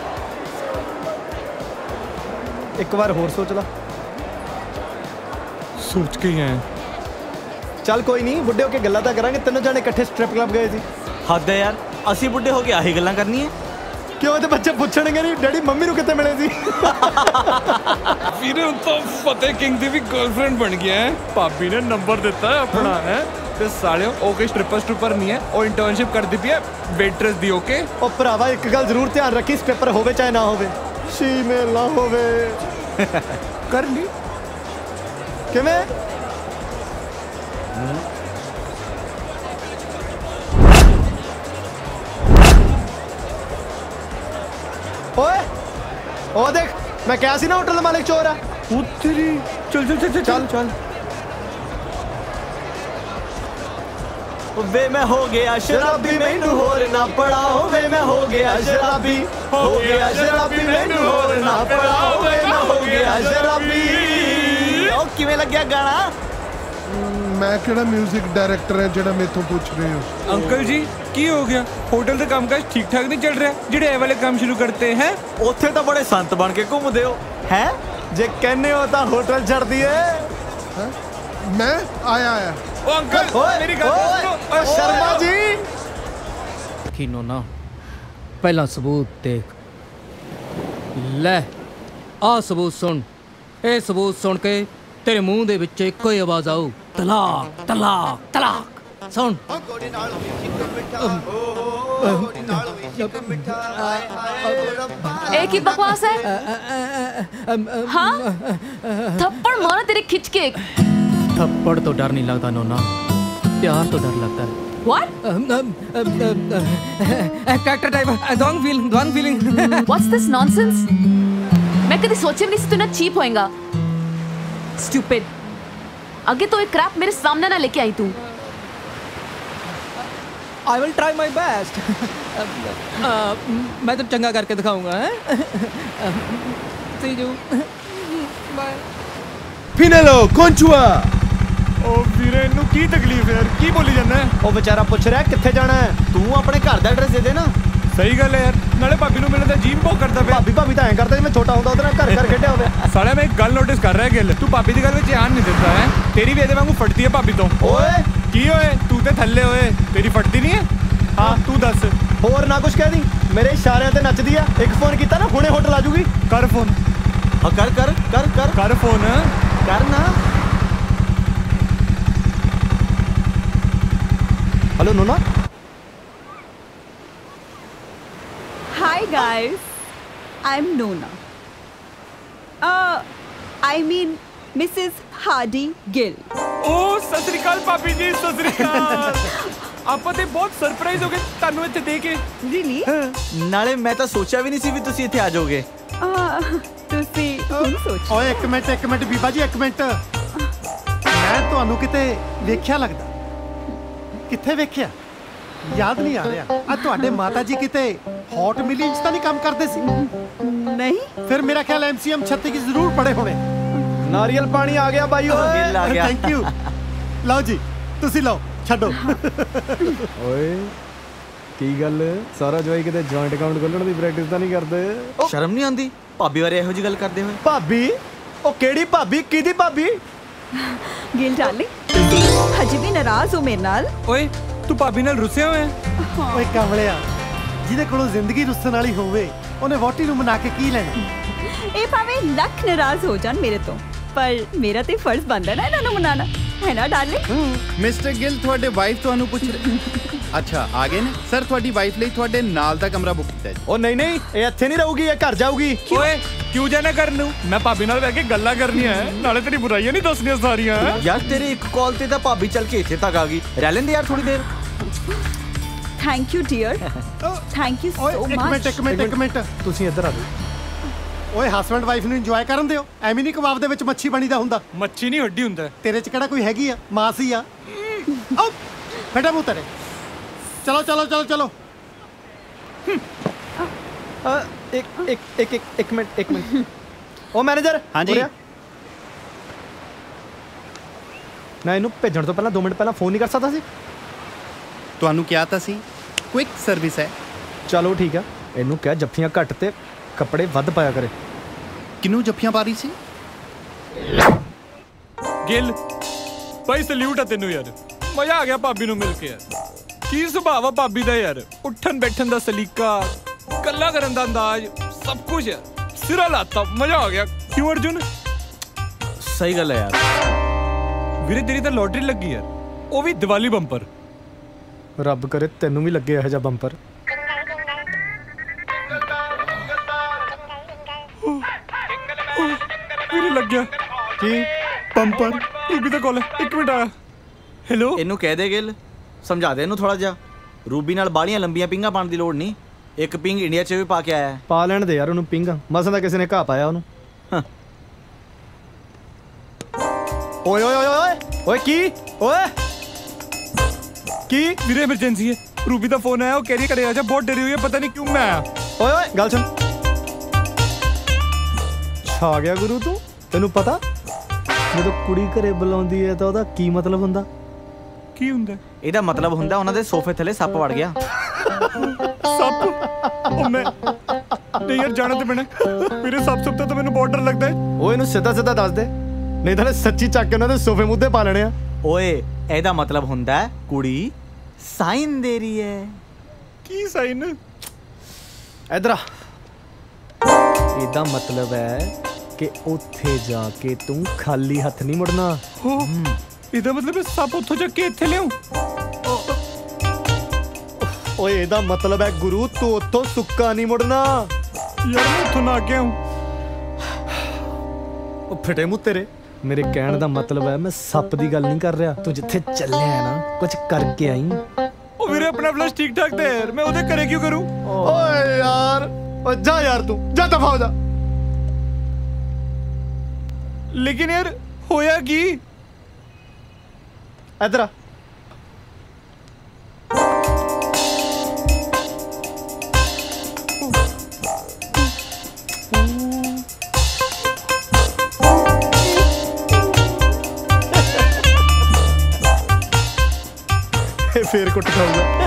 ਇੱਕ ਵਾਰ ਹੋਰ ਸੋਚ ਲਾ ਸੋਚ ਕੇ ਹੀ ਆਇਆ ਚੱਲ ਕੋਈ ਨਹੀਂ ਬੁੱਢੇ ਹੋ ਕੇ ਗੱਲਾਂ ਤਾਂ ਕਰਾਂਗੇ ਤਿੰਨੋਂ ਜਾਣੇ ਇਕੱਠੇ ਸਟ੍ਰਿਪ ਕਲੱਬ ਗਏ ਸੀ ਹੱਦ ਹੈ ਯਾਰ ਅਸੀਂ ਬੁੱਢੇ ਹੋ ਕੇ ਆਹੀ ਗੱਲਾਂ ਕਰਨੀ ਹੈ ਕਿਉਂ ਤੇ ਬੱਚੇ ਪੁੱਛਣਗੇ ਨਹੀਂ ਡੈਡੀ ਮੰਮੀ ਨੂੰ ਕਿੱਥੇ ਮਿਲੇ ਸੀ ਵੀਰੇ ਹੁਣ ਤਾਂ ਫਤਿਹ ਕਿੰਗ ਦੀ ਵੀ ਗਰਲਫ੍ਰੈਂਡ ਬਣ ਗਿਆ ਹੈ ਭਾਬੀ ਨੇ ਨੰਬਰ ਦਿੱਤਾ ਆਪਣਾ ਹੈ ਤੇ ਸਾਲਿਓ ਓਕੇ ਸਟ੍ਰਿਪਰ ਨਹੀਂ ਹੈ ਉਹ ਇੰਟਰਨਸ਼ਿਪ ਕਰਦੀ ਪਈ ਹੈ ਵੇਟਰਸ ਦੀ ਓਕੇ ਉਹ ਭਰਾਵਾ ਇੱਕ ਗੱਲ ਜ਼ਰੂਰ ਧਿਆਨ ਰੱਖੀ ਸਟ੍ਰਿਪਰ ਹੋਵੇ ਚਾਹੇ ਨਾ ਹੋਵੇ ਸ਼ੀਮੇਲ ਨਾ ਹੋਵੇ ਕਰ ਲਈ ਕਿਵੇਂ ਓਏ ਉਹ ਦੇਖ ਮੈਂ ਕਿਹਾ ਸੀ ਨਾ ਹੋਟਲ ਦਾ ਮਾਲਕ ਚੋਰ ਆ ਉੱਤਰੀ ਚੱਲ ਵੇ ਮੈਂ ਹੋ ਗਿਆ ਸ਼ਰਾਬੀ ਮੈਨੂੰ ਹੋਰ ਨਾ ਪੜਾਓ ਵੇ ਮੈਂ ਹੋ ਗਿਆ ਸ਼ਰਾਬੀ ਮੈਨੂੰ ਹੋਰ ਨਾ ਪੜਾਓ ਵੇ ਮੈਂ ਹੋ ਗਿਆ ਸ਼ਰਾਬੀ ਉਹ ਕਿਵੇਂ ਲੱਗਿਆ ਗਾਣਾ ਮੈਂ ਕਿਹੜਾ 뮤직 ਡਾਇਰੈਕਟਰ ਹੈ ਜਿਹੜਾ ਮੇਥੋਂ ਪੁੱਛ ਰਹੇ ਹੋ ਅੰਕਲ ਜੀ ਕੀ ਹੋ ਗਿਆ ਹੋਟਲ ਦਾ ਕੰਮਕਾਜ ਠੀਕ ਠਾਕ ਨਹੀਂ ਚੱਲ ਰਿਹਾ ਜਿਹੜੇ ਇਹ ਵਾਲੇ ਕੰਮ ਸ਼ੁਰੂ ਕਰਤੇ ਹੈ ਉੱਥੇ ਤਾਂ ਬੜੇ ਸੰਤ ਬਣ ਕੇ ਘੁੰਮਦੇ ਹੋ ਹੈ ਜੇ ਕਹਿੰਦੇ ਹੋ ਤਾਂ ਹੋਟਲ ਛੱਡ ਦਈਏ ਮੈਂ ਆਇਆ ਉਹ ਅੰਕਲ ਮੇਰੀ ਗੱਲ ਸੁਣੋ ਸ਼ਰਮਾ ਜੀ ਕਿਨੋ ਨਾ ਪਹਿਲਾ ਸਬੂਤ ਦੇਖ ਲੈ ਆ ਸਬੂਤ ਸੁਣ ਇਹ ਸਬੂਤ ਸੁਣ ਕੇ ਤੇਰੇ ਮੂੰਹ ਦੇ ਵਿੱਚ ਇੱਕੋ ਹੀ ਆਵਾਜ਼ ਆਊ ਤਲਾਕ ਤਲਾਕ ਤਲਾਕ ਸੁਣ एक ही बकवास है हाँ थप्पड़ मारा तेरे खिंच के थप्पड़ तो डर नहीं लगता नोना प्यार तो डर लगता है What? Character type. Wrong feeling. What's this nonsense? मैं कभी सोचे भी नहीं सी तू ना चीप होएगा. Stupid. आगे तो एक क्रैप मेरे सामने ना लेके आई तू. I will try my best. मैं तो चंगा करके दिखाऊंगा हैं. See you. Bye. Finelo, conchua. ਉਹ ਵੀਰੇ ਨੂੰ ਕੀ ਤਕਲੀਫ ਹੈ ਯਾਰ ਕੀ ਬੋਲੀ ਜਾਂਦਾ ਉਹ ਵਿਚਾਰਾ ਪੁੱਛ ਰਿਹਾ ਕਿੱਥੇ ਜਾਣਾ ਹੈ ਤੂੰ ਆਪਣੇ ਘਰ ਦਾ ਐਡਰੈਸ ਦੇ ਦੇ ਨਾ ਸਹੀ ਗੱਲ ਹੈ ਯਾਰ ਨਾਲੇ ਭਾਬੀ ਨੂੰ ਮਿਲਣ ਦਾ ਜੀਮ ਬਹੁਤ ਕਰਦਾ ਪਿਆ ਭਾਬੀ ਤਾਂ ਐਂ ਕਰਦਾ ਜਿਵੇਂ ਛੋਟਾ ਹੁੰਦਾ ਉਹਦੇ ਨਾਲ ਘਰ ਖੇਡਿਆ ਹੋਵੇ ਸਾਲਿਆ ਮੈਂ ਇੱਕ ਗੱਲ ਨੋਟਿਸ ਕਰ ਰਿਹਾ ਗਿੱਲ ਤੂੰ ਭਾਬੀ ਦੀ ਗੱਲ ਵਿੱਚ ਧਿਆਨ ਨਹੀਂ ਦਿੰਦਾ ਹੈ ਤੇਰੀ ਵੀ ਇਹਦੇ ਵਾਂਗੂ ਫਟਦੀ ਹੈ ਭਾਬੀ ਤੋਂ ਓਏ ਕੀ ਹੋਏ ਤੂੰ ਤੇ ਥੱਲੇ ਹੋਏ ਤੇਰੀ ਫਟਦੀ ਨਹੀਂ ਹੈ ਹਾਂ ਤੂੰ ਦੱਸ ਹੋਰ ਨਾ ਕੁਝ ਕਹਿ ਦੀ ਮੇਰੇ ਇਸ਼ਾਰਿਆਂ ਤੇ ਨੱਚਦੀ ਆ ਇੱਕ ਫੋਨ ਕੀਤਾ ਨਾ ਹੁਣੇ ਹੋਟਲ ਆ ਜੂਗੀ ਕਰ ਫੋਨ ਹਾਂ ਕਰ ਫੋਨ ਕਰ ਨਾ hello Nona Hi guys, I'm Nona. I mean Mrs. Hardy Gill. Oh, Sat Sri ਅਕਾਲ ਭਾਬੀ ਜੀ ਸਤਿ ਸ੍ਰੀ ਅਕਾਲ ਆਪਾਂ ਤੇ ਬਹੁਤ ਸਰਪ੍ਰਾਈਜ਼ ਹੋ ਗਏ ਤੁਹਾਨੂੰ ਇੱਥੇ ਦੇਖ ਕੇ Really? ਨਾਲੇ ਮੈਂ ਤਾਂ ਸੋਚਿਆ ਵੀ ਨਹੀਂ ਸੀ ਵੀ ਤੁਸੀਂ ਇੱਥੇ ਆ ਜਾਓਗੇ ਤੁਸੀਂ ਹੁਣ ਸੋਚ ਓਏ ਇੱਕ ਮਿੰਟ ਬੀਬਾ ਜੀ ਇੱਕ ਮਿੰਟ ਮੈਂ ਤੁਹਾਨੂੰ ਕਿਤੇ ਵੇਖਿਆ ਲੱਗਦਾ ਕਿੱਥੇ ਵੇਖਿਆ याद नहीं आ रहा आ ਤੁਹਾਡੇ ਮਾਤਾ ਜੀ ਕਿਤੇ ਹੌਟ ਮਿਲਿੰਗ 'ਚ ਤਾਂ ਨਹੀਂ ਕੰਮ ਕਰਦੇ ਸੀ? नहीं फिर मेरा ख्याल MCM 36 की जरूर पढ़े होने। नारियल पानी आ गया भाई। Thank you. लो जी ਤੁਸੀਂ ਲਓ ਛੱਡੋ। ਓਏ ਕੀ ਗੱਲ ਸਾਰਾ ਜੋਈ ਕਿਤੇ ਜੁਆਇੰਟ ਅਕਾਊਂਟ ਖੋਲਣ ਦੀ ਪ੍ਰੈਕਟਿਸ ਤਾਂ ਨਹੀਂ ਕਰਦੇ? ਸ਼ਰਮ ਨਹੀਂ ਆਉਂਦੀ ਭਾਬੀ ਬਾਰੇ ਇਹੋ ਜੀ ਗੱਲ ਕਰਦੇ ਹੋਏ? ਭਾਬੀ? ਉਹ ਕਿਹੜੀ ਭਾਬੀ? ਕਿਹਦੀ ਭਾਬੀ? ਗਿਲ ਡਾਰਲਿੰਗ ਤੁਸੀਂ ਹਜੇ ਵੀ ਨਾਰਾਜ਼ ਹੋ ਮੇਰੇ ਨਾਲ? ਓਏ ਤੂੰ ਭਾਬੀ ਨਾਲ ਰੁੱਸਿਆ ਹੋਇਆ? ਓਏ ਕਮਲਿਆ ਜਿਹਦੇ ਕੋਲੋਂ ਜ਼ਿੰਦਗੀ ਰੁੱਸਣ ਵਾਲੀ ਹੋਵੇ ਉਹਨੇ ਵੋਟੀ ਨੂੰ ਮਨਾ ਕੇ ਕੀ ਲੈਣਾ? ਇਹ ਭਾਵੇਂ ਲੱਖ ਨਾਰਾਜ਼ ਹੋ ਜਾਣ ਮੇਰੇ ਤੋਂ ਪਰ ਮੇਰਾ ਤੇ ਫਰਜ਼ ਬਣਦਾ ਨਾ ਇਹਨਾਂ ਨੂੰ ਮਨਾਣਾ ਹੈ ਨਾ ਡਾਰਲਿੰਗ। ਮਿਸਟਰ ਗਿਲ ਤੁਹਾਡੇ ਵਾਈਫ ਤੁਹਾਨੂੰ ਪੁੱਛ ਰਹੇ। ਅੱਛਾ ਆ ਗਏ ਨੇ ਸਰ, ਤੁਹਾਡੀ ਵਾਈਫ ਲਈ ਤੁਹਾਡੇ ਨਾਲ ਦਾ ਕਮਰਾ ਬੁੱਕ ਕੀਤਾ ਜੀ। ਉਹ ਨਹੀਂ ਨਹੀਂ ਇਹ ਇੱਥੇ ਨਹੀਂ ਰਹੂਗੀ, ਇਹ ਘਰ ਜਾਊਗੀ। ਓਏ ਕਿਉਂ ਜਾਣਾ ਕਰਨ ਨੂੰ? ਮੈਂ ਭਾਬੀ ਨਾਲ ਬਹਿ ਕੇ ਗੱਲਾਂ ਕਰਨੀਆਂ ਨਾਲੇ ਤੇਰੀ ਬੁਰਾਈਆਂ ਨਹੀਂ ਦੱਸਣੀਆਂ ਸਾਰੀਆਂ। ਯਾਰ ਤੇਰੇ ਇੱਕ ਕਾਲ ਤੇ ਤਾਂ ਭਾਬੀ ਚੱਲ ਕੇ ਇੱਥੇ ਤੱਕ ਆ ਗਈ, ਰਹਿ ਲੈਂਦੇ ਯਾਰ ਥੋੜੀ ਦੇਰ। Thank you dear, thank you so much. ਇੱਕ ਮਿੰਟ ਤੁਸੀਂ ਇੱਧਰ ਆ ਜਾਓ। ਓਏ ਹਸਬੈਂਡ ਵਾਈਫ ਨੂੰ ਇੰਜੋਏ ਕਰਨ ਦਿਓ, ਐਵੇਂ ਨਹੀਂ ਕਬਾਬ ਦੇ ਵਿੱਚ ਮੱਛੀ ਬਣੀਦਾ ਹੁੰਦਾ। ਮੱਛੀ ਨਹੀਂ ਹੱਡੀ ਹੁੰਦਾ। ਤੇਰੇ 'ਚ ਕਿਹੜਾ ਕੋਈ ਹੈਗੀ ਆ? ਮਾਸ ਹੀ ਆ। ਓ ਬੇਟਾ ਮੂੰਹ ਤੇਰੇ। ਚਲੋ ਚਲੋ ਚਲੋ ਚਲੋ। ਇੱਕ ਮਿੰਟ। ਉਹ ਮੈਨੇਜਰ। ਹਾਂਜੀ। ਨਾ ਇਹਨੂੰ ਭੇਜਣ ਤੋਂ ਪਹਿਲਾਂ 2 ਮਿੰਟ ਪਹਿਲਾਂ ਫੋਨ ਨਹੀਂ ਕਰ ਸਕਦਾ ਸੀ? ਤੁਹਾਨੂੰ ਕਿਹਾ ਤਾਂ ਸੀ ਕੁਇਕ ਸਰਵਿਸ ਹੈ। ਚਲੋ ਠੀਕ ਆ, ਇਹਨੂੰ ਕਿਹਾ ਜੱਫੀਆਂ ਘੱਟ ਤੇ ਕੱਪੜੇ ਵੱਧ ਪਾਇਆ ਕਰੇ। ਕਿਨੂੰ ਜੱਫੀਆਂ ਪਾ ਰਹੀ ਸੀ? ਗਿਲ ਭਾਈ ਸਲੂਟ ਆ ਤੈਨੂੰ ਯਾਰ, ਮਜ਼ਾ ਆ ਗਿਆ ਭਾਬੀ ਨੂੰ ਮਿਲ ਕੇ ਯਾਰ। ਕੀ ਸੁਭਾਅ ਆ ਭਾਬੀ ਦਾ ਯਾਰ, ਉੱਠਣ ਬੈਠਣ ਦਾ ਸਲੀਕਾ, ਗੱਲਾਂ ਕਰਨ ਦਾ ਅੰਦਾਜ਼, ਸਭ ਕੁਝ ਯਾਰ ਸਿਰਾ ਲਾਤਾ, ਮਜ਼ਾ ਆ ਗਿਆ। ਕਿਉਂ ਅਰਜੁਨ? ਸਹੀ ਗੱਲ ਹੈ ਯਾਰ। ਵੀਰੇ ਤੇਰੀ ਤਾਂ ਲੋਟਰੀ ਲੱਗੀ ਯਾਰ, ਉਹ ਵੀ ਦੀਵਾਲੀ ਬੰਪਰ। ਰੱਬ ਕਰੇ ਤੈਨੂੰ ਵੀ ਲੱਗੇ ਇਹੋ ਜਿਹਾ ਬੰਪਰ। ਵੀਰੇ ਲੱਗਿਆ ਕੀ ਬੰਪਰ? ਰੂਬੀ ਦਾ ਕਾਲ ਹੈ, 1 ਮਿੰਟ ਆਇਆ। ਹੈਲੋ। ਇਹਨੂੰ ਕਹਿ ਦੇ ਗਿਲ, ਸਮਝਾ ਦੇ ਇਹਨੂੰ ਥੋੜਾ ਜਿਹਾ। ਰੂਬੀ ਨਾਲ ਬਾਲੀਆਂ ਲੰਬੀਆਂ ਪਿੰਗਾਂ ਪਾਉਣ ਦੀ ਲੋੜ ਨਹੀਂ, ਇੱਕ ਪਿੰਗ ਇੰਡੀਆ 'ਚ ਵੀ ਪਾ ਕੇ ਆਇਆ। ਪਾ ਲੈਣ ਦੇ ਯਾਰ ਉਹਨੂੰ ਪਿੰਗਾਂ, ਮਸਾਂ ਦਾ ਕਿਸੇ ਨੇ ਘਾਹ ਪਾਇਆ ਉਹਨੂੰ। ਓਏ ਓਏ ਓਏ ਓਏ ਓਏ ਕੀ? ਓਏ ਕੀ? ਵੀਰੇ ਐਮਰਜੈਂਸੀ ਹੈ, ਰੂਬੀ ਦਾ ਫੋਨ ਆਇਆ, ਉਹ ਕਹਿ ਰਹੀ ਘਰੇ ਆ ਜਾ, ਬਹੁਤ ਡਰੀ ਹੋਈ ਹੈ, ਪਤਾ ਨਹੀਂ ਕਿਉਂ ਮੈਂ ਆਇਆ। ਓਏ ਓਏ ਗੱਲ ਸੁਣ। ਛਾ ਗਿਆ ਗੁਰੂ ਤੂੰ, ਤੈਨੂੰ ਪਤਾ ਜਦੋਂ ਕੁੜੀ ਘਰੇ ਬੁਲਾਉਂਦੀ ਹੈ ਤਾਂ ਉਹਦਾ ਕੀ ਮਤਲਬ ਹੁੰਦਾ? ਕੀ ਹੁੰਦਾ? ਇਹਦਾ ਮਤਲਬ ਹੁੰਦਾ ਉਹਨਾਂ ਦੇ ਸੋਫੇ ਥੱਲੇ ਸੱਪ ਵੜ ਗਿਆ। ਸੱਪ? ਉਹ ਮੈਂ ਨਹੀਂ ਯਾਰ ਜਾਣਾ ਤੇ ਪੈਣਾ ਮੇਰੇ, ਸੱਪ ਸੁੱਪ ਤਾਂ ਮੈਨੂੰ ਬਹੁਤ ਡਰ ਲੱਗਦਾ ਹੈ। ਓਏ ਇਹਨੂੰ ਸਿੱਧਾ ਸਿੱਧਾ ਦੱਸ ਦੇ, ਨਹੀਂ ਤਾਂ ਸੱਚੀ ਚੱਕ ਕੇ ਉਹਨਾਂ ਦੇ ਸੋਫੇ ਮੁੱਦੇ ਪਾ ਲੈਣੇ ਆ। ਓਏ ਇਹਦਾ ਮਤਲਬ ਹੁੰਦਾ ਕੁੜੀ ਸਾਈਨ ਦੇ ਰਹੀ ਹੈ। ਕੀ ਸਾਈਨ? ਇਧਰ ਆ। ਇਹਦਾ ਮਤਲਬ ਹੈ ਕਿ ਉੱਥੇ ਜਾ ਕੇ ਤੂੰ ਖਾਲੀ ਹੱਥ ਨਹੀਂ ਮੁੜਨਾ। ਇਹਦਾ ਮਤਲਬ ਸੱਪ ਉੱਥੋਂ ਚੱਕ ਕੇ ਇੱਥੇ ਲਿਆਉਂ? ਓਏ ਇਹਦਾ ਮਤਲਬ ਹੈ ਗੁਰੂ ਤੂੰ ਉੱਥੋਂ ਸੁੱਕਾ ਨਹੀਂ ਮੁੜਨਾ। ਯਾਰ ਮੈਂ ਉੱਥੋਂ ਨਾ ਗਿਆ ਹੂੰ। ਉਹ ਫਿਟੇ ਮੂੰਹ ਤੇਰੇ, ਮੇਰੇ ਕਹਿਣ ਦਾ ਮਤਲਬ ਹੈ ਮੈਂ ਸੱਪ ਦੀ ਗੱਲ ਨਹੀਂ ਕਰ ਰਿਹਾ। ਤੂੰ ਜਿੱਥੇ ਚੱਲਿਆ ਹੈ ਨਾ ਕੁਝ ਕਰਕੇ ਆਈ। ਉਹ ਵੀਰੇ ਆਪਣਾ ਫਲਸ਼ ਠੀਕ ਠਾਕ ਤੇ ਯਾਰ, ਮੈਂ ਉਹਦੇ ਘਰੇ ਕਿਉਂ ਕਰੂੰ? ਓਏ ਯਾਰ ਓ ਜਾ ਯਾਰ, ਤੂੰ ਜਾ ਦਫਾ ਹੋ ਜਾ। ਲੇਕਿਨ ਯਾਰ ਹੋਇਆ ਕੀ? ਇਧਰ ਆ। ਫੇਰ ਕੁੱਟ ਖਾਊਗਾ।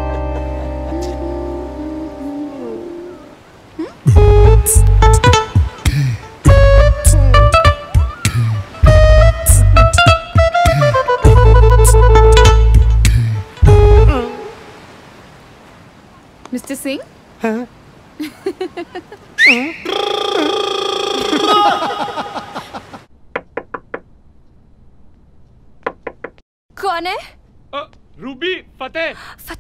मिस्टर सिंह? कौन है? Ruby, Fateh.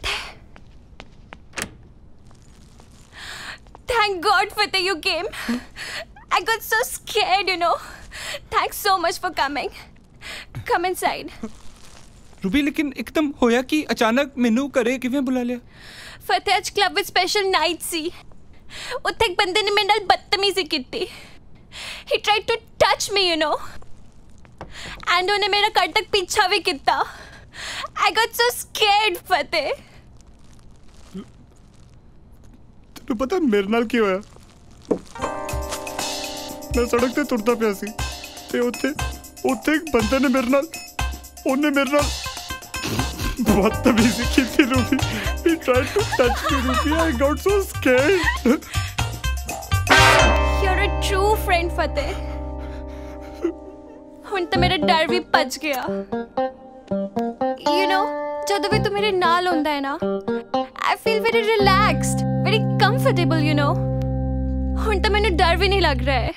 Thank God, Fateh, you came. I got so scared, you know. Thanks so much for coming. Come inside. Ruby लेकिन एकदम होया कि अचानक मैनू घरे किवें बुला लिया? फतेह आज क्लब विच स्पेशल नाइट सी, उत्थे एक बंदे ने मेरे नाल बदतमीजी कीती। He tried to touch me, you know. And उन्हें मेरा कट तक पीछा भी किया। I got so scared, Fateh. ਤੂੰ ਪਤਾ ਮੇਰੇ ਨਾਲ ਕੀ ਹੋਇਆ? ਮੈਂ ਸੜਕ ਤੇ ਤੁਰਦਾ ਪਿਆ ਸੀ ਤੇ ਉੱਥੇ ਇੱਕ ਬੰਦੇ ਨੇ ਮੇਰੇ ਨਾਲ ਬਦਤਮੀਜ਼ੀ ਕੀਤੀ। Ruby, he tried to touch me, Ruby. I got so scared. You're a true friend, Fateh. ਹੁਣ ਤਾਂ ਮੇਰਾ ਡਰ ਵੀ ਭੱਜ ਗਿਆ। You know, ਜਦੋਂ ਵੀ ਤੂੰ ਮੇਰੇ ਨਾਲ ਹੁੰਦਾ ਹੈ ਨਾ, I feel very relaxed, very comfortable, you know. ਹੁਣ ਤਾਂ ਮੈਨੂੰ ਡਰ ਵੀ ਨਹੀਂ ਲੱਗ ਰਿਹਾ ਹੈ।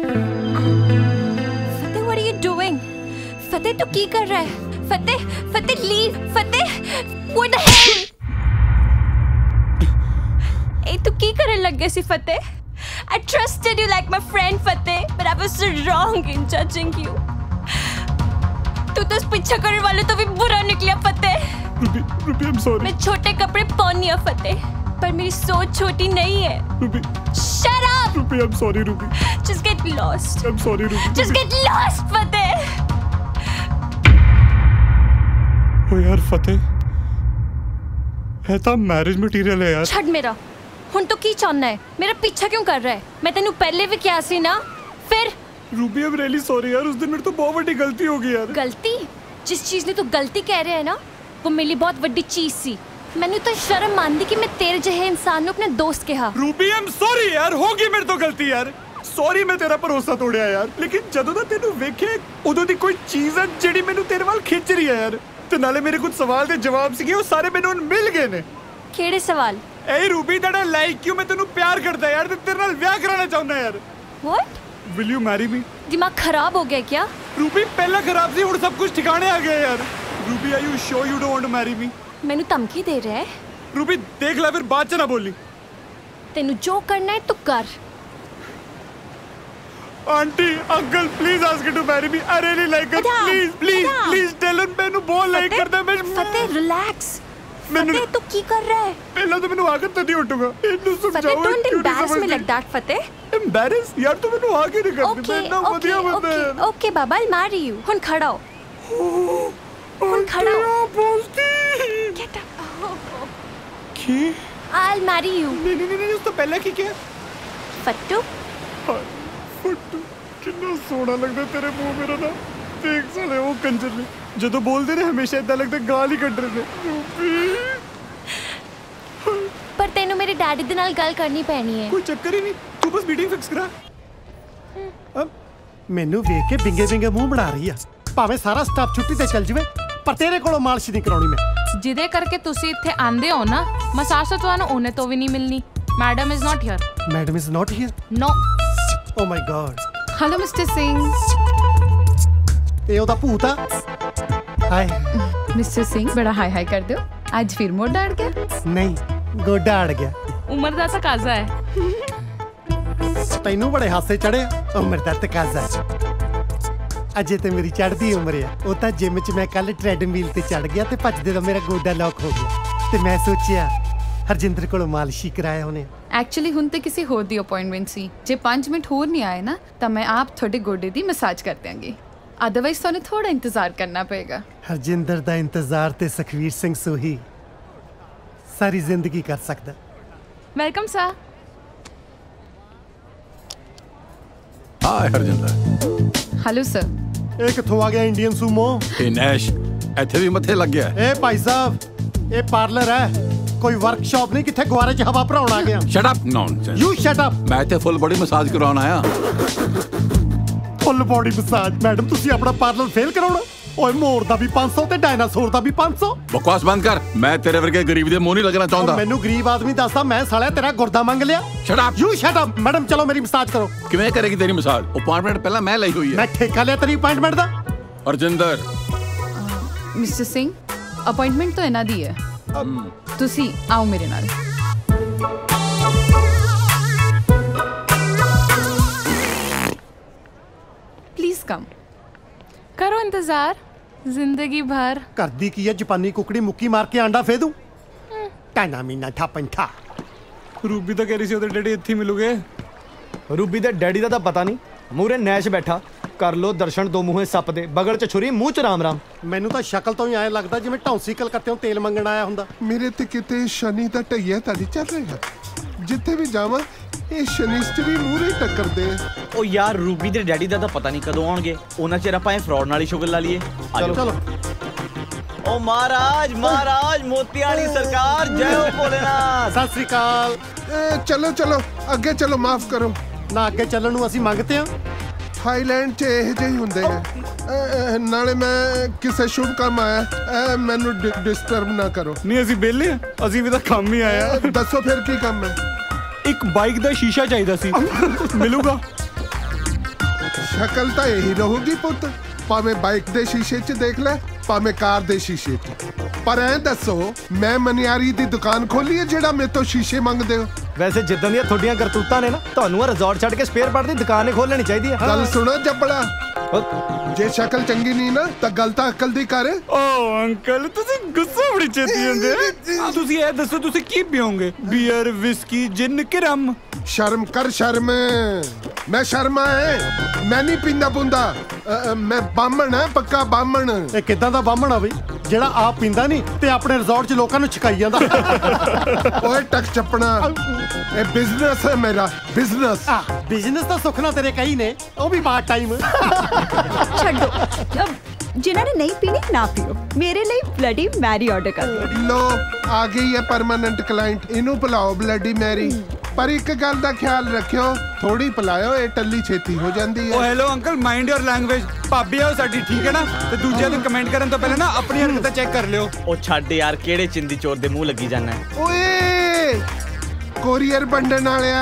Fateh, what are you doing? Fateh, ਤੂੰ ਕੀ ਕਰ ਰਿਹਾ ਹੈ? Fateh, leave. Fateh, what the hell? ਇਹ ਤੂੰ ਕੀ ਕਰਨ ਲੱਗੇ ਸੀ Fateh? I trusted you like my friend Fateh, but I was so wrong in judging you. तू तो पीछा करने वाले तो भी बुरा निकला Fateh. Ruby, I'm sorry. मैं छोटे कपड़े पहननी है Fateh, पर मेरी सोच छोटी नहीं है। Ruby. Shut up. Ruby, I'm sorry, Ruby. Just get lost. I'm sorry, Ruby. Just get lost, Fateh. ओ यार Fateh, है ਤਾਂ ਮੈਰਿਜ ਮਟੀਰੀਅਲ ਹੈ ਯਾਰ। ਛੱਡ ਮੇਰਾ। ਹੁਣ ਤੂੰ ਕੀ ਚਾਹੁੰਦਾ ਹੈ? ਮੇਰਾ ਪਿੱਛਾ ਕਿਉਂ ਕਰ ਰਿਹਾ ਹੈ? ਮੈਂ ਤੈਨੂੰ ਪਹਿਲੇ ਵੀ ਕਿਹਾ ਸੀ ਨਾ। ਫਿਰ रूबी, I'm really sorry यार, उस दिन मेरे तो बहुत बड़ी गलती हो गई यार। गलती? जिस चीज ने तू गलती कह रहा है ना, वो मेरे लिए बहुत बड़ी चीज सी। मैंने तो शर्म आंदी कि मैं तेरे जहे इंसान ਨੂੰ अपने दोस्त कहा। रूबी, I'm sorry यार, हो गई मेरे तो गलती यार। सॉरी मैं तेरा भरोसा तोड़िया यार, लेकिन ਜਦੋਂ ਦਾ ਤੈਨੂੰ ਵੇਖਿਆ ਉਦੋਂ ਦੀ ਕੋਈ ਚੀਜ਼ ਹੈ ਜਿਹੜੀ ਮੈਨੂੰ ਤੇਰੇ ਵੱਲ ਖਿੱਚ ਰਹੀ ਹੈ ਯਾਰ। ਤੇ ਨਾਲੇ ਮੇਰੇ ਕੁਝ ਸਵਾਲ ਦੇ ਜਵਾਬ ਸੀਗੇ, ਉਹ ਸਾਰੇ ਮੈਨੂੰ ਹੁਣ ਮਿਲ ਗਏ ਨੇ। ਕਿਹੜੇ ਸਵਾਲ? ਏ रूबी, ਤੇਰਾ ਲਾਈਕ ਕਿਉਂ? ਮੈਂ ਤੈਨੂੰ ਪਿਆਰ ਕਰਦਾ ਯਾਰ ਤੇ ਤੇਰੇ ਨਾਲ ਵਿਆਹ ਕਰਾਉਣਾ ਚਾਹੁੰਦਾ ਯਾਰ। What? Will you marry me? दिमाग खराब हो गया क्या? रूबी, पहला खराब थी, हुण सब कुछ ठिकाने आ गया यार। Ruby, are you sure you don't want to marry me? मैनू धमकी दे रहा है? रूबी, देख ले फिर बाद च ना बोली। तेनू जो करना है तू कर। Aunty, uncle, please ask her to marry me. I really like her. Please tell her मैनू बहुत लाइक करता है। मैं फतेह, relax. फतेह, तू की कर रहा है? पहला तो मैनू आकर तदी उठूंगा। इन्नू समझाओ। फतेह, don't embarrass me like that, Fateh. Embarrass? यार तू मैनू आगे नहीं करती। मैं इतना बढ़िया बंदा है। Okay, Baba, I'll marry you. हुन खड़ा हो। हुन खड़ा हो। Get up. की? I'll marry you. नहीं, उस तो पहले की क्या? फट्टू? फट्टू, कितना सोना लगता तेरे मुंह मेरा ना। देख साले वो कंजर ने ਜਦੋਂ ਬੋਲਦੇ ਨੇ ਹਮੇਸ਼ਾ ਇਦਾਂ ਲੱਗਦਾ ਗਾਲ ਹੀ ਕੱਢ ਰਹੇ ਨੇ। ਪਰ ਤੈਨੂੰ ਮੇਰੇ ਡੈਡੀ ਦੇ ਨਾਲ ਗੱਲ ਕਰਨੀ ਪੈਣੀ ਹੈ। ਕੋਈ ਚੱਕਰ ਹੀ ਨਹੀਂ, ਤੂੰ ਬਸ ਮੀਟਿੰਗ ਫਿਕਸ ਕਰਾ। ਮੈਨੂੰ ਵੇਖ ਕੇ ਬਿੰਗੇ ਮੂੰਹ ਬਣਾ ਰਹੀ ਆ। ਭਾਵੇਂ ਸਾਰਾ ਸਟਾਫ ਛੁੱਟੀ ਤੇ ਚੱਲ ਜਾਵੇ, ਪਰ ਤੇਰੇ ਕੋਲੋਂ ਮਾਲਿਸ਼ ਨਹੀਂ ਕਰਾਉਣੀ ਮੈਂ। ਜਿਹਦੇ ਕਰਕੇ ਤੁਸੀਂ ਇੱਥੇ ਆਂਦੇ ਹੋ ਨਾ, ਮਸਾਜ ਤਾਂ ਤੁਹਾਨੂੰ ਉਹਨੇ ਤੋਂ ਵੀ ਨਹੀਂ ਮਿਲਣੀ। Madam is not here. Madam is not here? No. Oh my god. Hello mister Singh. ਇਹ ਉਹਦਾ ਭੂਤ ਆ। हाय मिस्टर सिंह, बड़ा हाय हाय कर दो। आज फिर मोटा अड़ गया? नहीं, गोडा अड़ गया। उम्र ਦਾ ਤਕਾਜ਼ਾ ਹੈ। ਤੈਨੂੰ ਬੜੇ ਹਾਸੇ ਚੜੇ। ਉਮਰ ਦਾ ਤਕਾਜ਼ਾ ਅਜੇ ਤੇ ਮੇਰੀ ਚੜ੍ਹਦੀ ਉਮਰ ਆ। ਉਹ ਤਾਂ ਜਿਮ 'ਚ ਮੈਂ ਕੱਲ ਟ੍ਰੈਡਮਿਲ ਤੇ ਚੜ ਗਿਆ ਤੇ ਭੱਜਦੇ ਦਾ ਮੇਰਾ ਗੋਡਾ ਲੌਕ ਹੋ ਗਿਆ ਤੇ ਮੈਂ ਸੋਚਿਆ ਹਰਜਿੰਦਰ ਕੋਲੋਂ ਮਾਲਿਸ਼ ਹੀ ਕਰਾਇਆ ਉਹਨੇ। एक्चुअली ਹੁਣ ਤੇ ਕਿਸੇ ਹੋਰ ਦੀ ਅਪਾਇੰਟਮੈਂਟ ਸੀ। ਜੇ 5 ਮਿੰਟ ਹੋਰ ਨਹੀਂ ਆਏ ਨਾ ਤਾਂ ਮੈਂ ਆਪ ਤੁਹਾਡੇ ਗੋਡੇ ਦੀ ਮਸਾਜ ਕਰ ਦਿਆਂਗੀ। अदरवाइज तो थोड़ा इंतजार करना पड़ेगा। हरजिंदर दा इंतजार ते सखवीर सिंह सोही सारी जिंदगी कर सकदा। Welcome sir. Hi Harjinder. Hello sir. ਇਹ ਕਿੱਥੋਂ ਆ ਗਿਆ ਇੰਡੀਅਨ ਸੂਮੋ? ਇਹ ਨੈਸ਼ ਇੱਥੇ ਵੀ ਮੱਥੇ ਲੱਗ ਗਿਆ। ਇਹ ਭਾਈ ਸਾਹਿਬ, ਇਹ ਪਾਰਲਰ ਹੈ, ਕੋਈ ਵਰਕਸ਼ਾਪ ਨਹੀਂ ਕਿੱਥੇ ਗੁਆਰੇ 'ਚ ਹਵਾ ਭਰਾਉਣ ਆ ਗਿਆ। Shut up nonsense. You shut up. ਮੈਂ ਇੱਥੇ ਫੁੱਲ ਬੋਡੀ ਮਸਾਜ ਕਰਵਾਉਣ ਆਇਆ। Full body massage? ਮੈਡਮ ਤੁਸੀਂ ਆਪਣਾ ਪਾਰਲਰ ਫੇਲ ਕਰਾਉਣਾ? ਓਏ ਮੋਰ ਦਾ ਵੀ 500 ਤੇ ਡਾਇਨਾਸੌਰ ਦਾ ਵੀ 500। ਬਕਵਾਸ ਬੰਦ ਕਰ। ਮੈਂ ਤੇਰੇ ਵਰਗੇ ਗਰੀਬ ਦੇ ਮੂੰਹ ਨਹੀਂ ਲੱਗਣਾ ਚਾਹੁੰਦਾ। ਮੈਨੂੰ ਗਰੀਬ ਆਦਮੀ ਦੱਸਦਾ, ਮੈਂ ਸਾਲਿਆ ਤੇਰਾ ਗੁਰਦਾ ਮੰਗ ਲਿਆ। Shut up. You shut up. Madam ਚਲੋ ਮੇਰੀ ਮਸਾਜ ਕਰੋ। ਕਿਵੇਂ ਕਰੇਗੀ ਤੇਰੀ ਮਸਾਜ? ਅਪਾਇੰਟਮੈਂਟ ਪਹਿਲਾਂ ਮੈਂ ਲਈ ਹੋਈ ਹੈ। ਮੈਂ ਠੇਕਾ ਲਿਆ ਤੇਰੀ ਅਪਾਇੰਟਮੈਂਟ ਦਾ। ਹਰਜਿੰਦਰ। ਮਿਸਟਰ ਸਿੰਘ, ਅਪਾਇੰਟਮੈਂਟ ਤਾਂ ਇਹਨਾਂ ਦੀ ਹੈ। ਤੁਸੀਂ ਆਓ ਮੇਰੇ ਨਾਲ। Please come. करो इंतजार जिंदगी भर। करदी की है जापानी कुकड़ी मुक्की मार के आंडा फेदू। टाइना मीना ठा। रूबी ਤਾਂ ਕਹਿ ਰਹੀ ਸੀ ਉਹਦੇ ਡੈਡੀ ਇੱਥੇ ਮਿਲੂਗੇ। रूबी ਦੇ ਡੈਡੀ ਦਾ ਤਾਂ ਪਤਾ ਨਹੀਂ। ਮੂਰੇ ਨੈਸ਼ ਬੈਠਾ। ਕਰ ਲੋ ਦਰਸ਼ਨ ਦੋ ਮੂੰਹੇ ਸੱਪ ਦੇ। ਬਗੜ ਚ ਛੁਰੀ, ਮੂੰਹ ਚ ਰਾਮ ਰਾਮ। ਮੈਨੂੰ ਤਾਂ ਸ਼ਕਲ ਤੋਂ ਹੀ ਐਂ ਲੱਗਦਾ ਜਿਵੇਂ ਢੌਂਸੀ ਕਲਕੱਤੇੋਂ ਤੇਲ ਮੰਗਣ ਆਇਆ ਹੁੰਦਾ। ਮੇਰੇ ਤੇ ਕਿਤੇ ਸ਼ਨੀ ਦਾ ਢਈਆ ਤਾਂ ਨਹੀਂ ਚੱਲ ਰਿਹਾ? ਜਿੱਥੇ ਵੀ ਜਾਵਾਂ ਇਹ ਸ਼ਨੀਸਟਰੀ ਮੂਹਰੇ ਟੱਕਰਦੇ ਆ। ਉਹ ਯਾਰ ਰੂਬੀ ਦੇ ਡੈਡੀ ਦਾ ਤਾਂ ਪਤਾ ਨਹੀਂ ਕਦੋਂ ਆਉਣਗੇ, ਉਹਨਾਂ ਚਿਰ ਆਪਾਂ ਇਹ ਫਰਾਡ ਨਾਲ ਹੀ ਸ਼ੁਗਰ ਲਾ ਲਈਏ। ਚਲੋ ਚਲੋ। ओ महाराज महाराज मोतिया वाली सरकार, जय हो भोलेनाथ। सत श्री अकाल। चलो चलो अगे चलो, माफ करो ना, अगे चलण नूं असीं मंगते हां। थाईलैंड च ਇਹੋ ਜਿਹੇ ਹੀ ਹੁੰਦੇ ਆ। ਨਾਲੇ ਮੈਂ ਕਿਸੇ ਸ਼ੁਭ ਕੰਮ ਆਇਆ, ਮੈਨੂੰ ਡਿਸਟਰਬ ਨਾ ਕਰੋ। ਨਹੀਂ ਅਸੀਂ ਵਿਹਲੇ ਆ, ਅਸੀਂ ਵੀ ਤਾਂ ਕੰਮ ਹੀ ਆਇਆ। ਦੱਸੋ ਫਿਰ ਕੀ ਕੰਮ ਹੈ? ਇੱਕ ਬਾਈਕ ਦਾ ਸ਼ੀਸ਼ਾ ਚਾਹੀਦਾ ਸੀ, ਮਿਲੂਗਾ? ਸ਼ਕਲ ਤਾਂ ਇਹੀ ਰਹੂਗੀ ਪੁੱਤ, ਭਾਵੇਂ ਬਾਈਕ ਦੇ ਸ਼ੀਸ਼ੇ 'ਚ ਦੇਖ ਲੈ, ਭਾਵੇਂ ਕਾਰ ਦੇ ਸ਼ੀਸ਼ੇ 'ਚ। ਪਰ ਐਂ ਦੱਸੋ, ਮੈਂ ਮਨਿਆਰੀ ਦੀ ਦੁਕਾਨ ਖੋਲੀ ਹੈ ਜਿਹੜਾ ਮੇਰੇ ਤੋਂ ਸ਼ੀਸ਼ੇ ਮੰਗਦੇ ਹੋ? ਵੈਸੇ ਜਿੱਦਾਂ ਦੀਆਂ ਤੁਹਾਡੀਆਂ ਕਰਤੂਤਾਂ ਨੇ ਨਾ, ਤੁਹਾਨੂੰ ਆ ਰਿਜ਼ੋਰਟ ਛੱਡ ਕੇ ਸਪੇਅਰ ਪਾਰਟ ਦੀ ਦੁਕਾਨ ਹੀ ਖੋਲ ਲੈਣੀ ਚਾਹੀਦੀ ਹੈ। ਗੱਲ ਸੁਣੋ ਜੱਬੜਾ, ਜੇ ਸ਼ਕਲ ਚੰਗੀ ਨਹੀਂ ਨਾ ਤਾਂ ਗੱਲ ਤਾਂ ਅਕਲ ਦੀ ਕਰ। ਓ ਅੰਕਲ ਤੁਸੀਂ ਗੁੱਸਾ ਬੜੀ ਛੇਤੀ ਹੁੰਦੇ। ਤੁਸੀਂ ਇਹ ਦੱਸੋ ਤੁਸੀਂ ਕੀ ਪੀਓਗੇ, ਬੀਅਰ, ਵਿਸਕੀ, ਜਿੰਨ ਕਿ ਰਮ? ਸ਼ਰਮ ਕਰ ਸ਼ਰਮ, ਮੈਂ ਸ਼ਰਮਾ ਹੈ, ਮੈਂ ਨਹੀਂ ਪੀਂਦਾ ਪੁੰਦਾ, ਮੈਂ ਬਾਹਮਣ ਹੈ, ਪੱਕਾ ਬਾਹਮਣ। ਇਹ ਕਿੱਦਾਂ ਦਾ ਬਾਹਮਣ ਆ ਬਈ ਜਿਹੜਾ ਆਪ ਪੀਂਦਾ ਨਹੀਂ ਤੇ ਆਪਣੇ ਰਿਜ਼ੋਰਟ 'ਚ ਲੋਕਾਂ ਨੂੰ ਛਕਾਈ ਜਾਂਦਾ? ਓਏ ਟਕ ਚੱਪਣਾ, ਇਹ ਬਿਜ਼ਨਸ ਹੈ ਮੇਰਾ, ਬਿਜ਼ਨਸ। ਬਿਜ਼ਨਸ ਤਾਂ ਸੁਖਨਾ ਤੇਰੇ ਕਈ ਨੇ, ਉਹ ਵੀ ਪਾਰਟ ਟਾਈਮ। ਛੱਡੋ, ਜਿਨ੍ਹਾਂ ਨੇ ਨਹੀਂ ਪੀਣੀ ਨਾ ਪੀਓ, ਮੇਰੇ ਲਈ ਬਲੱਡੀ ਮੈਰੀ ਆਰਡਰ ਕਰ ਦਿਓ। ਲੋ ਆ ਗਈ ਹੈ ਪਰਮਾਨੈਂਟ ਕਲਾਇੰਟ, ਇਹਨੂੰ ਪਿਲਾਓ ਬਲੱਡੀ ਮੈਰੀ। ਪਰ ਇੱਕ ਗੱਲ ਦਾ ਖਿਆਲ ਰੱਖਿਓ, ਥੋੜੀ ਪਿਲਾਇਓ, ਇਹ ਟੱਲੀ ਛੇਤੀ ਹੋ ਜਾਂਦੀ ਹੈ। Oh hello uncle, mind your language. ਭਾਬੀ ਆਓ ਸਾਡੀ, ਠੀਕ ਹੈ ਨਾ? ਤੇ ਦੂਜਿਆਂ ਨੂੰ ਕਮੈਂਟ ਕਰਨ ਤੋਂ ਪਹਿਲਾਂ ਨਾ ਆਪਣੀ ਹਰਕਤਾਂ ਚੈੱਕ ਕਰ ਲਿਓ। ਉਹ ਛੱਡ ਯਾਰ, ਕਿਹੜੇ ਚਿੰਦੀ ਚੋਰ ਦੇ ਮੂੰਹ ਲੱਗੀ ਜਾਣਾ। ਓਏ ਕੋਰੀਅਰ ਵੰਡਣ ਵਾਲਿਆ,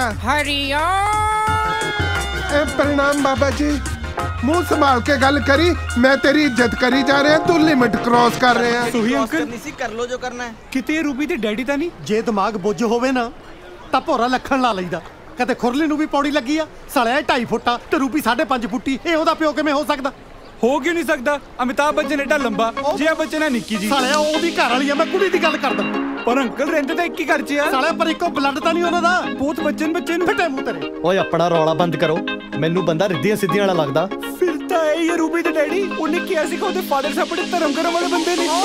ਇਹ ਪ੍ਰਣਾਮ ਬਾਬਾ ਜੀ। ਮੂੰਹ ਸੰਭਾਲ ਕੇ ਗੱਲ ਕਰੀ, ਮੈਂ ਤੇਰੀ ਇੱਜ਼ਤ ਕਰੀ ਜਾ ਰਿਹਾ, ਤੂੰ ਲਿਮਿਟ ਕ੍ਰਾਸ ਕਰ ਰਿਹਾ। ਸੋਹੀ ਅੰਕਲ, ਕਰ ਲੋ ਜੋ ਕਰਨਾ ਹੈ। ਕਿਤੇ ਰੂਬੀ ਤੇ ਡੈਡੀ ਤਾਂ ਨਹੀਂ? ਜੇ ਦਿਮਾਗ ਬੁੱਝ ਹੋਵੇ ਨਾ ਤਾਂ ਭੋਰਾ ਲੱਖਣ ਲਾ ਲਈਦਾ। ਕਦੇ ਖੁਰਲੀ ਨੂੰ ਵੀ ਪੌੜੀ ਲੱਗੀ ਆ, ਸਾਲਿਆ 2.5 ਫੁੱਟਾ ਤੇ ਰੂਬੀ 5.5 ਫੁੱਟੀ। ਇਹ ਉਹਦਾ ਪਿਓ ਕਿਵੇਂ ਹੋ ਸਕਦਾ? ਹੋ ਕਿਉਂ ਨਹੀਂ ਸਕਦਾ? ਅਮਿਤਾਭ ਬੱਚਨ ਏਡਾ ਲੰਬਾ, ਜੇ ਬੱਚਨ ਹੈ ਨਿੱਕੀ ਜੀ। ਸਾਲਿਆ ਉਹਦੀ ਘਰ ਵਾਲੀ ਆ, ਮੈਂ ਕੁੜੀ ਦੀ ਗੱਲ ਕਰਦਾ। ਪਰ ਅੰਕਲ ਰਹਿੰਦੇ ਤਾਂ ਇੱਕ ਹੀ ਘਰ 'ਚ ਆ। ਸਾਲਿਆ ਪਰ ਇੱਕੋ ਬਲੱਡ ਤਾਂ ਨਹੀਂ ਉਹਨਾਂ ਦਾ। ਬਹੁਤ ਬੱਚੇ ਨੂੰ ਫਿੱਟੇ ਮੂੰਹ ਤੇਰੇ। ਓਏ ਆਪਣਾ ਰੌਲਾ ਬੰਦ ਕਰੋ, ਮੈਨੂੰ ਬੰਦਾ ਰਿੱਧੀਆਂ ਸਿੱਧੀਆਂ ਵਾਲਾ ਲੱਗਦਾ। ਫਿਰ ਤਾਂ ਇਹ ਹੈ ਰੂਬੀ ਦੇ ਡੈਡੀ, ਉਹਨੇ ਕਿਹਾ ਸੀ ਕਿ ਉਹਦੇ ਫਾਦਰ ਸਾਹਿਬ ਬੜੇ ਧਰਮ ਕਰਨ ਵਾਲੇ ਬੰਦੇ ਨੇ।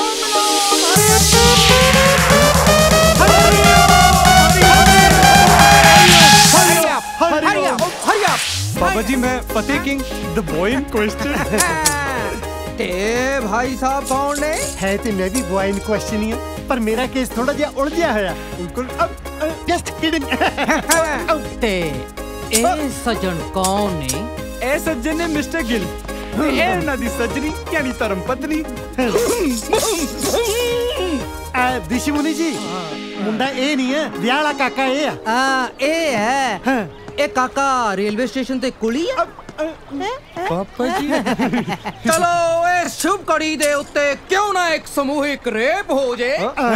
बाबा जी मैं Fateh king the boy in question. भाई साहब कौन ने? है तो मैं भी बॉय इन क्वेश्चन ही हूं, पर मेरा केस थोड़ा जिहा उलझिया होया। बिल्कुल जस्ट किडिंग। ते ए सज्जन कौन ने? ए सज्जन ने मिस्टर गिल, ए ना दी सजनी यानी धर्म पत्नी। दिशमुनि जी, मुंडा ए नहीं है, ब्याह वाला काका ए है। ए है। ए काका रेलवे स्टेशन ते कुली है। पापा जी चलो इस शुभ कड़ी दे उत्ते क्यों ना एक समूहिक रेप हो जे।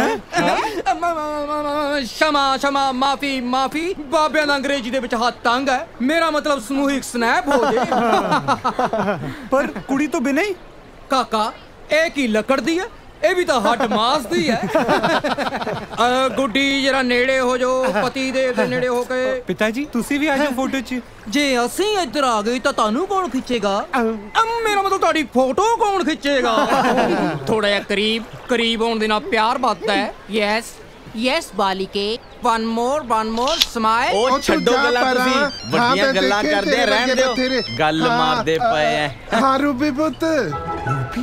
क्षमा क्षमा, माफी माफी, बाबे दा अंग्रेजी दे विच हाथ तंग है, मेरा मतलब समूहिक स्नैप हो जे। पर कुड़ी तो बिना ही काका एक ही लकड़ दी है, ਇਹ ਵੀ ਤਾਂ ਹੱਡ ਮਾਸ ਦੀ ਹੈ। ਗੁੱਡੀ ਜਰਾ ਨੇੜੇ ਹੋ ਜਾਓ, ਪਤੀ ਦੇਵ ਦੇ ਨੇੜੇ ਹੋ ਕੇ। ਪਿਤਾ ਜੀ ਤੁਸੀਂ ਵੀ ਆ ਜਾਓ ਫੋਟੋ 'ਚ। ਜੇ ਅਸੀਂ ਇੱਧਰ ਆ ਗਏ ਤਾਂ ਤੁਹਾਨੂੰ ਕੌਣ ਖਿੱਚੇਗਾ? ਮੇਰਾ ਮਤਲਬ ਤੁਹਾਡੀ ਫੋਟੋ ਕੌਣ ਖਿੱਚੇਗਾ? ਥੋੜਾ ਜਿਹਾ ਕਰੀਬ ਹੋਣ ਦੇ ਨਾਲ ਪਿਆਰ ਵੱਧਦਾ ਹੈ। ਯੈਸ ਯੈਸ ਬਾਲਿਕੇ, ਵਨ ਮੋਰ ਸਮਾਈਲ। ਉਹ ਛੱਡੋ ਗੱਲਾਂ, ਤੁਸੀਂ ਵੱਡੀਆਂ ਗੱਲਾਂ ਕਰਦੇ ਰਹਿਣ ਦਿਓ, ਗੱਲ ਮਾਰਦੇ ਪਏ ਐ। ਹਾਂ ਰੂਬੀ ਪੁੱਤ। ਰੂਬੀ?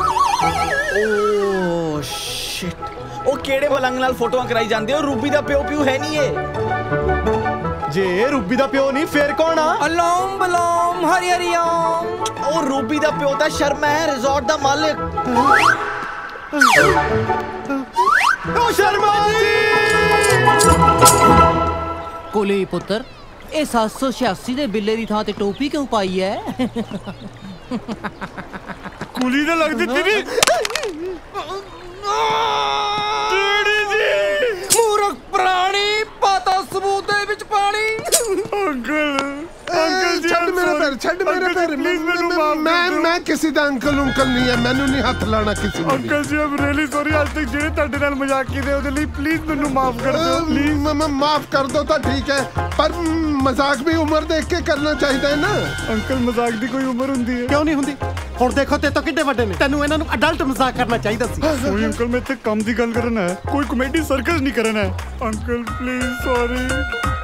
ਓ ਸ਼ਿਟ, ਉਹ ਕਿਹੜੇ ਬਲੰਗ ਨਾਲ ਫੋਟੋਆਂ ਕਰਾਈ ਜਾਂਦੇ ਹੋ? ਰੂਬੀ ਦਾ ਪਿਓ ਹੈ ਨਹੀਂ ਇਹ। ਜੇ ਰੂਬੀ ਦਾ ਪਿਓ ਨਹੀਂ ਫੇਰ ਕੌਣ ਆ? ਅਲੋਮ ਬਲੋਮ ਹਰੀ ਹਰੀ ਓਮ। ਉਹ ਰੂਬੀ ਦਾ ਪਿਓ ਤਾਂ ਸ਼ਰਮਾ ਹੈ, ਰਿਜ਼ੋਰਟ ਦਾ ਮਾਲਿਕ। ਓ ਸ਼ਰਮਾ ਜੀ! ਕੋਲੀ ਪੁੱਤਰ, ਇਹ 786 ਦੇ ਬਿੱਲੇ ਦੀ ਥਾਂ ਤੇ ਟੋਪੀ ਕਿਉਂ ਪਾਈ ਹੈ? ਕੁਲੀ ਤਾਂ ਲੱਗ ਦਿੱਤੀ ਨਹੀਂ। ਮੂਰਖ ਪ੍ਰਾਣੀ, ਪਾਤਾ ਸਬੂਤ ਦੇ ਵਿੱਚ ਪਾਣੀ। ਅੰਕਲ ਜੀ ਛੱਡ ਮੇਰੇ ਪੈਰ, ਛੱਡ ਮੇਰੇ ਪੈਰ। ਮੈਂ ਕਿਸੇ ਦਾ ਅੰਕਲ ਨਹੀਂ ਹੈ, ਮੈਨੂੰ ਨਹੀਂ ਹੱਥ ਲਾਣਾ ਕਿਸੇ ਨੂੰ। ਅੰਕਲ ਜੀ ਆਮ ਰੀਅਲੀ ਸੌਰੀ, ਅੱਜ ਤੱਕ ਜਿਹੜੇ ਤੁਹਾਡੇ ਨਾਲ ਮਜ਼ਾਕ ਕੀਤੇ ਉਹਦੇ ਲਈ ਪਲੀਜ਼ ਮੈਨੂੰ ਮਾਫ ਕਰ ਦਿਓ। ਪਲੀਜ਼ ਮਾਫ ਕਰ ਦੋ ਤਾਂ ਠੀਕ ਹੈ, ਪਰ ਮਜ਼ਾਕ ਵੀ ਉਮਰ ਦੇਖ ਕੇ ਕਰਨਾ ਚਾਹੀਦਾ ਹੈ ਨਾ। ਅੰਕਲ ਮਜ਼ਾਕ ਦੀ ਕੋਈ ਉਮਰ ਹੁੰਦੀ ਹੈ? ਕਿਉਂ ਨਹੀਂ ਹੁੰਦੀ? ਹੁਣ ਦੇਖੋ ਤੇ ਤਾਂ ਕਿੱਡੇ ਵੱਡੇ ਨੇ, ਤੈਨੂੰ ਇਹਨਾਂ ਨੂੰ ਅਡਲਟ ਮਜ਼ਾਕ ਕਰਨਾ ਚਾਹੀਦਾ ਸੀ। ਸੋਰੀ ਅੰਕਲ, ਮੈਂ ਇੱਥੇ ਕੰਮ ਦੀ ਗੱਲ ਕਰਨਾ ਹੈ, ਕੋਈ ਕਮੇਡੀ ਸਰਕਸ ਨਹੀਂ ਕਰਨਾ ਹੈ। Uncle please sorry.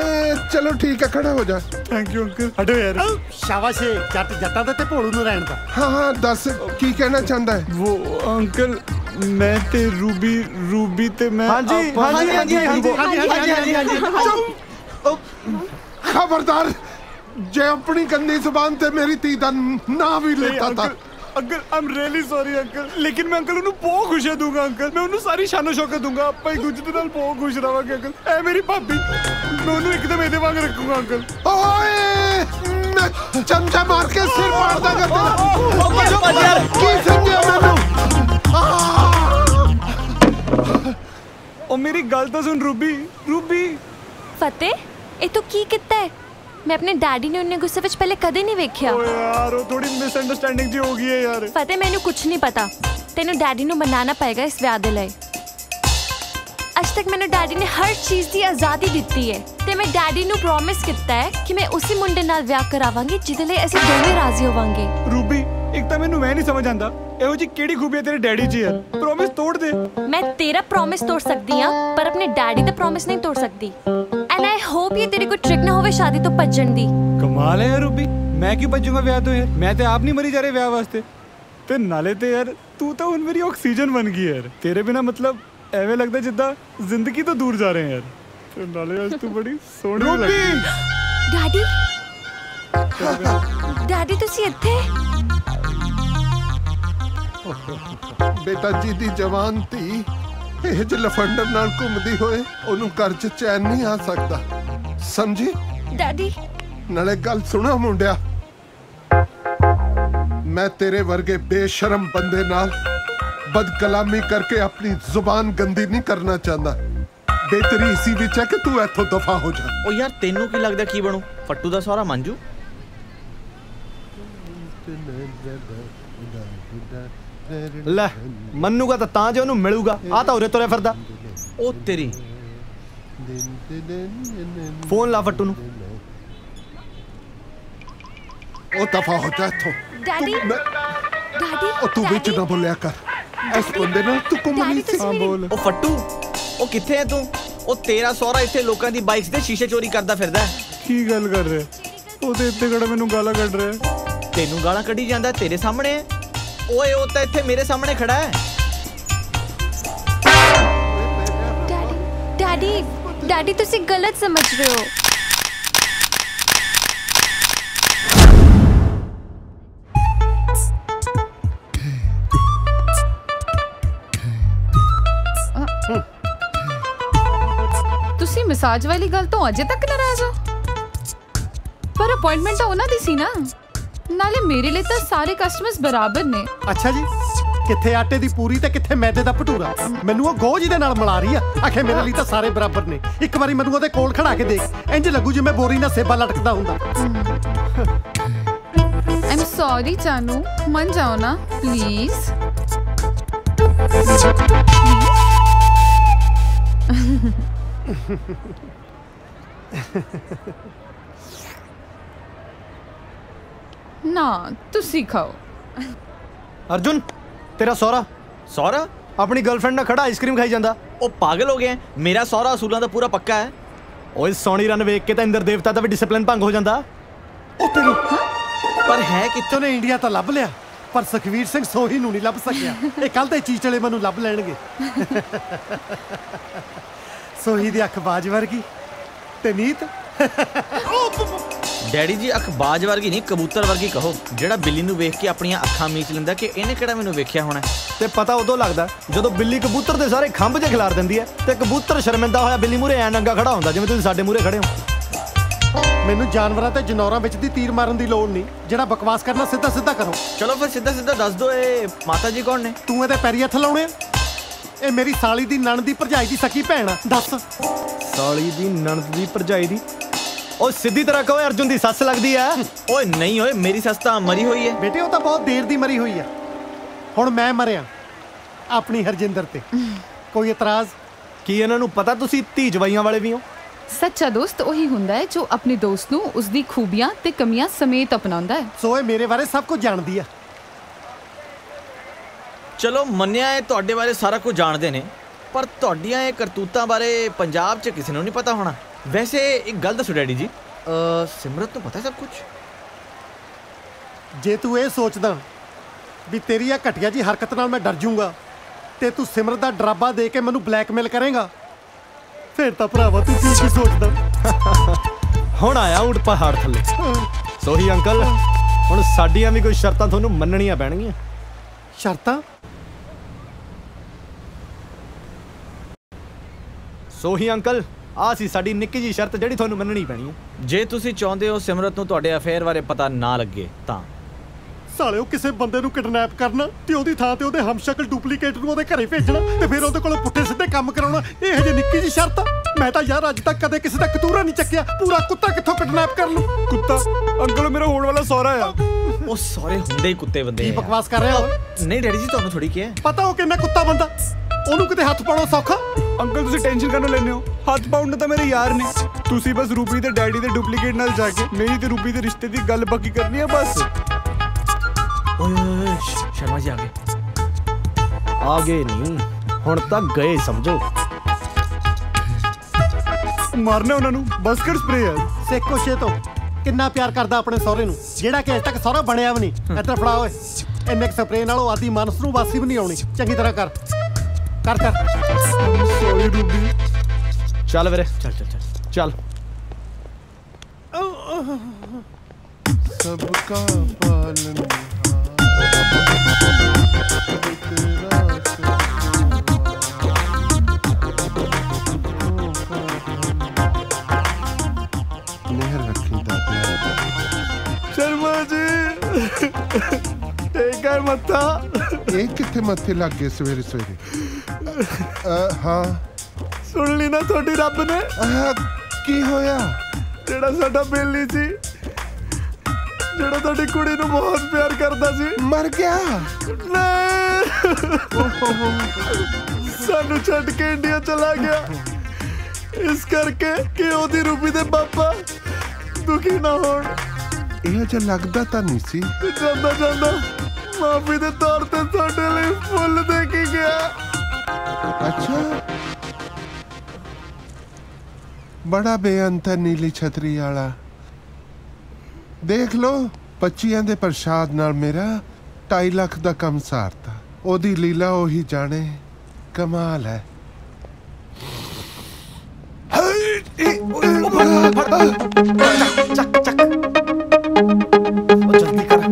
चलो ठीक है, खड़ा हो जा। Thank you uncle. हटो यार। शाबाश जट जट्टां दे ते भोलू नूं रहण दा। हाँ हाँ दस की कहना चाहता है? वो अंकल मैं ते रूबी ते मैं। हाँ जी हाँ जी हाँ जी हाँ जी हाँ जी। खबरदार जे अपनी गंदी जुबान ते मेरी धी दा ना भी लेता था। Uncle I am really sorry uncle, लेकिन मैं अंकल उन्हें बहुत खुशियां दूंगा अंकल। मैं उन्हें सारी शानो शौकत दूंगा। आप एक दूसरे नाल बहुत खुश रहांगे अंकल। ऐ मेरी भाभी मैं उन्हें एकदम एदे वांग रखूंगा अंकल। ओए मैं चमचा मार के सिर फाड़ दूंगा तेरा। की समझे मैनू? ओ मेरी गल तो सुन रूबी। फतेह ये तो की कितना है? मैं अपने डैडी ने उन्हें गुस्से विच पहले कदे नहीं वेख्या। ओ यार वो थोड़ी मिसअंडरस्टैंडिंग जी हो गई है यार। फतेह मैनू कुछ नहीं पता। तेनू डैडी नू मनाना पएगा इस विआह दे लई। अज तक मैनू डैडी ने हर चीज की आजादी दिती है ते मैं डैडी नू प्रॉमिस किया है कि मैं उसी मुंडे नाल विआह करावांगी जिदे लई असीं दोवें राजी होवांगे। रूबी एक तो मैनू मैं नहीं समझ आंदा ਇਹੋ ਜੀ ਕਿਹੜੀ ਖੂਬੀ ਹੈ ਤੇਰੇ ਡੈਡੀ 'ਚ ਯਾਰ। ਪ੍ਰੋਮਿਸ ਤੋੜ ਦੇ। मैं तेरा प्रॉमिस तोड़ सकती हां पर अपने डैडी दा प्रॉमिस नहीं तोड़ सकती। एंड आई होप ये तेरे को ट्रिक ना होवे शादी तो भज्जण दी। कमाल है यार रूबी, मैं क्यों भज्जूंगा विआह तो यार। मैं ते आप नहीं मरी जा रहे विआह वास्ते। ते नाले ते यार तू तो हुण मेरी ऑक्सीजन बन गई यार। तेरे बिना मतलब ਐਵੇਂ ਲੱਗਦਾ ਜਿੱਦਾਂ ਜ਼ਿੰਦਗੀ ਤੋਂ ਦੂਰ ਜਾ ਰਹੇ ਹਾਂ ਯਾਰ। ਤੇ ਨਾਲੇ ਅੱਜ ਤੂੰ ਬੜੀ ਸੋਹਣੀ ਲੱਗਦੀ। ਡੈਡੀ ਤੁਸੀਂ ਇੱਥੇ? बेटा जी दी जवान धी ਇਹ ਜ ਲਫੰਡਰ ਨਾਲ ਘੁੰਮਦੀ ਹੋਏ ਉਹਨੂੰ ਘਰ 'ਚ ਚੈਨ ਨਹੀਂ ਆ ਸਕਦਾ, ਸਮਝੀ? ਡੈਡੀ ਨਾਲੇ ਗੱਲ ਸੁਣਾ ਮੁੰਡਿਆ, मैं तेरे वर्गे बेशरम बंदे नाल बदकलामी करके अपनी जुबान गंदी नहीं करना चाहता। बेहतरी इसी विच है कि तू इथों दफा हो जा। ओ यार तेनू की लगदा की बनू? फट्टू दा सहुरा मंजू? ਲੈ ਮੰਨੂਗਾ ਤਾਂ ਜੇ ਉਹਨੂੰ ਮਿਲੂਗਾ। ਆ ਤਾਂ ਉਰੇ ਤੁਰਿਆ ਫਿਰਦਾ। ਉਹ ਤੇਰੀ ਫੋਨ ਲਾ ਫੱਟੂ ਨੂੰ। ਉਹ ਦਫਾ ਹੋ ਜਾ ਇੱਥੋਂ। ਡੈਡੀ ਉਹ ਤੂੰ ਵਿੱਚ ਨਾ ਬੋਲਿਆ ਕਰ। ਇਸ ਬੰਦੇ ਨਾਲ ਤੂੰ ਘੁੰਮਣੀ ਸੀ। ਹਾਂ ਬੋਲ। ਉਹ ਫੱਟੂ ਉਹ ਕਿੱਥੇ ਹੈ ਤੂੰ? ਉਹ ਤੇਰਾ ਸਹੁਰਾ ਇੱਥੇ ਲੋਕਾਂ ਦੀ ਬਾਈਕਸ ਦੇ ਸ਼ੀਸ਼ੇ ਚੋਰੀ ਕਰਦਾ ਫਿਰਦਾ। ਕੀ ਗੱਲ ਕਰ ਰਿਹਾ? ਉਹਦੇ ਇੱਥੇ ਖੜਾ ਮੈਨੂੰ ਗਾਲਾਂ ਕੱਢ ਰਿਹਾ। ਤੈਨੂੰ ਗਾਲਾਂ ਕੱਢੀ ਜਾਂਦਾ ਤੇਰੇ ਸਾਹਮਣੇ? ਓਏ ਉਹ ਤਾਂ ਇੱਥੇ ਮੇਰੇ ਸਾਹਮਣੇ ਖੜਾ ਹੈ। डैडी तुसी गलत समझ रहे हो। तुसी मसाज वाली गल तो अजे तक नाराज हो? पर अपॉइंटमेंट तो उन्हां दी सी ना। नाले मेरे लिए तो सारे कस्टमर्स बराबर ने। अच्छा जी किथे आटे दी पूरी ते किथे मैदे दा भटूरा। मैनू वो गोह जी दे नाल मिला रही है। आखे मेरे लिए तो सारे बराबर ने। एक बारी मैनू ओदे कोल खड़ा के देख, इंज लगू जिवें बोरी नाल सेबा लटकदा हुंदा। आई एम सॉरी जानू, मन जाओ ना प्लीज। ना तुसी खाओ। अर्जुन तेरा सौरा अपनी गर्लफ्रेंड ਨਾਲ ਖੜਾ ਆਈਸਕ੍ਰੀਮ ਖਾਈ ਜਾਂਦਾ। ਉਹ ਪਾਗਲ ਹੋ ਗਿਆ। ਮੇਰਾ ਸਹੁਰਾ ਅਸੂਲਾਂ ਦਾ ਪੂਰਾ ਪੱਕਾ ਹੈ। ਓਏ ਸੋਹਣੀ ਰਨ ਵੇਖ ਕੇ ਤਾਂ ਇੰਦਰ ਦੇਵਤਾ ਦਾ ਵੀ ਡਿਸਪਲਿਨ ਭੰਗ ਹੋ ਜਾਂਦਾ। ਉਹ ਤੇਰੀ ਪਰ ਹੈ ਕਿੱਥੋਂ ਨੇ? ਇੰਡੀਆ ਤਾਂ ਲੱਭ ਲਿਆ ਪਰ ਸੁਖਵੀਰ ਸਿੰਘ ਸੋਹੀ ਨੂੰ ਨਹੀਂ ਲੱਭ ਸਕਿਆ। ਇਹ ਕੱਲ ਤੇ ਚੀਚਲੇ ਮੈਨੂੰ ਲੱਭ ਲੈਣਗੇ। ਸੋਹੀ ਦੀ ਅੱਖ ਬਾਜ ਵਰਗੀ ਤੇ ਨੀਤ। ਡੈਡੀ ਜੀ ਅੱਖ ਬਾਜ ਵਰਗੀ ਨਹੀਂ ਕਬੂਤਰ ਵਰਗੀ ਕਹੋ। ਜਿਹੜਾ ਬਿੱਲੀ ਨੂੰ ਵੇਖ ਕੇ ਆਪਣੀਆਂ ਅੱਖਾਂ ਮੀਚ ਲੈਂਦਾ ਕਿ ਇਹਨੇ ਕਿਹੜਾ ਮੈਨੂੰ ਵੇਖਿਆ ਹੋਣਾ। ਤੇ ਪਤਾ ਉਦੋਂ ਲੱਗਦਾ ਜਦੋਂ ਬਿੱਲੀ ਕਬੂਤਰ ਦੇ ਸਾਰੇ ਖੰਭ 'ਚ ਖਿਲਾਰ ਦਿੰਦੀ ਹੈ ਤੇ ਕਬੂਤਰ ਸ਼ਰਮਿੰਦਾ ਹੋਇਆ ਬਿੱਲੀ ਮੂਹਰੇ ਐਂ ਨੰਗਾ ਖੜਾ ਹੁੰਦਾ ਜਿਵੇਂ ਤੁਸੀਂ ਸਾਡੇ ਮੂਹਰੇ ਖੜੇ ਹੋ। ਮੈਨੂੰ ਜਾਨਵਰਾਂ ਤੇ ਜਨੌਰਾਂ ਵਿੱਚ ਦੀ ਤੀਰ ਮਾਰਨ ਦੀ ਲੋੜ ਨਹੀਂ। ਜਿਹੜਾ ਬਕਵਾਸ ਕਰਨਾ ਸਿੱਧਾ ਸਿੱਧਾ ਕਰੋ। ਚਲੋ ਫਿਰ ਸਿੱਧਾ ਸਿੱਧਾ ਦੱਸ ਦਿਓ ਇਹ ਮਾਤਾ ਜੀ ਕੌਣ ਨੇ? ਤੂੰ ਇਹਦੇ ਪੈਰੀ ਹੱਥ ਲਾਉਣੇ? ਇਹ ਮੇਰੀ ਸਾਲੀ ਦੀ ਨਣਦ ਦੀ ਭਰਜਾਈ ਦੀ ਸਕੀ ਭੈਣ ਆ। ਦੱਸ। ਸਾਲੀ ਦੀ ਨਣਦ ਦੀ ਭਰਜਾਈ ਦੀ? ਉਹ ਸਿੱਧੀ ਤਰ੍ਹਾਂ ਕਹੋ ਅਰਜੁਨ ਦੀ ਸੱਸ ਲੱਗਦੀ ਆ। ਓਏ ਨਹੀਂ ਓਏ ਮੇਰੀ ਸੱਸ ਤਾਂ ਮਰੀ ਹੋਈ ਹੈ। ਬੇਟੇ ਉਹ ਤਾਂ ਬਹੁਤ ਦੇਰ ਦੀ ਮਰੀ ਹੋਈ ਆ। ਹੁਣ ਮੈਂ ਮਰਿਆ ਆਪਣੀ ਹਰਜਿੰਦਰ ਤੇ। ਕੋਈ ਇਤਰਾਜ਼? ਕੀ ਇਹਨਾਂ ਨੂੰ ਪਤਾ ਤੁਸੀਂ ਧੀ ਜਵਾਈਆਂ ਵਾਲੇ ਵੀ ਹੋ? सच्चा दोस्त वही हुंदा है जो अपने दोस्त नू उसदी खूबियां ते कमियां समेत अपनाउंदा है। सो ਇਹ ਮੇਰੇ ਬਾਰੇ ਸਭ ਕੁਝ ਜਾਣਦੀ ਆ। ਚਲੋ ਮੰਨਿਆ ਇਹ ਤੁਹਾਡੇ ਬਾਰੇ ਸਾਰਾ ਕੁਝ ਜਾਣਦੇ ਨੇ ਪਰ ਤੁਹਾਡੀਆਂ ਇਹ ਕਰਤੂਤਾਂ ਬਾਰੇ ਪੰਜਾਬ 'ਚ ਕਿਸੇ ਨੂੰ ਨਹੀਂ ਪਤਾ ਹੋਣਾ। वैसे एक गल दसो डैडी जी, सिमरत तो पता है सब कुछ? जे तू ये सोचदा भी तेरी आ घटिया जी हरकत नाल मैं डर जाऊंगा ते तू सिमरत दा डराबा दे के मैनू ब्लैकमेल करेगा, फिर तां भरावा तू की सोचदा? हुण आया ऊंट पहाड़ थल्ले। सोही अंकल, हुण साडियां भी कोई शर्तां तुहानू मन्नणियां पैणगीਆਂ। शर्तां? सोही अंकल, आ सी साडी निक्की जी शर्त ਜਿਹੜੀ ਤੁਹਾਨੂੰ ਮੰਨਣੀ ਪੈਣੀ ਹੈ। ਜੇ ਤੁਸੀਂ ਚਾਹੁੰਦੇ ਹੋ ਸਿਮਰਤ ਨੂੰ ਤੁਹਾਡੇ ਅਫੇਅਰ ਬਾਰੇ ਪਤਾ ਨਾ ਲੱਗੇ ਤਾਂ ਸਾਲਿਓ ਕਿਸੇ ਬੰਦੇ ਨੂੰ ਕਿਡਨੈਪ ਕਰਨਾ ਤੇ ਉਹਦੀ ਥਾਂ ਤੇ ਉਹਦੇ ਹਮਸ਼ਕਲ ਡੁਪਲੀਕੇਟ ਨੂੰ ਉਹਦੇ ਘਰੇ ਭੇਜਣਾ ਤੇ ਫਿਰ ਉਹਦੇ ਕੋਲੋਂ ਪੁੱਠੇ ਸਿੱਧੇ ਕੰਮ ਕਰਾਉਣਾ, ਇਹ ਹਜੇ ਨਿੱਕੀ ਜੀ ਸ਼ਰਤ ਆ? ਮੈਂ ਤਾਂ ਯਾਰ ਅੱਜ ਤੱਕ ਕਦੇ ਕਿਸੇ ਦਾ ਕਤੂਰਾ ਨਹੀਂ ਚੱਕਿਆ, ਪੂਰਾ ਕੁੱਤਾ ਕਿੱਥੋਂ ਕਿਡਨੈਪ ਕਰ ਲੂ? ਕੁੱਤਾ ਅੰਕਲ ਮੇਰਾ ਹੋਣ ਵਾਲਾ ਸਹੁਰਾ ਆ। ਉਹ ਸਾਰੇ ਹੁੰਦੇ ਹੀ ਕੁੱਤੇ ਬੰਦੇ ਕੀ ਬਕਵਾਸ ਕਰ ਰਿਹਾ ਓਏ? ਨਹੀਂ ਡੈਡੀ ਜੀ ਤੁਹਾਨੂੰ ਥੋੜੀ ਕਿਹਾ ਪਤਾ ਉਹ ਕਿੰਨਾ ਕੁੱਤਾ ਬੰਦਾ, ਉਹਨੂੰ ਕਿਤੇ ਹੱਥ ਪਾਉਣਾ ਸੌਖਾ? ਅੰਕਲ ਤੁਸੀਂ ਟੈਨਸ਼ਨ ਕਰਨ ਲੈਂਦੇ ਹੋ, ਹੱਥ ਪਾਉਣ ਤਾਂ ਮੇਰੇ ਯਾਰ ਨੇ। ਤੁਸੀਂ ਬਸ ਰੂਬੀ ਤੇ ਡੈਡੀ ਦੇ ਡੁਪਲੀਕੇਟ ਨਾਲ ਜਾ ਕੇ ਮੇਰੀ ਤੇ ਰੂਬੀ ਦੇ ਰਿਸ਼ਤੇ ਦੀ ਗੱਲ ਪੱਕੀ ਕਰਨੀ ਹੈ ਬਸ। ਓਏ ਸ਼ਰਮਾ ਜੀ ਆ ਗਏ ਨਹੀਂ, ਹੁਣ ਤਾਂ ਗਏ ਸਮਝੋ। ਮਾਰਨਾ ਉਹਨਾਂ ਨੂੰ, ਬਸ ਕਰ ਸਪਰੇ ਯਾਰ। ਸੇਕੋ ਸ਼ੇ ਤੋਂ ਕਿੰਨਾ ਪਿਆਰ ਕਰਦਾ ਆਪਣੇ ਸਹੁਰੇ ਨੂੰ, ਜਿਹੜਾ ਕਿ ਅਜੇ ਤੱਕ ਸਹੁਰਾ ਬਣਿਆ ਵੀ ਨਹੀਂ। ਇੱਧਰ ਫੜਾ ਓਏ, ਇੰਨੇ ਕੁ ਸਪਰੇ ਨਾਲ ਉਹ ਆਦੀ ਮਾਨਸ ਨੂੰ ਵਾਸੀ ਵੀ ਨਹੀਂ ਆਉਣੀ। ਚੰਗੀ ਤਰ੍ਹਾਂ ਕਰ ਕਰ ਕਰ। Sorry Ruby. ਚੱਲ ਵੀਰੇ, ਚੱਲ ਚੱਲ ਚੱਲ ਚੱਲ। सबका पालन मेहर रखी दादा। शर्मा जी एक है मत्था। एक कितने मत्थे लग गए सवेरे सवेरे? हाँ सुन ली ना थोड़ी रब ने की होया? जेड़ा साडा बेली सी, ਜਿਹੜਾ ਤੁਹਾਡੀ ਕੁੜੀ ਨੂੰ ਬਹੁਤ ਪਿਆਰ ਕਰਦਾ ਸੀ, ਮਰ ਗਿਆ। ਸਾਨੂੰ ਛੱਡ ਕੇ ਇੰਡੀਆ ਚਲਾ ਗਿਆ, ਇਸ ਕਰਕੇ ਕਿ ਉਹਦੀ ਰੂਬੀ ਦੇ ਪਾਪਾ ਦੁਖੀ ਨਾ ਹੋਣ। ਇਹ ਜਿਹਾ ਲੱਗਦਾ ਤਾਂ ਨਹੀਂ ਸੀ। ਜਾਂਦਾ ਜਾਂਦਾ ਮਾਫੀ ਦੇ ਤੌਰ ਤੇ ਤੁਹਾਡੇ ਲਈ ਫੁੱਲ ਦੇ ਕੇ ਗਿਆ। ਅੱਛਾ, ਬੜਾ ਬੇਅੰਤਰ ਨੀਲੀ ਛਤਰੀ ਵਾਲਾ। ਦੇਖ ਲੋ, 25 ਦੇ ਪ੍ਰਸ਼ਾਦ ਨਾਲ ਮੇਰਾ 2.5 ਲੱਖ ਦਾ ਕੰਮ ਸਾਰਤਾ। ਉਹਦੀ ਲੀਲਾ ਉਹੀ ਜਾਣੇ, ਕਮਾਲ ਹੈ। ਜਲਦੀ ਕਰ।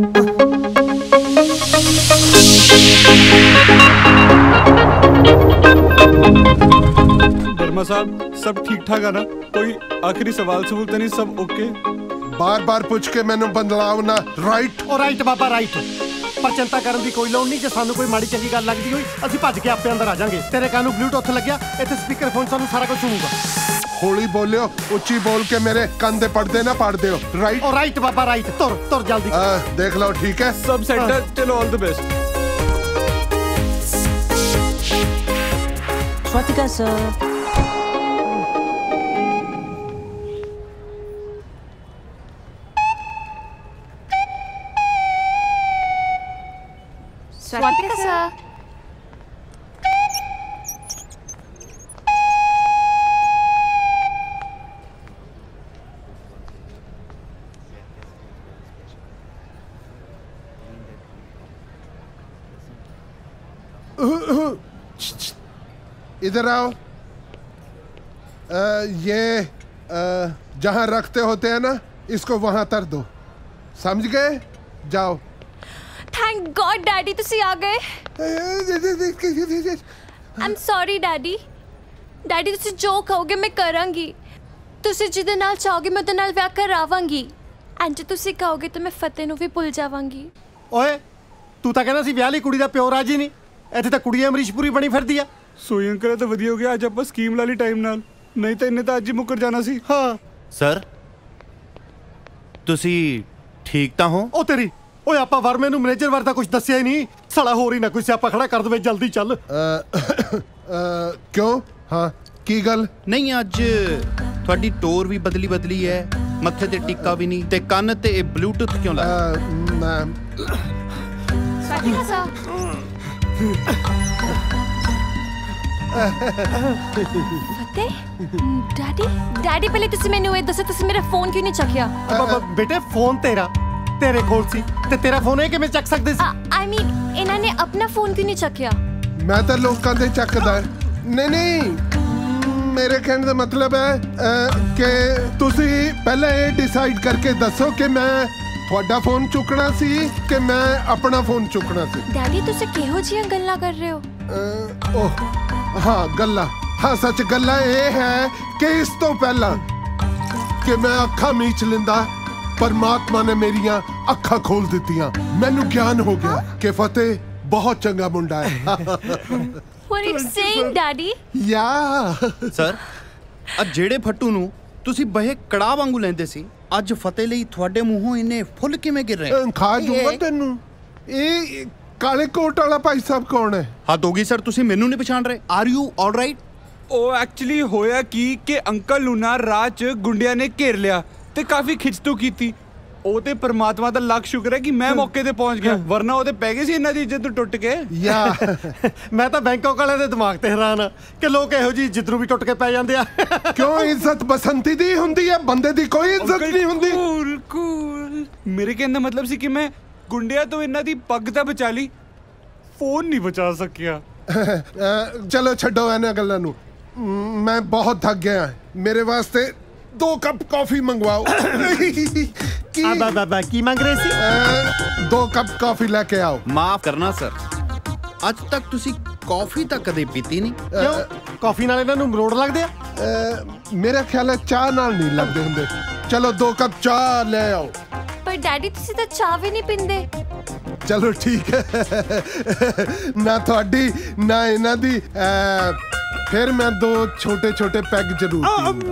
वर्मा साहब सब ठीक ठाक है ना? कोई आखिरी सवाल तो नहीं? सब ओके? बार बार पूछ के मैंने बदलाव ना। राइट ओ राइट बाबा राइट। पर चिंता करने की कोई लोड़ नहीं। जे सानू कोई माड़ी चंगी गल लगदी होई ਅਸੀਂ ਭੱਜ ਕੇ ਆਪੇ ਅੰਦਰ ਆ ਜਾਾਂਗੇ। ਤੇਰੇ ਕਾਨ ਨੂੰ ਬਲੂਟੁੱਥ ਲੱਗਿਆ, ਇੱਥੇ ਸਪੀਕਰ ਫੋਨ ਸਾਨੂੰ ਸਾਰਾ ਕੁਝ ਸੁਣੂਗਾ। हौली बोलियो, ऊंची बोल के मेरे कंधे पड़दे ना पाड़ दियो। राइट ओ राइट बाबा राइट। तुर तुर जल्दी। देख लो ठीक है, सब सेट है। चलो all the best. Swatika sir. Swatika sir. इधर आओ। ये जहाँ रखते होते हैं ना, इसको वहाँ तर दो। समझ गए? जाओ। थैंक गॉड डैडी ਤੁਸੀਂ ਆ ਗਏ। I'm sorry daddy. डैडी ਤੁਸੀਂ ਜੋ ਕਹੋਗੇ ਮੈਂ ਕਰਾਂਗੀ। ਤੁਸੀਂ ਜਿਹਦੇ ਨਾਲ ਚਾਹੋਗੇ ਮੈਂ ਉਹਦੇ ਨਾਲ ਵਿਆਹ ਕਰਾਵਾਂਗੀ। ਐਂਡ ਜੇ ਤੁਸੀਂ ਕਹੋਗੇ ਤਾਂ ਮੈਂ ਫਤਿਹ ਨੂੰ ਵੀ ਭੁੱਲ ਜਾਵਾਂਗੀ। ਓਏ ਤੂੰ ਤਾਂ ਕਹਿੰਦਾ ਸੀ ਵਿਆਹ ਲਈ ਕੁੜੀ ਦਾ ਪਿਓ ਰਾਜੀ ਨਹੀਂ, ਇੱਥੇ ਤਾਂ ਕੁੜੀ ਅਮਰੀਸ਼ਪੁਰੀ ਬਣੀ ਫਿਰਦੀ ਆ। ਸੋਈ ਅੰਕਲ ਤਾਂ ਵਧੀਆ ਹੋ ਗਿਆ, ਅੱਜ ਆਪਾਂ ਸਕੀਮ ਲਾ ਲਈ ਟਾਈਮ ਨਾਲ, ਨਹੀਂ ਤਾਂ ਇਹਨੇ ਤਾਂ ਅੱਜ ਹੀ ਮੁੱਕਰ ਜਾਣਾ ਸੀ। ਹਾਂ ਸਰ ਤੁਸੀਂ ਠੀਕ ਤਾਂ ਹੋ? ਉਹ ਤੇਰੀ ਓਏ ਆਪਾਂ ਵਰਮੇ ਨੂੰ ਮੈਨੇਜਰ ਬਾਰੇ ਤਾਂ ਕੁਝ ਦੱਸਿਆ ਹੀ ਨਹੀਂ। ਸਾਲਾ ਹੋਰ ਹੀ ਨਾ ਕੋਈ ਸਿਆਪਾ ਖੜਾ ਕਰ ਦੇਵੇ। ਜਲਦੀ ਚੱਲ। ਕਿਉਂ? ਹਾਂ ਕੀ ਗੱਲ? ਨਹੀਂ ਅੱਜ ਤੁਹਾਡੀ ਟੋਰ ਵੀ ਬਦਲੀ ਹੈ, ਮੱਥੇ ਤੇ ਟਿੱਕਾ ਵੀ ਨਹੀਂ, ਤੇ ਕੰਨ ਤੇ ਇਹ ਬਲੂਟੁੱਥ ਕਿਉਂ ਲਾਇਆ? Swatika sir. Fateh daddy daddy पहले तुसी मैनू ये दसो तुसी मेरा फोन क्यों नहीं चकिया बेटे फोन तेरे कोल सी ते तेरा फोन है किवें चक सकदे सी आई मीन इन्हां ने अपना फोन क्यों नहीं चकिया मैं तो लोकां दे चकदा नहीं मेरे कहने का मतलब है कि तुसी पहले ये डिसाइड करके दसो कि मैं ਤੁਹਾਡਾ फोन चुकना सी कि मैं अपना फोन चुकना सी डैडी तुसी किहो जियां गल्लां कर रहे हो ओह हाँ गल्ला हाँ सच गल्ला ये है कि इस तो पहला कि मैं अखा मीच लिंदा परमात्मा ने मेरिया अखा खोल दित्तियां मैनू ज्ञान हो गया कि फतेह बहुत चंगा मुंडा है What are you saying, Daddy? या सर ਅੱਜ ਜਿਹੜੇ ਫੱਟੂ ਨੂੰ ਤੁਸੀਂ ਬਹੇ ਕੜਾ ਵਾਂਗੂ ਲੈਂਦੇ ਸੀ ਅੱਜ ਫਤਿਹ ਲਈ ਤੁਹਾਡੇ ਮੂੰਹੋਂ ਇੰਨੇ ਫੁੱਲ ਕਿਵੇਂ ਗਿਰ ਰਹੇ ਖਾ ਜੂਗਾ ਤੈਨੂੰ ਇਹ ਕਾਲੇ ਕੋਟ ਵਾਲਾ ਭਾਈ ਸਾਹਿਬ ਕੌਣ ਹੈ ਹੱਦ ਹੋ ਗਈ ਸਰ ਤੁਸੀਂ ਮੈਨੂੰ ਨਹੀਂ ਪਛਾਣ ਰਹੇ ਆਰ ਯੂ ਆਲਰਾਈਟ ਉਹ ਐਕਚੁਅਲੀ ਹੋਇਆ ਕਿ ਅੰਕਲ ਨੂੰ ਨਾ ਰਾਹ 'ਚ ਗੁੰਡਿਆਂ ਨੇ ਘੇਰ ਲਿਆ ਤੇ ਕਾਫੀ ਖਿੱਚਤੂ ਕੀਤੀ ਉਹ ਤੇ ਪਰਮਾਤਮਾ ਦਾ ਲੱਖ ਸ਼ੁਕਰ ਹੈ ਕਿ ਮੈਂ ਮੌਕੇ ਤੇ ਪਹੁੰਚ ਗਿਆ ਵਰਨਾ ਉਹਦੇ ਪੈ ਗਏ ਸੀ ਇਹਨਾਂ ਦੀ ਇੱਜ਼ਤ ਟੁੱਟ ਕੇ ਯਾ ਮੈਂ ਤਾਂ ਬੈਂਕਾਕ ਵਾਲੇ ਦੇ ਦਿਮਾਗ ਤੇ ਹੈਰਾਨ ਕਿ ਲੋਕ ਇਹੋ ਜੀ ਇੱਜ਼ਤ ਨੂੰ ਵੀ ਟੁੱਟ ਕੇ ਪੈ ਜਾਂਦੇ ਆ ਕਿਉਂ ਇੱਜ਼ਤ ਬਸੰਤੀ ਦੀ ਹੁੰਦੀ ਹੈ ਬੰਦੇ ਦੀ ਕੋਈ ਇੱਜ਼ਤ ਨਹੀਂ ਹੁੰਦੀ ਕੂਲ ਮੇਰੇ ਕਹਿਣ ਦਾ ਮਤਲਬ ਸੀ ਕਿ ਮੈਂ ਗੁੰਡਿਆਂ ਤੋਂ ਇਹਨਾਂ ਦੀ ਪੱਗ ਤਾਂ ਬਚਾ ਲਈ ਫੋਨ ਨਹੀਂ ਬਚਾ ਸਕਿਆ ਚਲੋ ਛੱਡੋ ਇਹਨਾਂ ਗੱਲਾਂ ਨੂੰ ਮੈਂ ਬਹੁਤ ਥੱਕ ਗਿਆ ਮੇਰੇ ਵਾਸਤੇ 2 कप कॉफी मंगवाओ की मांग रहे सी 2 कप कॉफी लेके आओ माफ करना सर ਅੱਜ ਤੱਕ ਤੁਸੀਂ ਕਾਫੀ ਤਾਂ ਕਦੇ ਪੀਤੀ ਨਹੀਂ ਕਿਉਂ ਕਾਫੀ ਨਾਲ ਇਹਨਾਂ ਨੂੰ ਮਰੋੜ ਲੱਗਦੇ ਆ ਮੇਰੇ ਖਿਆਲ ਹੈ ਚਾਹ ਨਾਲ ਨਹੀਂ ਲੱਗਦੇ ਹੁੰਦੇ ਚਲੋ 2 कप ਚਾਹ ਲੈ ਆਓ ਪਰ ਡੈਡੀ ਤੁਸੀਂ ਤਾਂ ਚਾਹ ਵੀ ਨਹੀਂ ਪੀਂਦੇ ਚਲੋ ਠੀਕ ਹੈ ਨਾ ਤੁਹਾਡੀ ਨਾ ਇਹਨਾਂ ਦੀ फिर मैं 2 छोटे छोटे पैग जरूर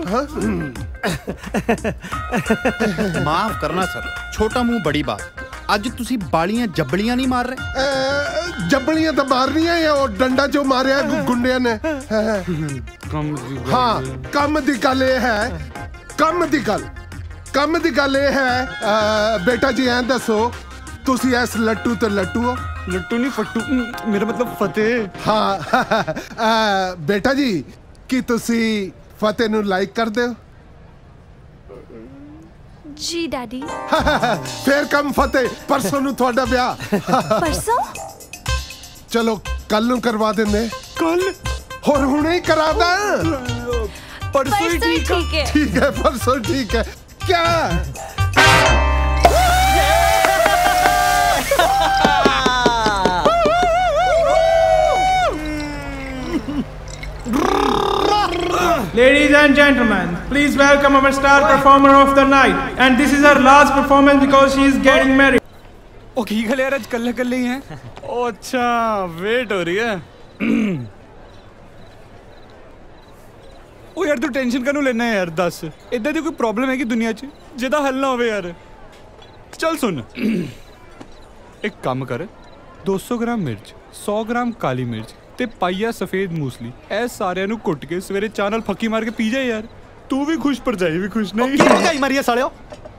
माफ करना सर छोटा मुंह बड़ी बात आज तुसी बालियां जबलियां नहीं मार रहे जबलियां तो मार रही हैं या वो डंडा जो मारे गुंडिया ने हाँ कम दी गल है कम दी गल है बेटा जी ऐं दसो तुसी इस लट्टू ते लट्टू हो लट्टू नहीं फट्टू मेरा मतलब फतेह हाँ बेटा जी की तुसी फतेह नू लाइक करदे हो जी डैडी फिर कम फतेह परसों नू तुहाडा ब्याह परसों चलो कल नू करवा देंगे कल और हुणे ही करा दा परसों ही ठीक है परसों ठीक है क्या Ladies and gentlemen, please welcome our star performer of the night. And this is her last performance because she is getting married. ओ की गल यार आज कल्ले ही हैं ओ अच्छा वेट हो रही है ओ यार तू टेंशन कानू लेना है यार दस इधर दी कोई प्रॉब्लम है कि दुनिया च जिदा हल ना होवे यार चल सुन एक काम कर 200 ग्राम मिर्च 100 ग्राम काली मिर्च ਤੇ ਪਾਈਆ ਸਫੇਦ ਮੂਸਲੀ ਇਹ ਸਾਰਿਆਂ ਨੂੰ ਕੁੱਟ ਕੇ ਸਵੇਰੇ ਚਾਹ ਨਾਲ ਫੱਕੀ ਮਾਰ ਕੇ ਪੀ ਜਾ ਯਾਰ ਤੂੰ ਵੀ ਖੁਸ਼ ਭਰਜਾਈ ਵੀ ਖੁਸ਼ ਨਹੀਂ ਕੀ ਭਰਜਾਈ ਮਾਰੀਆ ਸਾਲਿਓ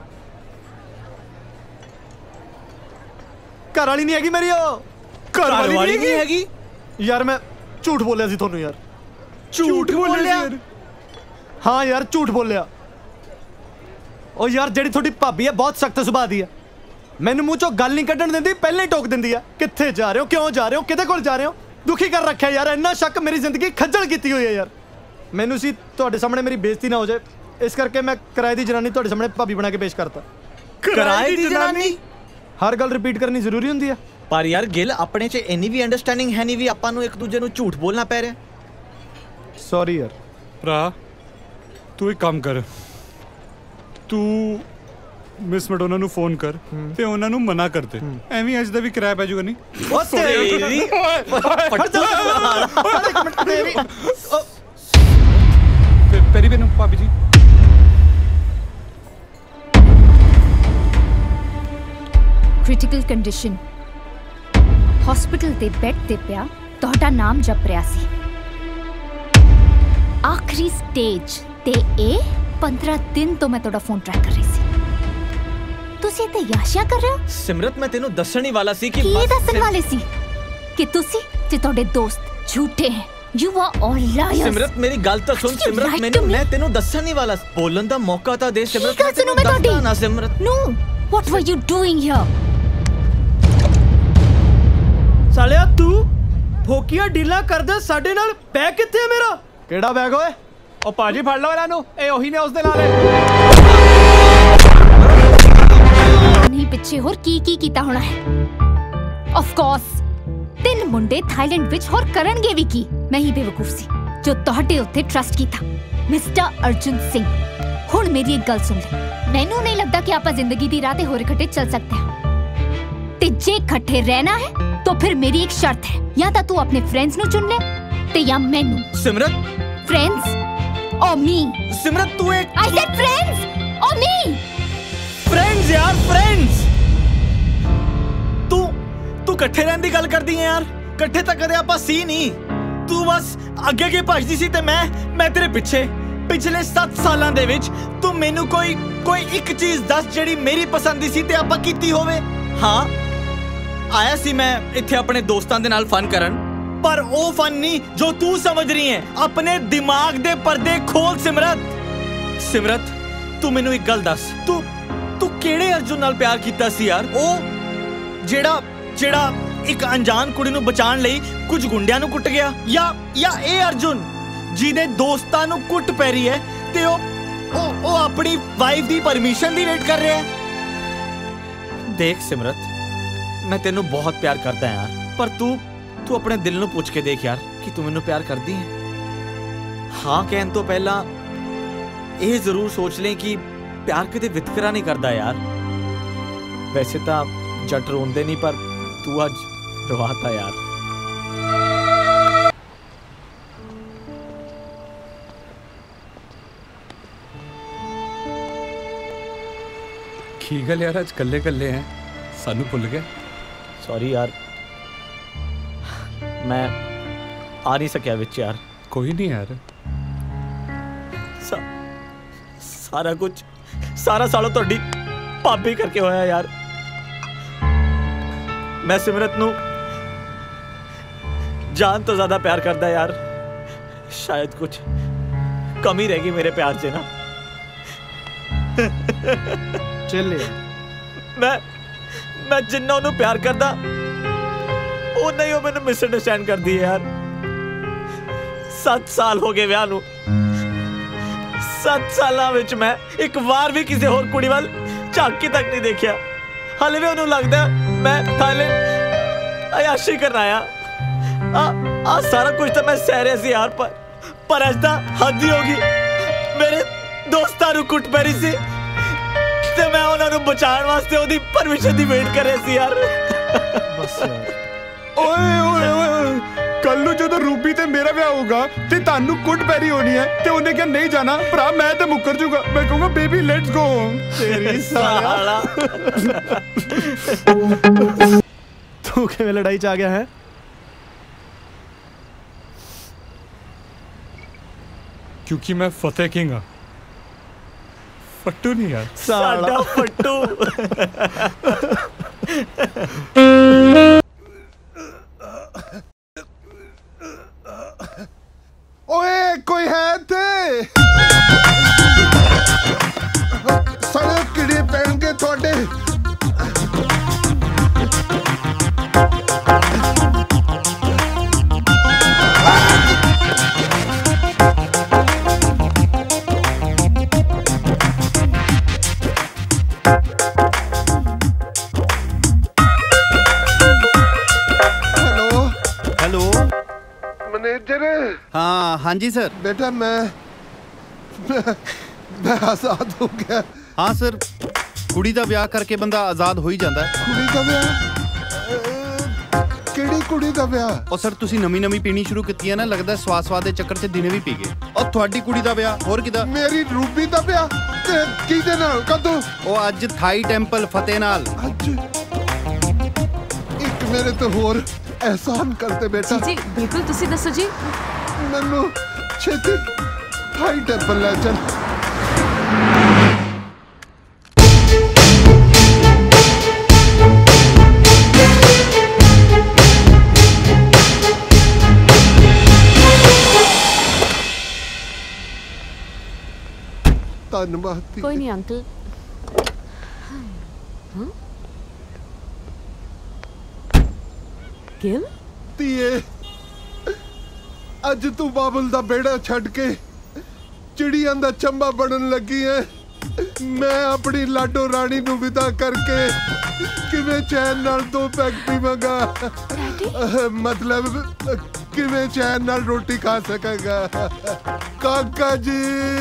ਘਰ ਵਾਲੀ ਨਹੀਂ ਹੈਗੀ ਮੇਰੀ ਉਹ ਘਰ ਵਾਲੀ ਨਹੀਂ ਹੈਗੀ ਯਾਰ ਮੈਂ ਝੂਠ ਬੋਲਿਆ ਸੀ ਤੁਹਾਨੂੰ ਯਾਰ ਝੂਠ ਬੋਲਿਆ ਯਾਰ ਹਾਂ ਯਾਰ ਝੂਠ ਬੋਲਿਆ ਉਹ ਯਾਰ ਜਿਹੜੀ ਤੁਹਾਡੀ ਭਾਬੀ ਹੈ ਬਹੁਤ ਸਖਤ ਸੁਭਾਅ ਦੀ ਹੈ ਮੈਨੂੰ ਮੂੰਹ ਚੋਂ ਗੱਲ ਨਹੀਂ ਕੱਢਣ ਦਿੰਦੀ ਪਹਿਲਾਂ ਹੀ ਟੋਕ ਦਿੰਦੀ ਆ ਕਿੱਥੇ ਜਾ ਰਹੇ ਹੋ ਕਿਉਂ ਜਾ ਰਹੇ ਹੋ ਕਿਹਦੇ ਕੋਲ ਜਾ ਰਹੇ ਹੋ ਦੁਖੀ ਕਰ ਰੱਖਿਆ ਯਾਰ ਇੰਨਾ ਸ਼ੱਕ ਮੇਰੀ ਜ਼ਿੰਦਗੀ ਖੱਜਲ ਕੀਤੀ ਹੋਈ ਹੈ ਯਾਰ ਮੈਨੂੰ ਸੀ ਤੁਹਾਡੇ ਸਾਹਮਣੇ ਮੇਰੀ ਬੇਇੱਜ਼ਤੀ ਨਾ ਹੋ ਜਾਏ ਇਸ ਕਰਕੇ ਮੈਂ ਕਿਰਾਏ ਦੀ ਜਨਾਨੀ ਤੁਹਾਡੇ ਸਾਹਮਣੇ ਭਾਬੀ ਬਣਾ ਕੇ ਪੇਸ਼ ਕਰਤਾ ਕਿਰਾਏ ਦੀ ਜਨਾਨੀ ਹਰ ਗੱਲ ਰਿਪੀਟ ਕਰਨੀ ਜ਼ਰੂਰੀ ਹੁੰਦੀ ਆ ਪਰ ਯਾਰ ਗਿਲ ਆਪਣੇ 'ਚ ਇੰਨੀ ਵੀ ਅੰਡਰਸਟੈਂਡਿੰਗ ਹੈ ਨਹੀਂ ਵੀ ਆਪਾਂ ਨੂੰ ਇੱਕ ਦੂਜੇ ਨੂੰ ਝੂਠ ਬੋਲਣਾ ਪੈ ਰਿਹਾ ਸੌਰੀ ਯਾਰ ਭਰਾ ਤੂੰ ਇੱਕ ਕੰਮ ਕਰ ਤੂੰ ਮਿਸ ਮੈਡੋਨਾ ਨੂੰ ਫੋਨ ਕਰ ਤੇ ਉਹਨਾਂ ਨੂੰ ਮਨਾ ਕਰ ਦੇ ਐਵੇਂ ਅੱਜ ਦਾ ਵੀ ਕਿਰਾਇਆ ਪੈ ਜਾਊਗਾ ਨਹੀਂ ਉਹ ਤੇਰੀ ਪੈਰੀ ਬੇਨੂ ਭਾਬੀ ਜੀ क्रिटिकल कंडीशन हॉस्पिटल दे बेड ते पिया तोड़ा नाम जप रहा सी आखिरी स्टेज ते ए 15 दिन तो मैं तोड़ा फोन ट्रैक कर रही सी तुसी ते याशिया कर रहे हो सिमरत मैं तेनू दसण ही वाला सी कि दसण वाले सी कि तुसी ते तोड़े दोस्त झूठे हैं You are all liars. Simrat मेरी गल तो सुन सिमरत मैं तेनू दस्सन नहीं वाला बोलन दा मौका तो दे सिमरत गल सुनो मैं तोड़ी ना Simrat No what were you doing here? सालिया तू ਫੋਕੀਆਂ ਡੀਲਾਂ ਕਰਦਾ ਸਾਡੇ ਨਾਲ ਬੈਗ ਕਿੱਥੇ ਹੈ ਮੇਰਾ ਕਿਹੜਾ ਬੈਗ ਓਏ ਉਹ ਭਾਜੀ ਫੜ ਲਓ ਇਹਨਾਂ ਨੂੰ ਇਹ ਉਹੀ ਨੇ ਉਸ ਦੇ ਨਾਲ ਨਹੀਂ ਪਿੱਛੇ ਹੋਰ ਕੀ ਕੀਤਾ ਹੋਣਾ ਹੈ ਆਫ ਕੋਰਸ 3 ਮੁੰਡੇ ਥਾਈਲੈਂਡ ਵਿੱਚ ਹੋਰ ਕਰਨਗੇ ਵੀ ਕੀ ਮੈਂ ਹੀ ਬੇਵਕੂਫ ਸੀ ਜੋ ਤੁਹਾਡੇ ਉੱਤੇ ਟਰਸਟ ਕੀਤਾ ਮਿਸਟਰ ਅਰਜੁਨ ਸਿੰਘ ਹੁਣ ਮੇਰੀ ਇੱਕ ਗੱਲ ਸੁਣ ਲੈ ਮੈਨੂੰ ਨਹੀਂ ਲੱਗਦਾ ਕਿ ਆਪਾਂ ਜ਼ਿੰਦਗੀ ਦੀ ਰਾਹ ਤੇ ਹੋਰ ਇਕੱਠੇ ਚੱਲ ਸਕਦੇ ਹਾਂ ਤੇ ਜੇ ਇਕੱਠੇ ਰਹਿਣਾ ਹੈ तो फिर मेरी एक शर्त है या तो तू अपने फ्रेंड्स नु चुन ले ते या मैनू सिमरत फ्रेंड्स और मी सिमरत तू एक आई सेड फ्रेंड्स और मी फ्रेंड्स यार फ्रेंड्स तू इकट्ठे रहने दी गल करदी है यार इकट्ठे तो कदे आपां सी नहीं तू बस अगे अगे भजदी सी ते मैं तेरे पिछे पिछले 7 सालां दे विच तू मैनू कोई एक चीज दस जेड़ी मेरी पसंद दी सी ते आपां कीती होवे हाँ आया सी मैं इत्थे अपने दोस्तां दे नाल फन करन पर ओ फन नहीं जो तू समझ रही है अपने दिमाग दे पर्दे खोल सिमरत तू मैनू एक गल दस तू केड़े अर्जुन नाल प्यार कीता सी यार ओ जेड़ा एक अनजान कुड़ी नू बचाण लई कुछ गुंडियां नू कुट गया या ए अर्जुन जिहदे दोस्तां नू कुट पै रही है ते ओ अपनी वाइफ दी परमिशन दी वेट कर रहा है देख सिमरत मैं तेनू बहुत प्यार करता है यार पर तू अपने दिल नू पूछ के देख यार कि तू मैनू प्यार करदी है हाँ कहन तो पहला ये जरूर सोच लें कि प्यार कदे वितकरा नहीं करता यार वैसे तो जट रोंदे नहीं पर तू अज रवाता यार की गल यार अज कल्ले कल्ले हैं सानू भुल गए सॉरी यार मैं आ नहीं सकिया विच यार कोई नहीं यार सारा सालों तोड़ी भाभी करके होया यार मैं सिमरत नू जान तो ज्यादा प्यार करदा यार शायद कुछ कमी रह गई मेरे प्यार से ना चल मैं जिन्ना उन्होंने प्यार करदा वो नहीं वो मैंने मिसअंडरस्टैंड कर दी है यार 7 साल हो गए विआह नू 7 सालां विच मैं एक बार भी किसी होर कुड़ी वाल झांकी तक नहीं देखिया हाले भी उन्होंने लगता मैं थाईलैंड अयाशी करना आया आ सारा कुछ तो मैं सह रहा सी यार पर अज तां हद ही होगी मेरे दोस्तां नू कुट पै रही सी ते मैं उन्होंने बचाने वास्ते ओदी परमिशन दी वेट कर रहा सी यार बस यार ओए कल नू जदों रूबी ते मेरा ब्याह होगा ते तानू कुट पैरी होनी है ते उन्हें क्या नहीं जाना भरा मैं ते मुकर जूगा मैं कहूंगा बेबी लेट्स गो तेरी साला तू किवें लड़ाई च आ गया है क्योंकि मैं फतेह किंग हां फट्टू नहीं यार साला फट्टू ओए कोई है थे सारे कीड़े पहन के थोड़े हाँ हाँ जी सर बेटा मैं आजाद हो गया हाँ सर कुड़ी दा ब्याह करके बंदा आजाद हो ही जाता है कुड़ी दा ब्याह किहड़ी कुड़ी दा ब्याह और सर तुसी नवी पीनी शुरू की है ना लगता है स्वाद दे चक्कर च दिने भी पी गए और थोड़ी कुड़ी दा ब्याह होर किदा मेरी रूबी दा ब्याह ते किदे नाल कदों ओ अज थाई टेंपल फतेह नाल अज एक मेरे तो होर एहसान करते बेटा जी बिल्कुल तुसी दसो जी मैनू छेती थाई टेंपल ले चल धन्यवाद कोई नहीं अंकल। गिल ਧੀਏ ਅੱਜ ਤੂੰ ਬਾਬਲ ਦਾ ਬੇੜਾ ਛੱਡ ਕੇ ਚਿੜੀਆਂ ਦਾ ਚੰਬਾ ਬਣਨ ਲੱਗੀ ਐ। ਮੈਂ ਆਪਣੀ ਲਾਡੋ ਰਾਣੀ ਨੂੰ ਵਿਦਾ ਕਰਕੇ ਕਿਵੇਂ ਚੈਨ ਨਾਲ 2 ਪੈਗ ਪੀਵਾਂਗਾ, ਮਤਲਬ ਕਿਵੇਂ ਚੈਨ ਨਾਲ ਰੋਟੀ ਖਾ ਸਕਾਂਗਾ। ਕਾਕਾ ਜੀ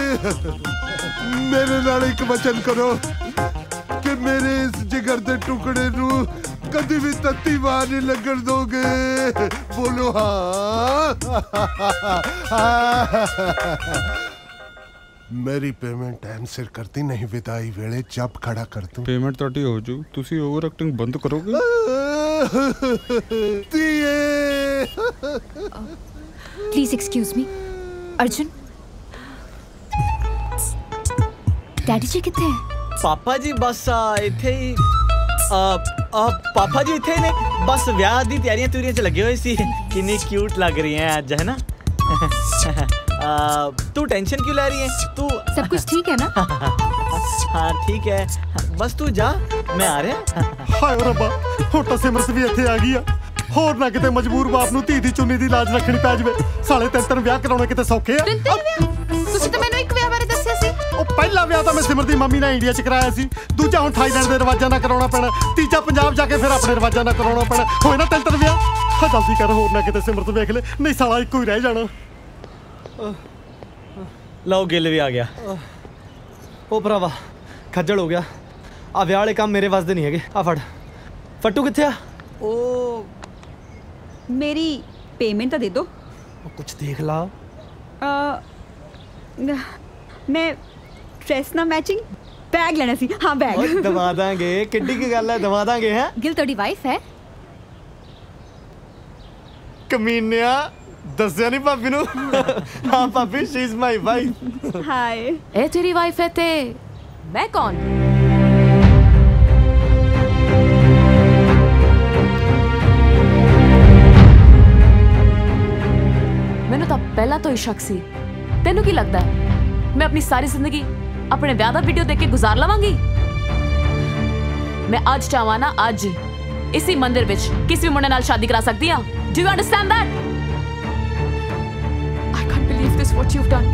ਮੇਰੇ ਨਾਲ ਇੱਕ ਵਚਨ ਕਰੋ ਕਿ ਮੇਰੇ ਇਸ ਜਿਗਰ ਦੇ ਟੁਕੜੇ ਨੂੰ कभी भी तत्ती बार नहीं लगन दोगे। बोलो हाँ। मेरी पेमेंट टाइम सिर करती नहीं, विदाई वेले जब खड़ा कर दूं। पेमेंट ਤੁਹਾਡੀ ਹੋ ਜੂ, ਤੁਸੀਂ ਓਵਰ ਐਕਟਿੰਗ ਬੰਦ ਕਰੋਗੇ। Please excuse me. Arjun daddy जी कितने हैं? पापा जी बस इथे ही पापा जी इथे ने बस ਵਿਆਹ ਦੀ ਤਿਆਰੀਆਂ ਤੁਰੀਆਂ ਚ ਲੱਗੇ ਹੋਏ ਸੀ। ਕਿੰਨੀ ਕਿਊਟ ਲੱਗ ਰਹੀ ਹੈ ਅੱਜ, है ना? तू टेंशन क्यों ले रही है? तू सब कुछ ठीक है ना? हाँ ठीक है, बस तू जा, मैं आ रहा। हाय रब्बा, ਹੁਣ ਤਾਂ ਸਿਮਰਤ ਵੀ ਇੱਥੇ ਆ ਗਈ ਆ। ਹੋਰ ਨਾ ਕਿਤੇ ਮਜਬੂਰ ਬਾਪ ਨੂੰ ਧੀ ਦੀ ਚੁੰਨੀ ਦੀ ਲਾਜ ਰੱਖਣੀ ਪੈ ਜਾਵੇ। ਸਾਲੇ 3 ਵਿਆਹ ਕਰਾਉਣੇ ਕਿਤੇ ਸੌਖੇ ਆ? ਤੁਸੀਂ ਤਾਂ ਮੈਨੂੰ ਇੱਕ ਵਿਆਹ ਬਾਰੇ ਦੱਸਿਆ ਸੀ। ਉਹ ਪਹਿਲਾ ਵਿਆਹ ਤਾਂ ਮੈਂ ਸਿਮਰ ਦੀ ਮੰਮੀ ਨਾਲ ਇੰਡੀਆ 'ਚ ਕਰਾਇਆ ਸੀ। ਦੂਜਾ ਹੁਣ ਥਾਈਲੈਂਡ ਦੇ ਰਿਵਾਜਾਂ ਨਾਲ ਕਰਾਉਣਾ ਪੈਣਾ। ਤੀਜਾ ਪੰਜਾਬ ਜਾ ਕੇ ਫਿਰ ਆਪਣੇ ਰਿਵਾਜਾਂ ਨਾਲ ਕਰਾਉਣਾ ਪੈਣਾ। ਹੋਏ ਨਾ 3 ਵਿਆਹ। ਹਾਂ ਜਲਦੀ ਕਰ, ਹੋਰ ਨਾ ਕਿਤੇ ਸਿਮਰਤ ਵੇਖ ਲੈ, ਨਹੀਂ ਸਾਲਾ ਇੱਕੋ ਹੀ ਰਹਿ ਜਾਣਾ। ਲਓ ਗਿੱਲ ਵੀ ਆ ਗਿਆ। ਉਹ ਭਰਾਵਾ ਖੱਜਲ ਹੋ ਗਿਆ। ਆ ਵਿਆਹ ਵਾਲੇ ਕੰਮ ਮੇਰੇ ਵਾਸਤੇ ਨਹੀਂ ਹੈਗੇ। ਆ ਫੜ। ਫੱਟੂ ਕਿੱਥੇ ਆ? ਉਹ ਮੇਰੀ पेमेंट तो दे दो। कुछ देख ला। मैं ड्रेस ना मैचिंग बैग लेना सी। हाँ बैग दवा देंगे, किड्डी की गल है, दवा देंगे। हैं गिल तोड़ी वाइफ है? कमीनिया दस्या नहीं भाभी नू। हाँ भाभी, she is my wife. Hi. ए तेरी वाइफ है ते मैं कौन? ਮੈਨੂੰ ਤਾਂ ਪਹਿਲਾਂ ਤੋਂ ਹੀ ਸ਼ੱਕ ਸੀ। ਤੈਨੂੰ ਕੀ ਲੱਗਦਾ ਮੈਂ ਆਪਣੀ ਸਾਰੀ ਜ਼ਿੰਦਗੀ ਆਪਣੇ ਵਿਆਹ ਦਾ ਵੀਡੀਓ ਦੇਖ ਕੇ ਗੁਜ਼ਾਰ ਲਵਾਂਗੀ? ਮੈਂ ਅੱਜ ਚਾਹਾਂ ਨਾ ਅੱਜ ਇਸੇ ਮੰਦਿਰ ਵਿੱਚ ਕਿਸੇ ਵੀ ਮੁੰਡੇ ਨਾਲ ਸ਼ਾਦੀ ਕਰਾ ਸਕਦੀ ਹਾਂ। Do you understand that? I can't believe this what you have done.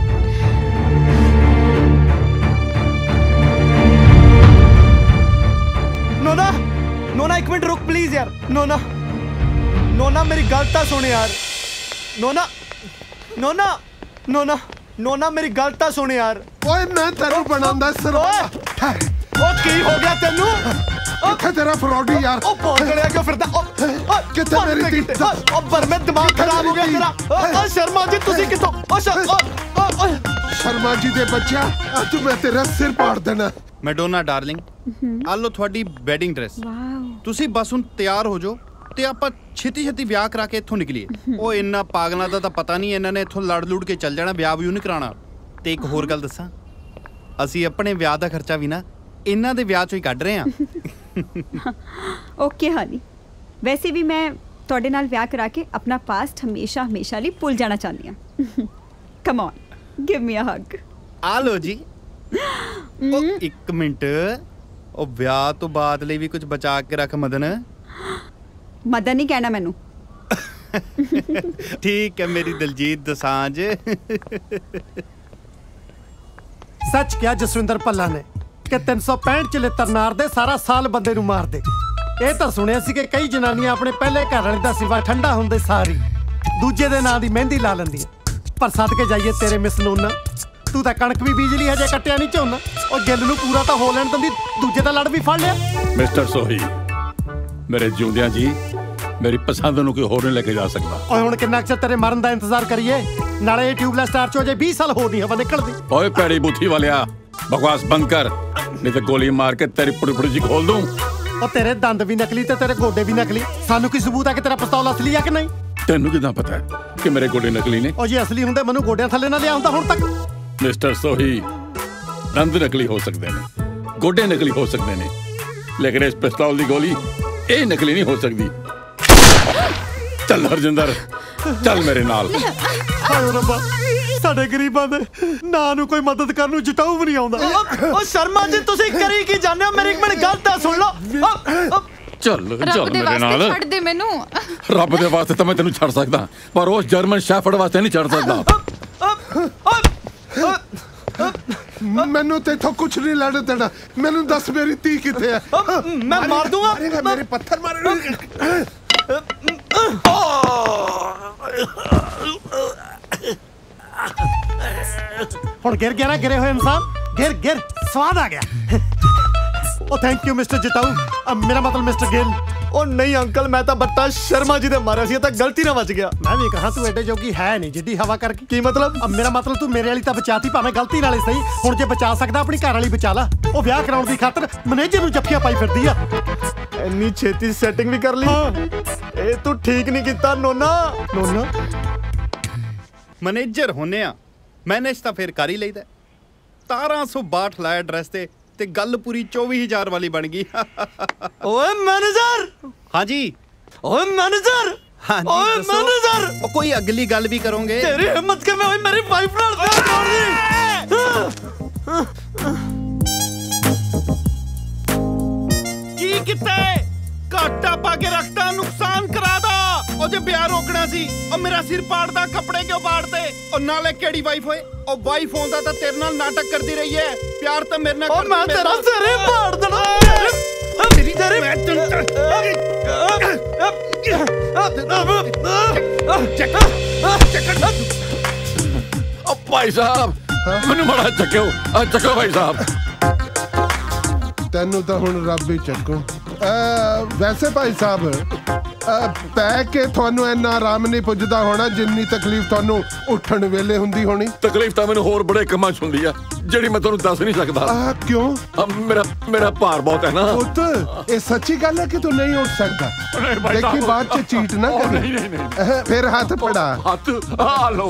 Nona, Nona एक मिनट रुक प्लीज यार। नोना, नोना मेरी गल तो सुन यार। नोना, नोना, नोना, नोना मेरी गल तो सुन यार। ओए मैं तेरू बनांदा सरवा। ओ की हो गया तेनू? किथे तेरा फ्रॉडी यार? ओ बोल गया क्यों फिरदा? ओ किथे मेरी दी? ओ पर मैं दिमाग खराब हो गया तेरा। ओ शर्मा जी तुसी किथों? ओ शर्मा जी दे बच्चा, तू मैं तेरा सिर पाड़ देना। ਮੈਡੋਨਾ ਡਾਰਲਿੰਗ, ਆ ਲੋ ਤੁਹਾਡੀ ਵੈਡਿੰਗ ਡਰੈਸ। ਤੁਸੀਂ ਬਸ ਹੁਣ ਤਿਆਰ ਹੋ ਜਾਓ ਤੇ ਆਪਾਂ ਛੇਤੀ ਵਿਆਹ ਕਰਾ ਕੇ ਇੱਥੋਂ ਨਿਕਲੀਏ। ਉਹ ਇੰਨਾ ਪਾਗਲਾਂ ਦਾ ਤਾਂ ਪਤਾ ਨਹੀਂ, ਇਹਨਾਂ ਨੇ ਇੱਥੋਂ ਲੜ ਲੁੜ ਕੇ ਚੱਲ ਜਾਣਾ, ਵਿਆਹ ਵੀ ਨਹੀਂ ਕਰਾਉਣਾ। ਤੇ ਇੱਕ ਹੋਰ ਗੱਲ ਦੱਸਾਂ, ਅਸੀਂ ਆਪਣੇ ਵਿਆਹ ਦਾ ਖਰਚਾ ਵੀ ਨਾ ਇਹਨਾਂ ਦੇ ਵਿਆਹ ਚੋਂ ਹੀ ਕੱਢ ਰਹੇ ਹਾਂ। ਓਕੇ ਹਾਨੀ, ਵੈਸੇ ਵੀ ਮੈਂ ਤੁਹਾਡੇ ਨਾਲ ਵਿਆਹ ਕਰਾ ਕੇ ਆਪਣਾ ਪਾਸਟ ਹਮੇਸ਼ਾ ਲਈ ਭੁੱਲ ਜਾਣਾ ਚਾਹੁੰਦੀ ਹਾਂ। Come on, give me a hug. ਆ ਲੋ ਜੀ। ਉਹ ਇੱਕ ਮਿੰਟ, ਉਹ ਵਿਆਹ ਤੋਂ ਬਾਅਦ ਲਈ ਵੀ ਕੁਝ ਬਚਾ ਕੇ ਰੱਖ ਮਦਨ। ਮਦਨ ਨਹੀਂ ਕਹਿਣਾ ਮੈਨੂੰ। ਠੀਕ ਹੈ ਮੇਰੀ ਦਿਲਜੀਤ ਦੋਸਾਂਝ। ਸੱਚ ਕਿਹਾ ਜਸਵਿੰਦਰ ਭੱਲਾ ਨੇ ਕਿ 365 ਚਲਿੱਤਰ ਨਾਰ ਦੇ ਸਾਰਾ ਸਾਲ ਬੰਦੇ ਨੂੰ ਮਾਰਦੇ। ਇਹ ਤਾਂ ਸੁਣਿਆ ਸੀ ਕਿ ਕਈ ਜਨਾਨੀਆਂ ਆਪਣੇ ਪਹਿਲੇ ਘਰ ਵਾਲੇ ਦਾ ਸਿਵਾ ਠੰਡਾ ਹੁੰਦੇ ਸਾਰੀ ਦੂਜੇ ਦੇ ਨਾਂ ਦੀ ਮਹਿੰਦੀ ਲਾ ਲੈਂਦੀਆਂ। ਪਰ ਸਦਕੇ ਜਾਈਏ ਤੇਰੇ ਮਿਸ ਨੂਨਾ, ਤੂੰ ਤਾਂ ਕਣਕ ਵੀ ਬੀਜ ਲਈ, ਹਜੇ ਕੱਟਿਆ ਨਹੀਂ ਝੋਨਾ। ਉਹ ਗਿੱਲ ਨੂੰ ਪੂਰਾ ਤਾਂ ਹੋ ਲੈਣ ਦਿੰਦੀ, ਦੂਜੇ ਦਾ ਲੜ ਵੀ ਫੜ ਲਿਆ। ਮਿਸਟਰ ਸੋਹੀ, ਮੇਰੇ ਜਿਉਂਦਿਆਂ ਜੀ ਮੇਰੀ ਪਸੰਦ ਨੂੰ ਕੋਈ ਹੋਰ ਨਹੀਂ ਲੈ ਕੇ ਜਾ ਸਕਦਾ। ਓਏ ਹੁਣ ਕਿੰਨਾ ਕੁ ਤੇਰੇ ਮਰਨ ਦਾ ਇੰਤਜ਼ਾਰ ਕਰੀਏ? ਨਾਲੇ ਇਹ ਟਿਊਬਲੈਸ ਸਟਾਰ ਚੋਂ ਅਜੇ 20 ਸਾਲ ਹੋਰ ਨਹੀਂ ਹਵਾ ਨਿਕਲਦੀ। ਓਏ ਪੈੜੀ ਬੂਥੀ ਵਾਲਿਆ, ਬਕਵਾਸ ਬੰਦ ਕਰ, ਨਹੀਂ ਤੇ ਗੋਲੀ ਮਾਰ ਕੇ ਤੇਰੀ ਪੁੜੀ ਜੀ ਖੋਲ ਦੂੰ। ਉਹ ਤੇਰੇ ਦੰਦ ਵੀ ਨਕਲੀ ਤੇ ਤੇਰੇ ਗੋਡੇ ਵੀ ਨਕਲੀ। ਸਾਨੂੰ ਕੀ ਸਬੂਤ ਹੈ ਕਿ ਤੇਰਾ ਪਿਸਤੌਲ ਅਸਲੀ ਆ ਕਿ ਨਹੀਂ? ਤੈਨੂੰ ਕਿਦਾਂ ਪਤਾ ਕਿ ਮੇਰੇ ਗੋਡੇ ਨਕਲੀ ਨੇ? ਉਹ ਜੇ ਅਸਲੀ ਹੁੰਦੇ ਮੈਨੂੰ ਗੋਡਿਆਂ ਥੱਲੇ ਨਾ ਲਿਆ ਹੁੰਦਾ ਹੁਣ ਤੱਕ। ਮਿਸਟਰ ਸੋਹੀ, ਦੰਦ ਨਕਲੀ ਹੋ ਸਕਦੇ ਨੇ, ਗੋਡੇ ਨਕਲੀ ਹੋ ਸਕਦੇ ਨੇ, ਲੇਕਿਨ ਇਸ ਪਿਸਤੌਲ ਦੀ ਗੋਲੀ ਇਹ ਨਕਲੀ ਨਹੀਂ ਹੋ ਸਕਦੀ। ਚੱਲ ਹਰਜਿੰਦਰ, ਚੱਲ ਮੇਰੇ ਨਾਲ। ਹਾਏ ਰੱਬਾ, ਸਾਡੇ ਗਰੀਬਾਂ ਦੇ ਨਾਂ ਨੂੰ ਕੋਈ ਮਦਦ ਕਰਨ ਨੂੰ ਜਟਾਊ ਵੀ ਨਹੀਂ ਆਉਂਦਾ। ਓ ਸ਼ਰਮਾ ਜੀ ਤੁਸੀਂ ਕਰੀ ਕੀ ਜਾਂਦੇ ਹੋ? ਮੇਰੀ ਇੱਕ ਮਿੰਟ ਗੱਲ ਤਾਂ ਸੁਣ ਲਓ। ਚੱਲ ਰੱਬ ਦੇ ਮੇਰੇ ਨਾਲ ਵਾਸਤੇ ਛੱਡ ਦੇ ਮੈਨੂੰ। ਰੱਬ ਦੇ ਵਾਸਤੇ ਤਾਂ ਮੈਂ ਤੈਨੂੰ ਛੱਡ ਸਕਦਾ, ਪਰ ਉਸ ਜਰਮਨ ਸ਼ੈਫਰਡ ਵਾਸਤੇ ਨਹੀਂ ਛੱਡ ਸਕਦਾ। ਮੈਨੂੰ ਤੇ ਇੱਥੋਂ ਕੁਛ ਨਹੀਂ ਲੜ ਦੇਣਾ। ਮੈਨੂੰ ਦੱਸ ਮੇਰੀ ਧੀ ਕਿੱਥੇ ਹੈ? ਮੈਂ ਮਾਰ ਦੂੰਗਾ। ਮੇਰੇ ਪੱਥਰ ਮਾਰੇਗਾ। ਹੁਣ ਗਿਰ ਗਿਆ ਨਾ ਗਿਰੇ ਹੋਏ ਇਨਸਾਨ। ਗਿਰ ਸਵਾਦ ਆ ਗਿਆ। ਉਹ ਥੈਂਕ ਯੂ ਮਿਸਟਰ ਜਟਾਊ। ਮੇਰਾ ਮਤਲਬ ਮਿਸਟਰ ਗਿੱਲ। ਉਹ ਨਹੀਂ ਅੰਕਲ, ਮੈਂ ਤਾਂ ਬੱਤਾ ਸ਼ਰਮਾ ਜੀ ਦੇ ਮਾਰਿਆ ਸੀ ਤਾਂ ਗਲਤੀ ਨਾਲ ਵੱਜ ਗਿਆ। ਮੈਂ ਵੀ ਕਹਾਂ ਤੂੰ ਐਡੇ ਜੋਗੀ ਹੈ ਨਹੀਂ ਜਿੱਡੀ ਹਵਾ ਕਰਕੇ। ਕੀ ਮਤਲਬ? ਮੇਰਾ ਮਤਲਬ ਤੂੰ ਮੇਰੇ ਵਾਲੀ ਤਾਂ ਬਚਾਤੀ, ਭਾਵੇਂ ਗਲਤੀ ਨਾਲ ਹੀ ਸਹੀ। ਹੁਣ ਜੇ ਬਚਾ ਸਕਦਾ ਆਪਣੀ ਘਰ ਵਾਲੀ ਬਚਾ ਲਾ। ਉਹ ਵਿਆਹ ਕਰਾਉਣ ਦੀ ਖਾਤਰ ਮੈਨੇਜਰ ਨੂੰ ਜੱਫੀਆਂ ਪਾਈ ਫਿਰਦੀ ਆ। ਇੰਨੀ ਛੇਤੀ ਸੈਟਿੰਗ ਵੀ ਕਰ ਲਈ? ਇਹ ਤੂੰ ਠੀਕ ਨਹੀਂ ਕੀਤਾ ਨੋਨਾ। ਮੈਨੇਜਰ ਹੁੰਨੇ ਆ, ਮੈਨੇਜ ਤਾਂ ਫਿਰ ਕਰ ਹੀ ਲਈਦਾ। 1762 ਲਾਇਆ ਐਡਰੈਸ ਤੇ ਗੱਲ ਪੂਰੀ 24000 ਵਾਲੀ ਬਣ ਗਈ। ਓਏ ਮੈਨੇਜਰ। ਹਾਂਜੀ ਓਏ ਮੈਨੇਜਰ। ਹਾਂਜੀ ਓਏ ਮੈਨੇਜਰ। ਉਹ ਕੋਈ ਅਗਲੀ ਗੱਲ ਵੀ ਕਰੋਗੇ? ਤੇਰੀ ਹਿੰਮਤ ਕਿਵੇਂ ਹੋਈ ਮੇਰੀ ਵਾਈਫ ਨਾਲ ਵਿਆਹ ਕਰਾਉਣ ਦੀ? ਕੀ ਕੀਤਾ? ਘਾਟਾ ਪਾ ਕੇ ਰੱਖਤਾ, ਨੁਕਸਾਨ ਕਰਾਦਾ। ਉਹ ਜੇ ਵਿਆਹ ਰੋਕਣਾ ਸੀ, ਉਹ ਮੇਰਾ ਸਿਰ ਪਾੜਦਾ, ਕੱਪੜੇ ਕਿਉਂ ਪਾੜਦੇ? ਉਹ ਨਾਲੇ ਕਿਹੜੀ ਵਾਈਫ ਹੋਏ? ਉਹ ਵਾਈਫ ਹੁੰਦਾ ਤਾਂ ਤੇਰੇ ਨਾਲ ਨਾਟਕ ਕਰਦੀ ਰਹੀ ਹੈ। ਪਿਆਰ ਤਾਂ ਮੇਰੇ ਨਾਲ ਕਰਦੀ। ਮੈਂ ਤੇਰਾ ਸਿਰ ਹੀ ਪਾੜ ਦੇਣਾ। ਤੇਰੀ ਭਾਈ ਸਾਹਿਬ ਮੈਨੂੰ ਬੜਾ ਚੱਕਿਓ। ਚੱਕੋ ਭਾਈ ਸਾਹਿਬ। ਤੈਨੂੰ ਤਾਂ ਹੁਣ ਰੱਬ ਹੀ ਚੱਕੋ। ਵੈਸੇ ਭਾਈ ਸਾਹਿਬ ਪੈ ਕੇ ਤੁਹਾਨੂੰ ਇੰਨਾ ਆਰਾਮ ਨਹੀਂ ਪੁੱਜਦਾ ਹੋਣਾ ਜਿੰਨੀ ਤਕਲੀਫ ਤੁਹਾਨੂੰ ਉੱਠਣ ਵੇਲੇ ਹੁੰਦੀ ਹੋਣੀ। ਤਕਲੀਫ ਤਾਂ ਮੈਨੂੰ ਹੋਰ ਬੜੇ ਕੰਮਾਂ 'ਚ ਹੁੰਦੀ ਆ ਜਿਹੜੀ ਮੈਂ ਤੁਹਾਨੂੰ ਦੱਸ ਨਹੀਂ ਸਕਦਾ। ਕਿਉਂ? ਮੇਰਾ ਭਾਰ ਬਹੁਤ ਹੈ ਨਾ। ਪੁੱਤ ਇਹ ਸੱਚੀ ਗੱਲ ਹੈ ਕਿ ਤੂੰ ਨਹੀਂ ਉੱਠ ਸਕਦਾ? ਦੇਖੀ ਬਾਅਦ ਚ ਚੀਟ ਨਾ ਕਰ। ਨਹੀਂ। ਫਿਰ ਹੱਥ ਪੜਾ। ਹੱਥ ਆ ਲੋ।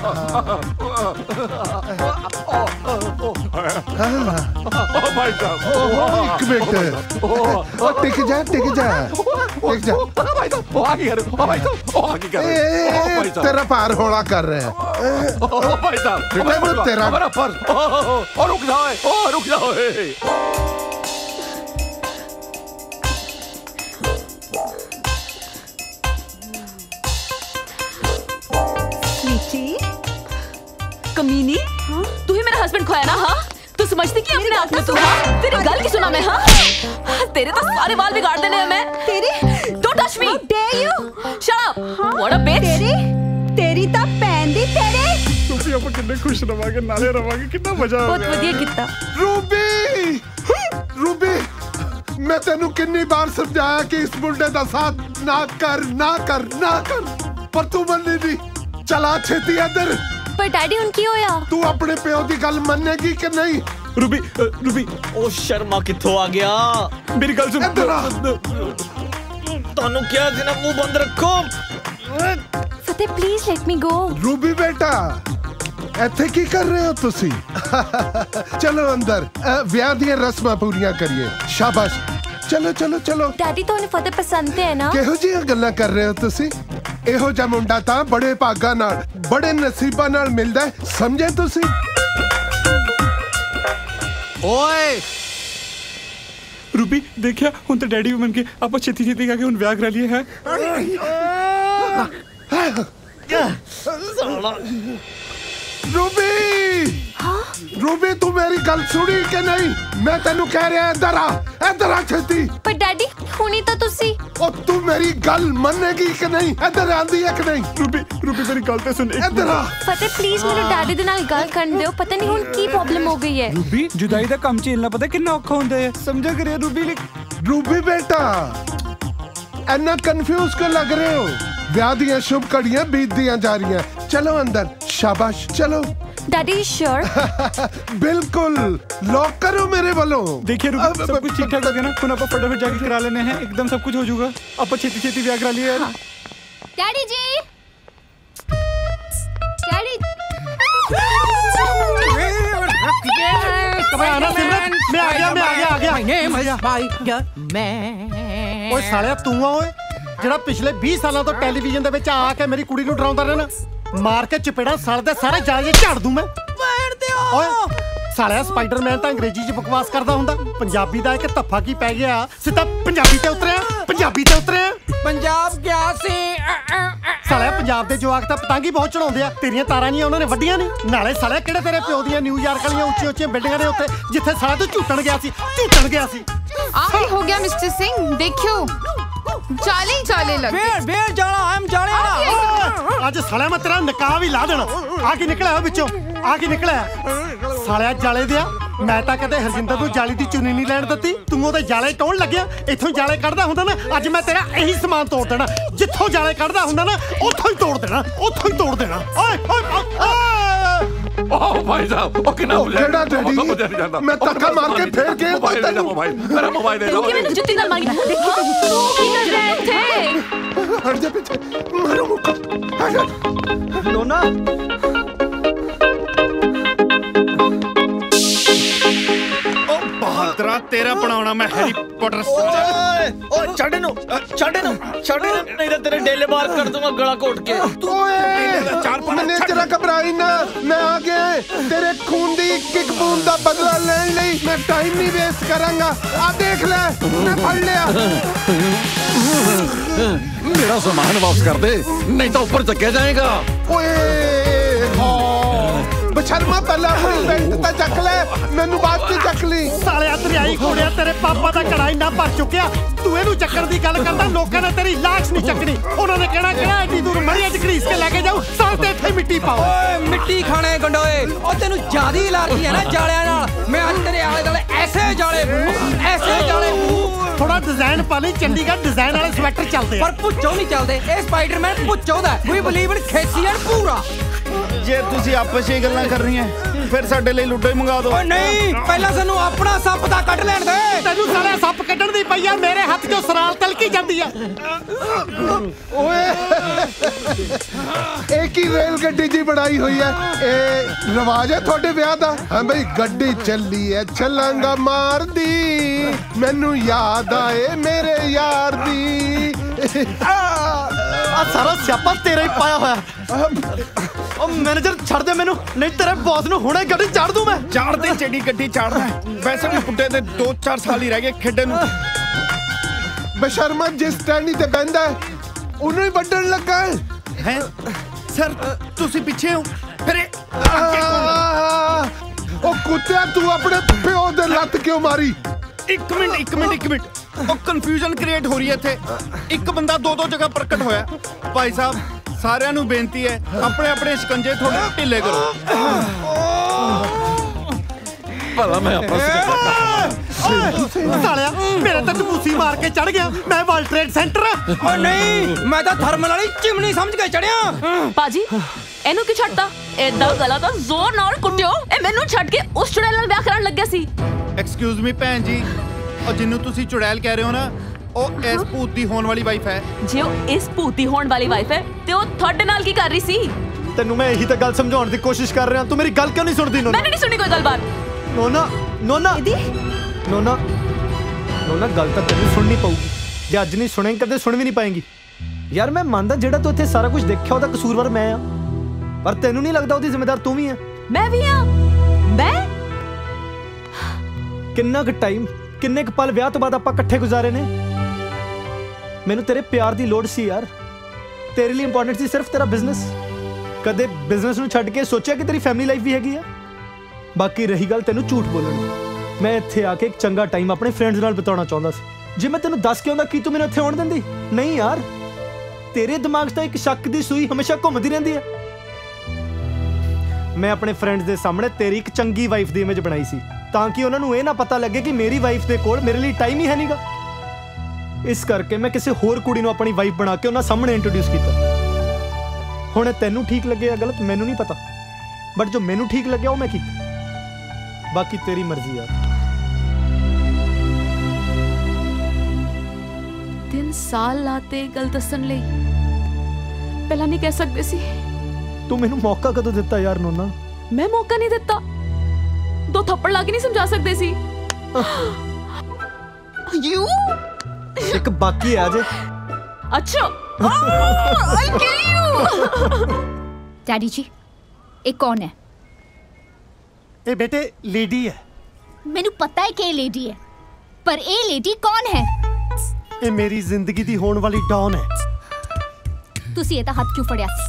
ਭਾਈ ਸਾਹਿਬ ਇੱਕ ਮਿੰਟ। ਉਹ ਟਿਕ ਜਾ। तेरा पार होड़ा कर रहे हैं। भाई साहब तेरा मेरा पर्स। रुक जाओ। कमीनी, तू ही मेरा हस्बैंड खोया ना? हाँ, तू समझती कि अपने आप में तू? हाँ, तेरी गल की सुना मैं? हाँ, तेरे तो सारे बाल बिगाड़ देने हैं मैं। Don't touch me. How dare you? Shut up. What a bitch. तेरी ਤਾਂ ਭੈਣ ਦੀ ਤੇਰੇ। ਤੁਸੀਂ ਆਪਾਂ ਕਿੰਨੇ ਖੁਸ਼ ਰਵਾਂਗੇ, ਨਾਲੇ ਰਵਾਂਗੇ, ਕਿੰਨਾ ਮਜ਼ਾ ਆਊਗਾ। ਬਹੁਤ ਵਧੀਆ ਕੀਤਾ। रूबी मैं तेनू कितनी बार समझाया कि इस मुंडे का साथ ना कर पर तू मन्नी नहीं। चला छेती इधर। पर डैडी उनकी होया। तू अपने प्यो की गल मन्नेगी कि नहीं? रूबी ओ शर्मा कित्थों आ गया? मेरी गल सुन। इधर आ। ਤੁਹਾਨੂੰ ਕਿਹਾ ਸੀ ਨਾ ਮੂੰਹ ਬੰਦ ਰੱਖੋ। Fateh please let me go. Ruby बेटा ਇੱਥੇ ਕੀ ਕਰ ਰਹੇ ਹੋ ਤੁਸੀਂ? ਚਲੋ ਅੰਦਰ ਵਿਆਹ ਦੀਆਂ ਰਸਮਾਂ ਪੂਰੀਆਂ ਕਰੀਏ। ਸ਼ਾਬਾਸ਼। ਚਲੋ। ਡੈਡੀ ਤੁਹਾਨੂੰ ਫਤਿਹ ਪਸੰਦ ਤੇ ਹੈ ਨਾ? ਕਿਹੋ ਜਿਹੀਆਂ ਗੱਲਾਂ ਕਰ ਰਹੇ ਹੋ ਤੁਸੀਂ? ਇਹੋ ਜਿਹਾ ਮੁੰਡਾ ਤਾਂ ਬੜੇ ਭਾਗਾਂ ਨਾਲ, ਬੜੇ ਨਸੀਬਾਂ ਨਾਲ ਮਿਲਦਾ ਹੈ, ਸਮਝੇ ਤੁਸੀਂ? ਓਏ रूबी देखिया ਹੁਣ ਤਾਂ ਡੈਡੀ ਵੀ ਬਣ ਕੇ ਆਪਾਂ ਛੇਤੀ ਕਰਕੇ ਹੁਣ ਵਿਆਹ ਕਰਾ ਲਈਏ। ਹੈ रूबी तू मेरी गल सुनी कि नहीं? मैं तेनू कह रहा इधर आ छेती। पर डैडी हुनी तो तुसी। और तू मेरी गल मन्नेगी कि नहीं? इधर आंदी है कि नहीं? रूबी मेरी गल तो सुन। इधर आ। फतेह प्लीज मेरे डैडी दे नाल गल करन दियो। पता नहीं हुन की प्रॉब्लम हो गई है। रूबी जुदाई दा काम झेलना पता कितना औखा हुंदा है, समझा करिए। रूबी बेटा इन्ना कंफ्यूज क्यों लग रहे हो? ਵਿਆਹ ਦੀਆਂ ਸ਼ੁਭ ਘੜੀਆਂ ਬੀਤਦੀਆਂ ਜਾ ਰਹੀਆਂ। ਚਲੋ ਅੰਦਰ। ਸ਼ਾਬਾਸ਼। ਚਲੋ। Daddy sure? बिल्कुल लॉक करो मेरे वालों। देखिए रूबी सब कुछ ठीक ठाक हो गया ना? ਹੁਣ ਆਪਾਂ फटाफट जाके करा लेने हैं, एकदम सब कुछ हो जाएगा। ਆਪਾਂ ਛੇਤੀ ਵਿਆਹ ਕਰਾ ਲਿਆ यार। डैडी जी ਓਏ ਸਾਲਿਆ ਤੂੰ ਆ ਓਏ ਜਿਹੜਾ ਪਿਛਲੇ 20 ਸਾਲਾਂ ਤੋਂ ਟੈਲੀਵਿਜ਼ਨ ਦੇ ਵਿੱਚ ਆ ਕੇ ਮੇਰੀ ਕੁੜੀ ਨੂੰ ਡਰਾਉਂਦਾ ਰਹਿਣਾ। मार के चपेड़ा साल दे सारे जाले झाड़ दूं मैं। ओए सालिया स्पाइडरमैन तो अंग्रेजी च बकवास करदा हुंदा, पंजाबी दा एक धफ्फा की पै गया, सीधा पंजाबी ते उतरिया, पंजाबी ते उतरिया। पंजाब क्या सी सालिया पंजाब दे जवाक तां पतंग ही बहुत चढ़ाउंदे आ, तेरियां तारां नहीं उन्होंने वड्डियां नहीं। नाले सालिया किहड़े तेरे प्यो दियां न्यूयॉर्क वालियां उच्ची उच्चियां बिल्डिंगां दे उत्ते जिथे साला तू झूटण गया सी, झूटण गया सी। आही हो गया मिस्टर सिंह, देखियो जाले जाले लग गए। बेर जाला हम जाले वाला। आज सालिया मैं तेरा निकाह भी ला देना। आ की निकलिया विचों, आ की निकलिया सालिया जाले दिया। मैं तां कदे हरजिंदर नूं जाली दी चुनी नहीं लैण दित्ती, तू ओहदे जाले टोण लग्या। इत्थों जाले कढदा हुंदा ना, अज मैं तेरा यही समान तोड़ देना। जित्थों जाले कढदा हुंदा ना उत्थों ही तोड़ देना, उत्थों ही तोड़ देना। ओए ओ भाई साहब, ओ कितना केड़ा डैडी मैं धक्का मार के फेर के मोबाइल दे दो, मोबाइल मेरा मोबाइल दे दो। मैंने जुत्ती ना मांगी, देखो की कर रहे थे। हट जा पीछे, मारो मुक्का। नोना बहादरा तेरा बनाना मैं हैरी पॉटर। ओए छड़ नु नहीं तो तेरे डेले मार कर दूंगा गला घोट के। मैंने तेरा घबराई ना, मैं आ गया तेरे खून दी किक बूंद दा बदला लेने लई। मैं टाइम नहीं वेस्ट करांगा। आ देख ले मैं फड़ लिया। मेरा सामान वापस कर दे, नहीं तो ऊपर चक्या जाएगा। बशर्मा पहला अपनी बेल्ट ता चक ले, मैनू बाद च चक ली। सालिया दरियाई घोड़िया तेरे पापा दा कड़ा इन्ना भर चुकिया, तू इहनू चक्कर दी गल करदा। लोकां ने तेरी लाश नहीं चकनी, उन्होंने कहना किहड़ा एडी दूर मरिया च घड़ीस के लेके जाऊं, साल ते इत्थे मिट्टी पाओ। ओए मिट्टी खाने गंडोए, ओ तेनू ज्यादा एलर्जी है ना जालियां नाल। मैं आज तेरे आले दुआले ऐसे जाले थोड़ा डिजाइन पा ली, चंडीगढ़ डिजाइन वाले स्वेटर चलदे पर भुच्चो नहीं चलदे। ए स्पाइडरमैन भुच्चो दा। वी बिलीव इन खेसियन पूरा। जे तुसी आपस में गल्लां कर रही हैं फिर साडे लिए लुड्डो ही मंगा दो। ओए नहीं, पहला सानू अपना सप दा कढ लेण दे। तैनू सारा सप कड्ढण दी पई आ, मेरे हत्थ चों सराल तलकी जांदी आ। ओए एक ही रेल गड्डी जी बनाई हुई है, ए रिवाज है थोड़े ब्याह दा। हां भाई गड्डी चली है छलांगा मार दी, मैनू याद आए मेरे यार दी। आ सारा स्यापा तेरा ही पाया होया। ओ मैनेजर छड़ दे मैनू, नहीं तेरे बॉस नूं हुणे गड्डी चाड़ दूं मैं। चाड़ दे चेड़ी गड्डी चाड़ना है, वैसे भी बुड्ढे दे 2-4 साल ही रह गए खेडे नूं। बशर्मा जिस टहनी ते बंदा है उन्हें ही वड्डण लगा है। सर तुसी पीछे हो फिर ओ कुत्तिया तू अपने प्यो दे लत क्यों मारी? एक मिनट ओ कंफ्यूजन क्रिएट हो रही है इत्थे। एक बंदा 2-2 जगह प्रकट होया। भाई साहब सारिਆਂ ਨੂੰ ਬੇਨਤੀ ਹੈ ਆਪਣੇ ਆਪਣੇ ਸ਼ਿਕੰਜੇ ਥੋੜੇ ਢਿੱਲੇ ਕਰੋ। ਭਲਾ ਮੈਂ ਆਪਸ सालिया मेरे तो टपूसी मार के चढ़ गया, मैं वर्ल्ड ट्रेड सेंटर। ओ नहीं, मैं तो थर्मल वाली चिमनी समझ के चढ़िया। पाजी ਇਹਨੂੰ ਕੀ ਛੱਡਤਾ? ਏਦਾਂ ਗਲਾ ਤਾਂ ਜ਼ੋਰ ਨਾਲ ਕੁੱਟਿਓ। ਇਹ ਮੈਨੂੰ ਛੱਡ ਕੇ ਉਸ ਚੁੜੈਲ ਨਾਲ ਵਿਆਹ ਕਰਾਉਣ ਲੱਗਿਆ ਸੀ। ਐਕਸਕਿਊਜ਼ ਮੀ ਭੈਣ ਜੀ, ਉਹ ਜਿੰਨੂੰ ਤੁਸੀਂ ਚੁੜੈਲ ਕਹਿ ਰਹੇ ਹੋ ਨਾ, ਉਹ ਇਸ ਭੂਤ ਦੀ ਹੋਣ ਵਾਲੀ ਵਾਈਫ ਹੈ। ਜੇ ਉਹ ਇਸ ਭੂਤ ਦੀ ਹੋਣ ਵਾਲੀ ਵਾਈਫ ਹੈ ਤੇ ਉਹ ਤੁਹਾਡੇ ਨਾਲ ਕੀ ਕਰ ਰਹੀ ਸੀ? ਤੈਨੂੰ ਮੈਂ ਇਹੀ ਤਾਂ ਗੱਲ ਸਮਝਾਉਣ ਦੀ ਕੋਸ਼ਿਸ਼ ਕਰ ਰਿਹਾ, ਤੂੰ ਮੇਰੀ ਗੱਲ ਕਿਉਂ ਨਹੀਂ ਸੁਣਦੀ? ਨੋਨਾ मैंने नहीं सुनी कोई गलबात। ਨੋਨਾ ਗੱਲ ਤਾਂ ਤੈਨੂੰ ਸੁਣਨੀ ਪਊਗੀ। ਜੇ ਅੱਜ ਨਹੀਂ ਸੁਣੇਂਗੀ ਕਦੇ ਸੁਣ ਵੀ ਨਹੀਂ ਪਾਏਂਗੀ। ਯਾਰ ਮੈਂ ਮੰਨਦਾ ਜਿਹੜਾ ਤੂੰ ਇੱਥੇ ਸਾਰਾ ਕੁਝ ਦੇਖਿਆ ਉਹਦਾ ਕਸੂਰਵਾਰ ਮੈਂ ਆ, ਪਰ ਤੈਨੂੰ ਨਹੀਂ ਲੱਗਦਾ ਉਹਦੀ ਜ਼ਿੰਮੇਵਾਰ ਤੂੰ ਵੀ ਆ? ਮੈਂ ਵੀ ਆ। ਮੈਂ ਕਿੰਨਾ ਕੁ ਟਾਈਮ, ਕਿੰਨੇ ਕੁ ਪਲ ਵਿਆਹ ਤੋਂ ਬਾਅਦ ਆਪਾਂ ਇਕੱਠੇ ਗੁਜ਼ਾਰੇ ਨੇ। ਮੈਨੂੰ ਤੇਰੇ ਪਿਆਰ ਦੀ ਲੋੜ ਸੀ ਯਾਰ, ਤੇਰੇ ਲਈ ਇੰਪੋਰਟੈਂਟ ਸੀ ਸਿਰਫ ਤੇਰਾ ਬਿਜ਼ਨਸ। ਕਦੇ ਬਿਜ਼ਨਸ ਨੂੰ ਛੱਡ ਕੇ ਸੋਚਿਆ ਕਿ ਤੇਰੀ ਫੈਮਿਲੀ ਲਾਈਫ ਵੀ ਹੈਗੀ ਆ? ਬਾਕੀ ਰਹੀ ਗੱਲ ਤੈਨੂੰ ਝੂਠ ਬੋਲਣ ਦੀ, ਮੈਂ ਇੱਥੇ ਆ ਕੇ ਇੱਕ ਚੰਗਾ ਟਾਈਮ ਆਪਣੇ ਫਰੈਂਡਸ ਨਾਲ ਬਿਤਾਉਣਾ ਚਾਹੁੰਦਾ ਸੀ। ਜੇ ਮੈਂ ਤੈਨੂੰ ਦੱਸ ਕੇ ਆਉਂਦਾ ਕੀ ਤੂੰ ਮੈਨੂੰ ਇੱਥੇ ਆਉਣ ਦਿੰਦੀ? ਨਹੀਂ ਯਾਰ, ਤੇਰੇ ਦਿਮਾਗ 'ਚ ਤਾਂ ਇੱਕ ਸ਼ੱਕ ਦੀ ਸੂਈ ਹਮੇਸ਼ਾ ਘੁੰਮਦੀ ਰਹਿੰਦੀ ਹੈ। ਮੈਂ ਆਪਣੇ ਫਰੈਂਡਸ ਦੇ ਸਾਹਮਣੇ ਤੇਰੀ ਇੱਕ ਚੰਗੀ ਵਾਈਫ ਦੀ ਇਮੇਜ ਬਣਾਈ ਸੀ ਤਾਂ ਕਿ ਉਹਨਾਂ ਨੂੰ ਇਹ ਨਾ ਪਤਾ ਲੱਗੇ ਕਿ ਮੇਰੀ ਵਾਈਫ ਦੇ ਕੋਲ ਮੇਰੇ ਲਈ ਟਾਈਮ ਹੀ ਹੈ ਨਹੀਂਗਾ। ਇਸ ਕਰਕੇ ਮੈਂ ਕਿਸੇ ਹੋਰ ਕੁੜੀ ਨੂੰ ਆਪਣੀ ਵਾਈਫ ਬਣਾ ਕੇ ਉਹਨਾਂ ਸਾਹਮਣੇ ਇੰਟਰੋਡਿਊਸ ਕੀਤਾ। ਹੁਣ ਤੈਨੂੰ ਠੀਕ ਲੱਗੇ ਜਾਂ ਗਲਤ ਮੈਨੂੰ ਨਹੀਂ ਪਤਾ, ਬਟ ਜੋ ਮੈਨੂੰ ਠੀਕ ਲੱਗਿਆ ਉਹ ਮੈਂ ਕੀਤਾ। ਬਾਕੀ ਤੇਰੀ ਮਰਜ਼ੀ ਯਾਰ। 3 ਸਾਲ ਲਾਤੇ ਗੱਲ ਦੱਸਣ ਲਈ, ਪਹਿਲਾਂ ਨਹੀਂ ਕਹਿ ਸਕਦੇ ਸੀ? ਤੂੰ ਮੈਨੂੰ ਮੌਕਾ ਕਦੋਂ ਦਿੱਤਾ ਯਾਰ ਨੋਨਾ? ਮੈਂ ਮੌਕਾ ਨਹੀਂ ਦਿੱਤਾ, 2 ਥੱਪੜ ਲਾ ਕੇ ਨਹੀਂ ਸਮਝਾ ਸਕਦੇ ਸੀ? ਯੂ ਇੱਕ ਬਾਕੀ ਆ ਜੇ। ਅੱਛਾ, I'll kill you। डैडी जी ये कौन है? ये बेटे लेडी है। मैनू पता है कि ये लेडी है, पर ये लेडी कौन है? ये मेरी जिंदगी दी होने वाली डॉन है। तुसी ये हाथ क्यों फड़िया सी?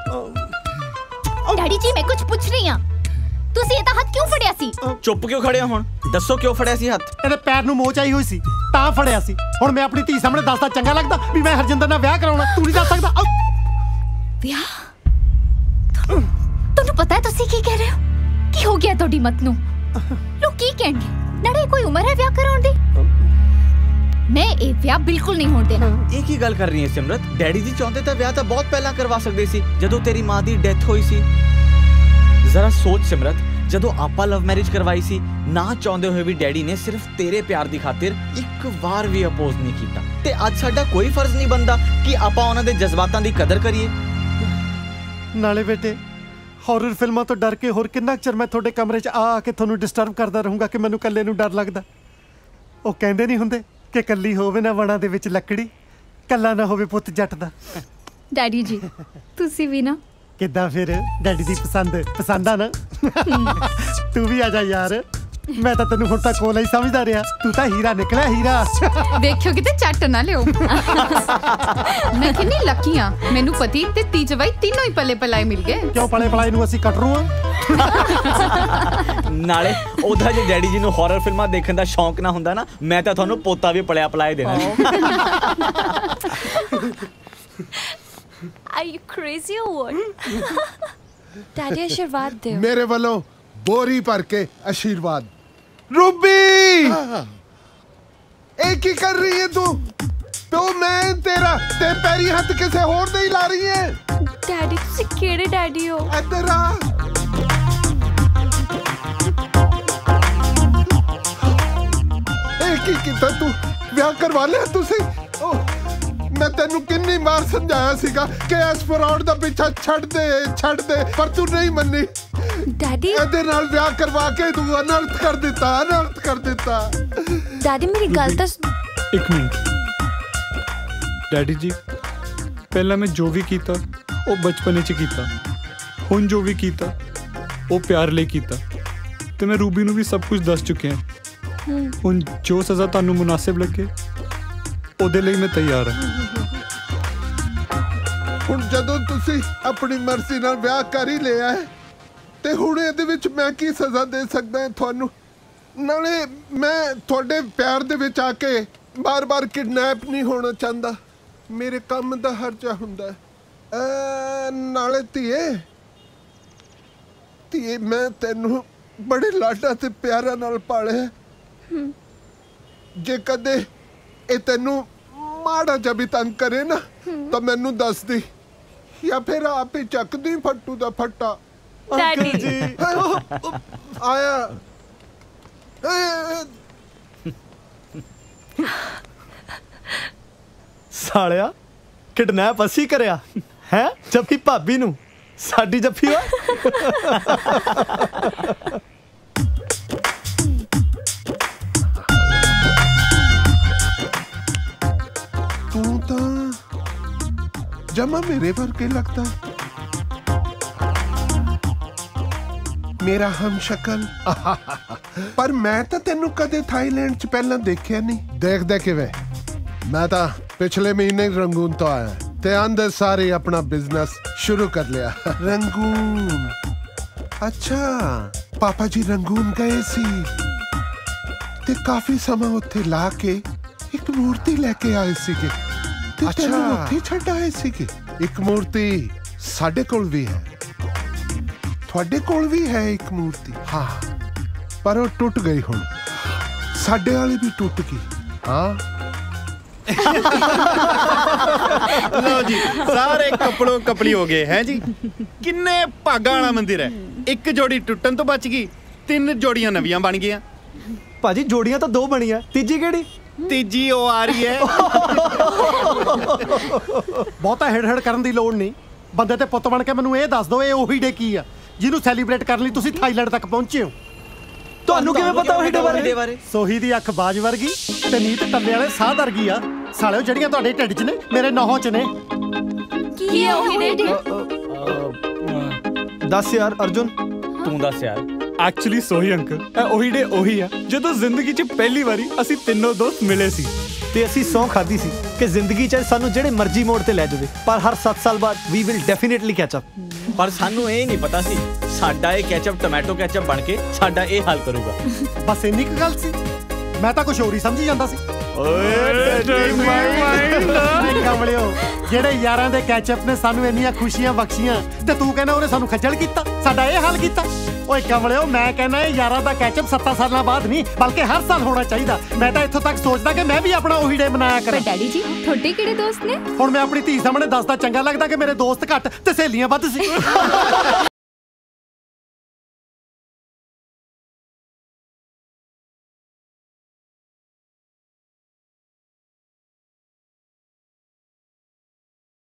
डैडी जी मैं कुछ पूछ रही हां, तुसी ये हाथ क्यों फड़िया सी? चुप क्यों खड़े हो? हुण दसो क्यों फड़िया सी हथ? ਇਹਦੇ ਪੈਰ ਨੂੰ ਮੋਚ ਆਈ ਹੋਈ ਸੀ ਤਾਂ ਫੜਿਆ ਸੀ। ਹੁਣ ਮੈਂ ਆਪਣੀ ਧੀ ਸਾਹਮਣੇ ਦੱਸਦਾ ਚੰਗਾ ਲੱਗਦਾ ਵੀ ਮੈਂ ਹਰਜਿੰਦਰ ਨਾਲ ਵਿਆਹ ਕਰਾਉਣਾ? ਤੂੰ ਨਹੀਂ ਦੱਸ ਸਕਦਾ? ਵਿਆਹ? ਤੁਹਾਨੂੰ ਪਤਾ ਹੈ ਤੁਸੀਂ ਕੀ ਕਹਿ ਰਹੇ ਹੋ? ਕੀ ਹੋ ਗਿਆ ਤੁਹਾਡੀ ਮਤ ਨੂੰ? ਲੋਕ ਕੀ ਕਹਿਣਗੇ? ਨਾਲੇ ਕੋਈ ਉਮਰ ਹੈ ਵਿਆਹ ਕਰਾਉਣ ਦੀ? ਮੈਂ ਇਹ ਵਿਆਹ ਬਿਲਕੁਲ ਨਹੀਂ ਹੋਣ ਦੇਣਾ। ਇਹ ਕੀ ਗੱਲ ਕਰ ਰਹੀ ਹੈ ਸਿਮਰਤ? ਡੈਡੀ ਜੀ ਚਾਹੁੰਦੇ ਤਾਂ ਵਿਆਹ ਤਾਂ ਬਹੁਤ ਪਹਿਲਾਂ ਕਰਵਾ ਸਕਦੇ ਸੀ, ਜਦੋਂ ਤੇਰੀ ਮਾਂ ਦੀ ਡੈਥ ਹੋਈ ਸੀ। ਜ਼ਰਾ ਸੋਚ ਸਿਮਰਤ, ਜਦੋਂ ਆਪਾਂ ਲਵ ਮੈਰਿਜ ਕਰਵਾਈ ਸੀ, ਨਾ ਚਾਹੁੰਦੇ ਹੋਏ ਵੀ ਡੈਡੀ ਨੇ ਸਿਰਫ ਤੇਰੇ ਪਿਆਰ ਦੀ ਖਾਤਰ ਇੱਕ ਵਾਰ ਵੀ ਅਪੋਜ਼ ਨਹੀਂ ਕੀਤਾ। ਤੇ ਅੱਜ ਸਾਡਾ ਕੋਈ ਫਰਜ਼ ਨਹੀਂ ਬਣਦਾ ਕਿ ਆਪਾਂ ਉਹਨਾਂ ਦੇ ਜਜ਼ਬਾਤਾਂ ਦੀ ਕਦਰ ਕਰੀਏ। ਨਾਲੇ ਬੇਟੇ ਹੌਰਰ ਫਿਲਮਾਂ ਤੋਂ ਡਰ ਕੇ ਹੋਰ ਕਿੰਨਾ ਚਿਰ ਮੈਂ ਤੁਹਾਡੇ ਕਮਰੇ 'ਚ ਆ ਕੇ ਤੁਹਾਨੂੰ ਡਿਸਟਰਬ ਕਰਦਾ ਰਹੂੰਗਾ ਕਿ ਮੈਨੂੰ ਇਕੱਲੇ ਨੂੰ ਡਰ ਲੱਗਦਾ? ਉਹ ਕਹਿੰਦੇ ਨਹੀਂ ਹੁੰਦੇ ਕਿ ਕੱਲੀ ਹੋਵੇ ਨਾ ਵਣਾਂ ਦੇ ਵਿੱਚ ਲੱਕੜੀ, ਕੱਲਾ ਨਾ ਹੋਵੇ ਪੁੱਤ ਜੱਟ ਦਾ। ਡੈਡੀ ਜੀ ਤੁਸੀਂ ਵੀ ਨਾ ਕਿੱਦਾਂ ਫਿਰ ਡੈਡੀ ਦੀ ਪਸੰਦ ਆ ਨਾ? ਤੂੰ ਵੀ ਆ ਜਾ ਯਾਰ, ਮੈਂ ਤਾਂ ਤੈਨੂੰ ਹੁਣ ਤੱਕ ਕੋਲ ਹੀ ਸਮਝਦਾ ਰਿਹਾ, ਤੂੰ ਤਾਂ ਹੀਰਾ ਨਿਕਲਿਆ ਹੀਰਾ। ਦੇਖਿਓ ਕਿਤੇ ਚੱਟ ਨਾ ਲਿਓ। ਮੈਂ ਕਿੰਨੀ ਲੱਕੀ ਆ, ਮੈਨੂੰ ਪਤੀ ਤੇ ਤੀ ਜਵਾਈ ਤਿੰਨੋਂ ਹੀ ਪਲੇ ਪਲਾਏ ਮਿਲ ਗਏ। ਕਿਉਂ ਪਲੇ ਪਲਾਏ ਨੂੰ ਅਸੀਂ ਕੱਟ ਰੂ ਆ? ਨਾਲੇ ਉਹਦਾ ਜੇ ਡੈਡੀ ਜੀ ਨੂੰ ਹੌਰਰ ਫਿਲਮਾਂ ਦੇਖਣ ਦਾ ਸ਼ੌਂਕ ਨਾ ਹੁੰਦਾ ਨਾ, ਮੈਂ ਤਾਂ ਤੁਹਾਨੂੰ ਪੋਤਾ ਵੀ ਪਲਿਆ ਪਲਾਏ ਦੇਣਾ। Are you crazy or what? Daddy आशीर्वाद दो। मेरे वालों बोरी भर के आशीर्वाद। रूबी एक ही कर रही है तू? तो मैं तेरा ते पैरी हाथ किसे होर नहीं ला रही है? डैडी तुसी केड़े डैडी हो? इधर आ। एक ही किता तू विआह करवा लिया तुसी? मैं तेनू किन्नी बार समझाया सीगा कि इस फ्रॉड दा पीछा छड़ दे पर तू नहीं मन्नी। डैडी ਇਹਦੇ ਨਾਲ ਵਿਆਹ ਕਰਵਾ ਕੇ ਤੂੰ ਅਨਰਥ ਕਰ ਦਿੱਤਾ। डैडी मेरी गल तो एक मिनट डैडी जी, पहला मैं जो भी कीता वो बचपने च कीता, हुण जो भी कीता वो प्यार ਲਈ कीता, ते मैं रूबी नू भी सब कुछ दस चुके हैं। हुण जो सज़ा तानू मुनासिब लगे ਉਹਦੇ ਲਈ मैं तैयार ਹਾਂ। ਹੁਣ ਜਦੋਂ ਤੁਸੀਂ ਆਪਣੀ ਮਰਜ਼ੀ ਨਾਲ ਵਿਆਹ ਕਰ ਹੀ ਲਿਆ ਹੈ ਤੇ ਹੁਣ ਇਹਦੇ ਵਿੱਚ ਮੈਂ ਕੀ ਸਜ਼ਾ ਦੇ ਸਕਦਾ ਹਾਂ ਤੁਹਾਨੂੰ? ਨਾਲੇ ਮੈਂ ਤੁਹਾਡੇ ਪਿਆਰ ਦੇ ਵਿੱਚ ਆ ਕੇ ਬਾਰ-ਬਾਰ ਕਿਡਨੈਪ ਨਹੀਂ ਹੋਣਾ ਚਾਹੁੰਦਾ, ਮੇਰੇ ਕੰਮ ਦਾ ਹਰਜਾ ਹੁੰਦਾ ਹੈ। ਨਾਲੇ ਧੀਏ ਮੈਂ ਤੈਨੂੰ ਬੜੇ ਲਾਡਾਂ ਤੇ ਪਿਆਰਾਂ ਨਾਲ ਪਾਲਿਆ, ਜੇ ਕਦੇ ਇਹ ਤੈਨੂੰ ਮਾੜਾ ਜਿਹਾ ਵੀ ਤੰਗ ਕਰੇ ਨਾ ਤਾਂ ਮੈਨੂੰ ਦੱਸ ਦੀ, ਜਾਂ ਫਿਰ ਆਪ ਹੀ ਚੱਕਦੀ ਫੱਟੂ ਦਾ ਫੱਟਾ। डैडी जी आया ਸਾਲਿਆ ਕਿਡਨੈਪ ਅਸੀਂ ਕਰਿਆ ਹੈ? ਜੱਫੀ ਭਾਬੀ ਨੂੰ ਸਾਡੀ ਜੱਫੀ ਓਏ। तू तो जमा मेरे पर के लगता मेरा हम शक्ल। पर मैं तो तेनू कदे थाईलैंड च पहला देखिया नहीं। देखदे किवें? मैं तो पिछले महीने रंगून तो आया ते अंदर सारे अपना बिजनेस शुरू कर लिया। रंगून? अच्छा पापा जी रंगून गए सी ते काफी समय उत्थे ला के एक मूर्ति लेके आए सीगे ते तेनू उत्थे छड्ड आए सीगे। एक मूर्ति साडे कोल भी है, ਤੁਹਾਡੇ ਕੋਲ ਵੀ ਹੈ ਇੱਕ ਮੂਰਤੀ। ਹਾਂ ਪਰ ਉਹ ਟੁੱਟ ਗਈ, ਹੁਣ ਸਾਡੇ ਵਾਲੀ ਵੀ ਟੁੱਟ ਗਈ। ਹਾਂ ਲਓ ਜੀ ਸਾਰੇ ਕਪੜੋਂ ਕਪੜੀ ਹੋ ਗਏ ਹੈ ਜੀ। ਕਿੰਨੇ ਭਾਗਾਂ ਵਾਲਾ ਮੰਦਿਰ ਹੈ, ਇੱਕ ਜੋੜੀ ਟੁੱਟਣ ਤੋਂ ਬਚ ਗਈ, 3 ਜੋੜੀਆਂ ਨਵੀਆਂ ਬਣ ਗਈਆਂ। ਭਾਜੀ ਜੋੜੀਆਂ ਤਾਂ 2 ਬਣੀਆਂ, ਤੀਜੀ ਕਿਹੜੀ? ਤੀਜੀ ਉਹ ਆ ਰਹੀ ਹੈ। ਬਹੁਤਾ ਹੇੜ ਕਰਨ ਦੀ ਲੋੜ ਨਹੀਂ, ਬੰਦੇ ਤੇ ਪੁੱਤ ਬਣ ਕੇ ਮੈਨੂੰ ਇਹ ਦੱਸ ਦਿਓ ਇਹ ਉਹੀ ਡੇ ਕੀ ਆ ਜਿਹਨੂੰ ਸੈਲੀਬ੍ਰੇਟ ਕਰਨ ਲਈ ਤੁਸੀਂ ਥਾਈਲੈਂਡ ਤੱਕ ਪਹੁੰਚੇ ਹੋ? ਤੁਹਾਨੂੰ ਕਿਵੇਂ ਪਤਾ ਉਹੀ ਡੇ ਬਾਰੇ? ਸੋਹੀ ਦੀ ਅੱਖ ਬਾਜ ਵਰਗੀ ਤੇ ਨੀਤ ਟੱਲੇ ਵਾਲੇ ਸਾਹ ਵਰਗੀ ਆ ਸਾਲਿਓ, ਜਿਹੜੀਆਂ ਤੁਹਾਡੇ ਢਿੱਡ 'ਚ ਨੇ ਮੇਰੇ ਨਹੁੰ 'ਚ ਨੇ। ਕੀ ਹੈ ਉਹੀ ਡੇ? दस यार अर्जुन ਤੂੰ ਦੱਸ ਯਾਰ। ਐਕਚੁਅਲੀ ਸੋਹੀ ਅੰਕਲ ਇਹ ਉਹੀ ਡੇ ਉਹੀ ਆ ਜਦੋਂ ਜ਼ਿੰਦਗੀ 'ਚ ਪਹਿਲੀ ਵਾਰੀ ਅਸੀਂ ਤਿੰਨੋਂ ਦੋਸਤ ਮਿਲੇ ਸੀ ਤੇ ਅਸੀਂ ਸੌਂ ਖਾਦੀ ਸੀ ਕਿ ਜ਼ਿੰਦਗੀ 'ਚ ਸਾਨੂੰ ਜਿਹੜੇ ਮਰਜ਼ੀ ਮੋੜ ਤੇ ਲੈ ਜਾਵੇ ਪਰ ਹਰ 7 ਸਾਲ ਬਾਅਦ we will definitely catch up. ਪਰ ਸਾਨੂੰ ਇਹ ਨਹੀਂ ਪਤਾ ਸੀ ਸਾਡਾ ਇਹ ਕੈਚਅਪ ਟੋਮੈਟੋ ਕੈਚਅਪ ਬਣ ਕੇ ਸਾਡਾ ਇਹ ਹਾਲ ਕਰੂਗਾ। ਬਸ ਇੰਨੀ ਕੁ ਗੱਲ ਸੀ, ਮੈਂ ਤਾਂ ਕੁਝ ਹੋਰ ਹੀ ਸਮਝੀ ਜਾਂਦਾ ਸੀ। ਕਮਲਿਓ ਜਿਹੜੇ ਯਾਰਾਂ ਦੇ ਕੈਚਅਪ ਨੇ ਸਾਨੂੰ ਇੰਨੀਆਂ ਖੁਸ਼ੀਆਂ ਬਖਸ਼ੀਆਂ ਤੇ ਤੂੰ ਕਹਿੰਦਾ ਉਹਨੇ ਸਾਨੂੰ ਖੱਜਲ ਕੀਤਾ, ਸਾਡਾ ਇਹ ਹਾਲ ਕੀਤਾ। ਓਏ ਕਮਲਿਓ ਮੈਂ ਕਹਿੰਦਾ ਇਹ ਯਾਰਾਂ ਦਾ ਕੈਚਅਪ 7 ਸਾਲਾਂ ਬਾਅਦ ਨਹੀਂ ਬਲਕਿ ਹਰ ਸਾਲ ਹੋਣਾ ਚਾਹੀਦਾ। ਮੈਂ ਤਾਂ ਇੱਥੋਂ ਤੱਕ ਸੋਚਦਾ ਕਿ ਮੈਂ ਵੀ ਆਪਣਾ ਉਹੀ ਡੇ ਮਨਾਇਆ ਕਰਾਂ। ਪਰ ਡੈਡੀ ਜੀ ਤੁਹਾਡੇ ਕਿਹੜੇ ਦੋਸਤ ਨੇ? ਹੁਣ ਮੈਂ ਆਪਣੀ ਧੀ ਸਾਹਮਣੇ ਦੱਸਦਾ ਚੰਗਾ ਲੱਗਦਾ ਕਿ ਮੇਰੇ ਦੋਸਤ ਘੱਟ ਤੇ ਸਹੇਲੀਆਂ ਵੱਧ ਸੀ।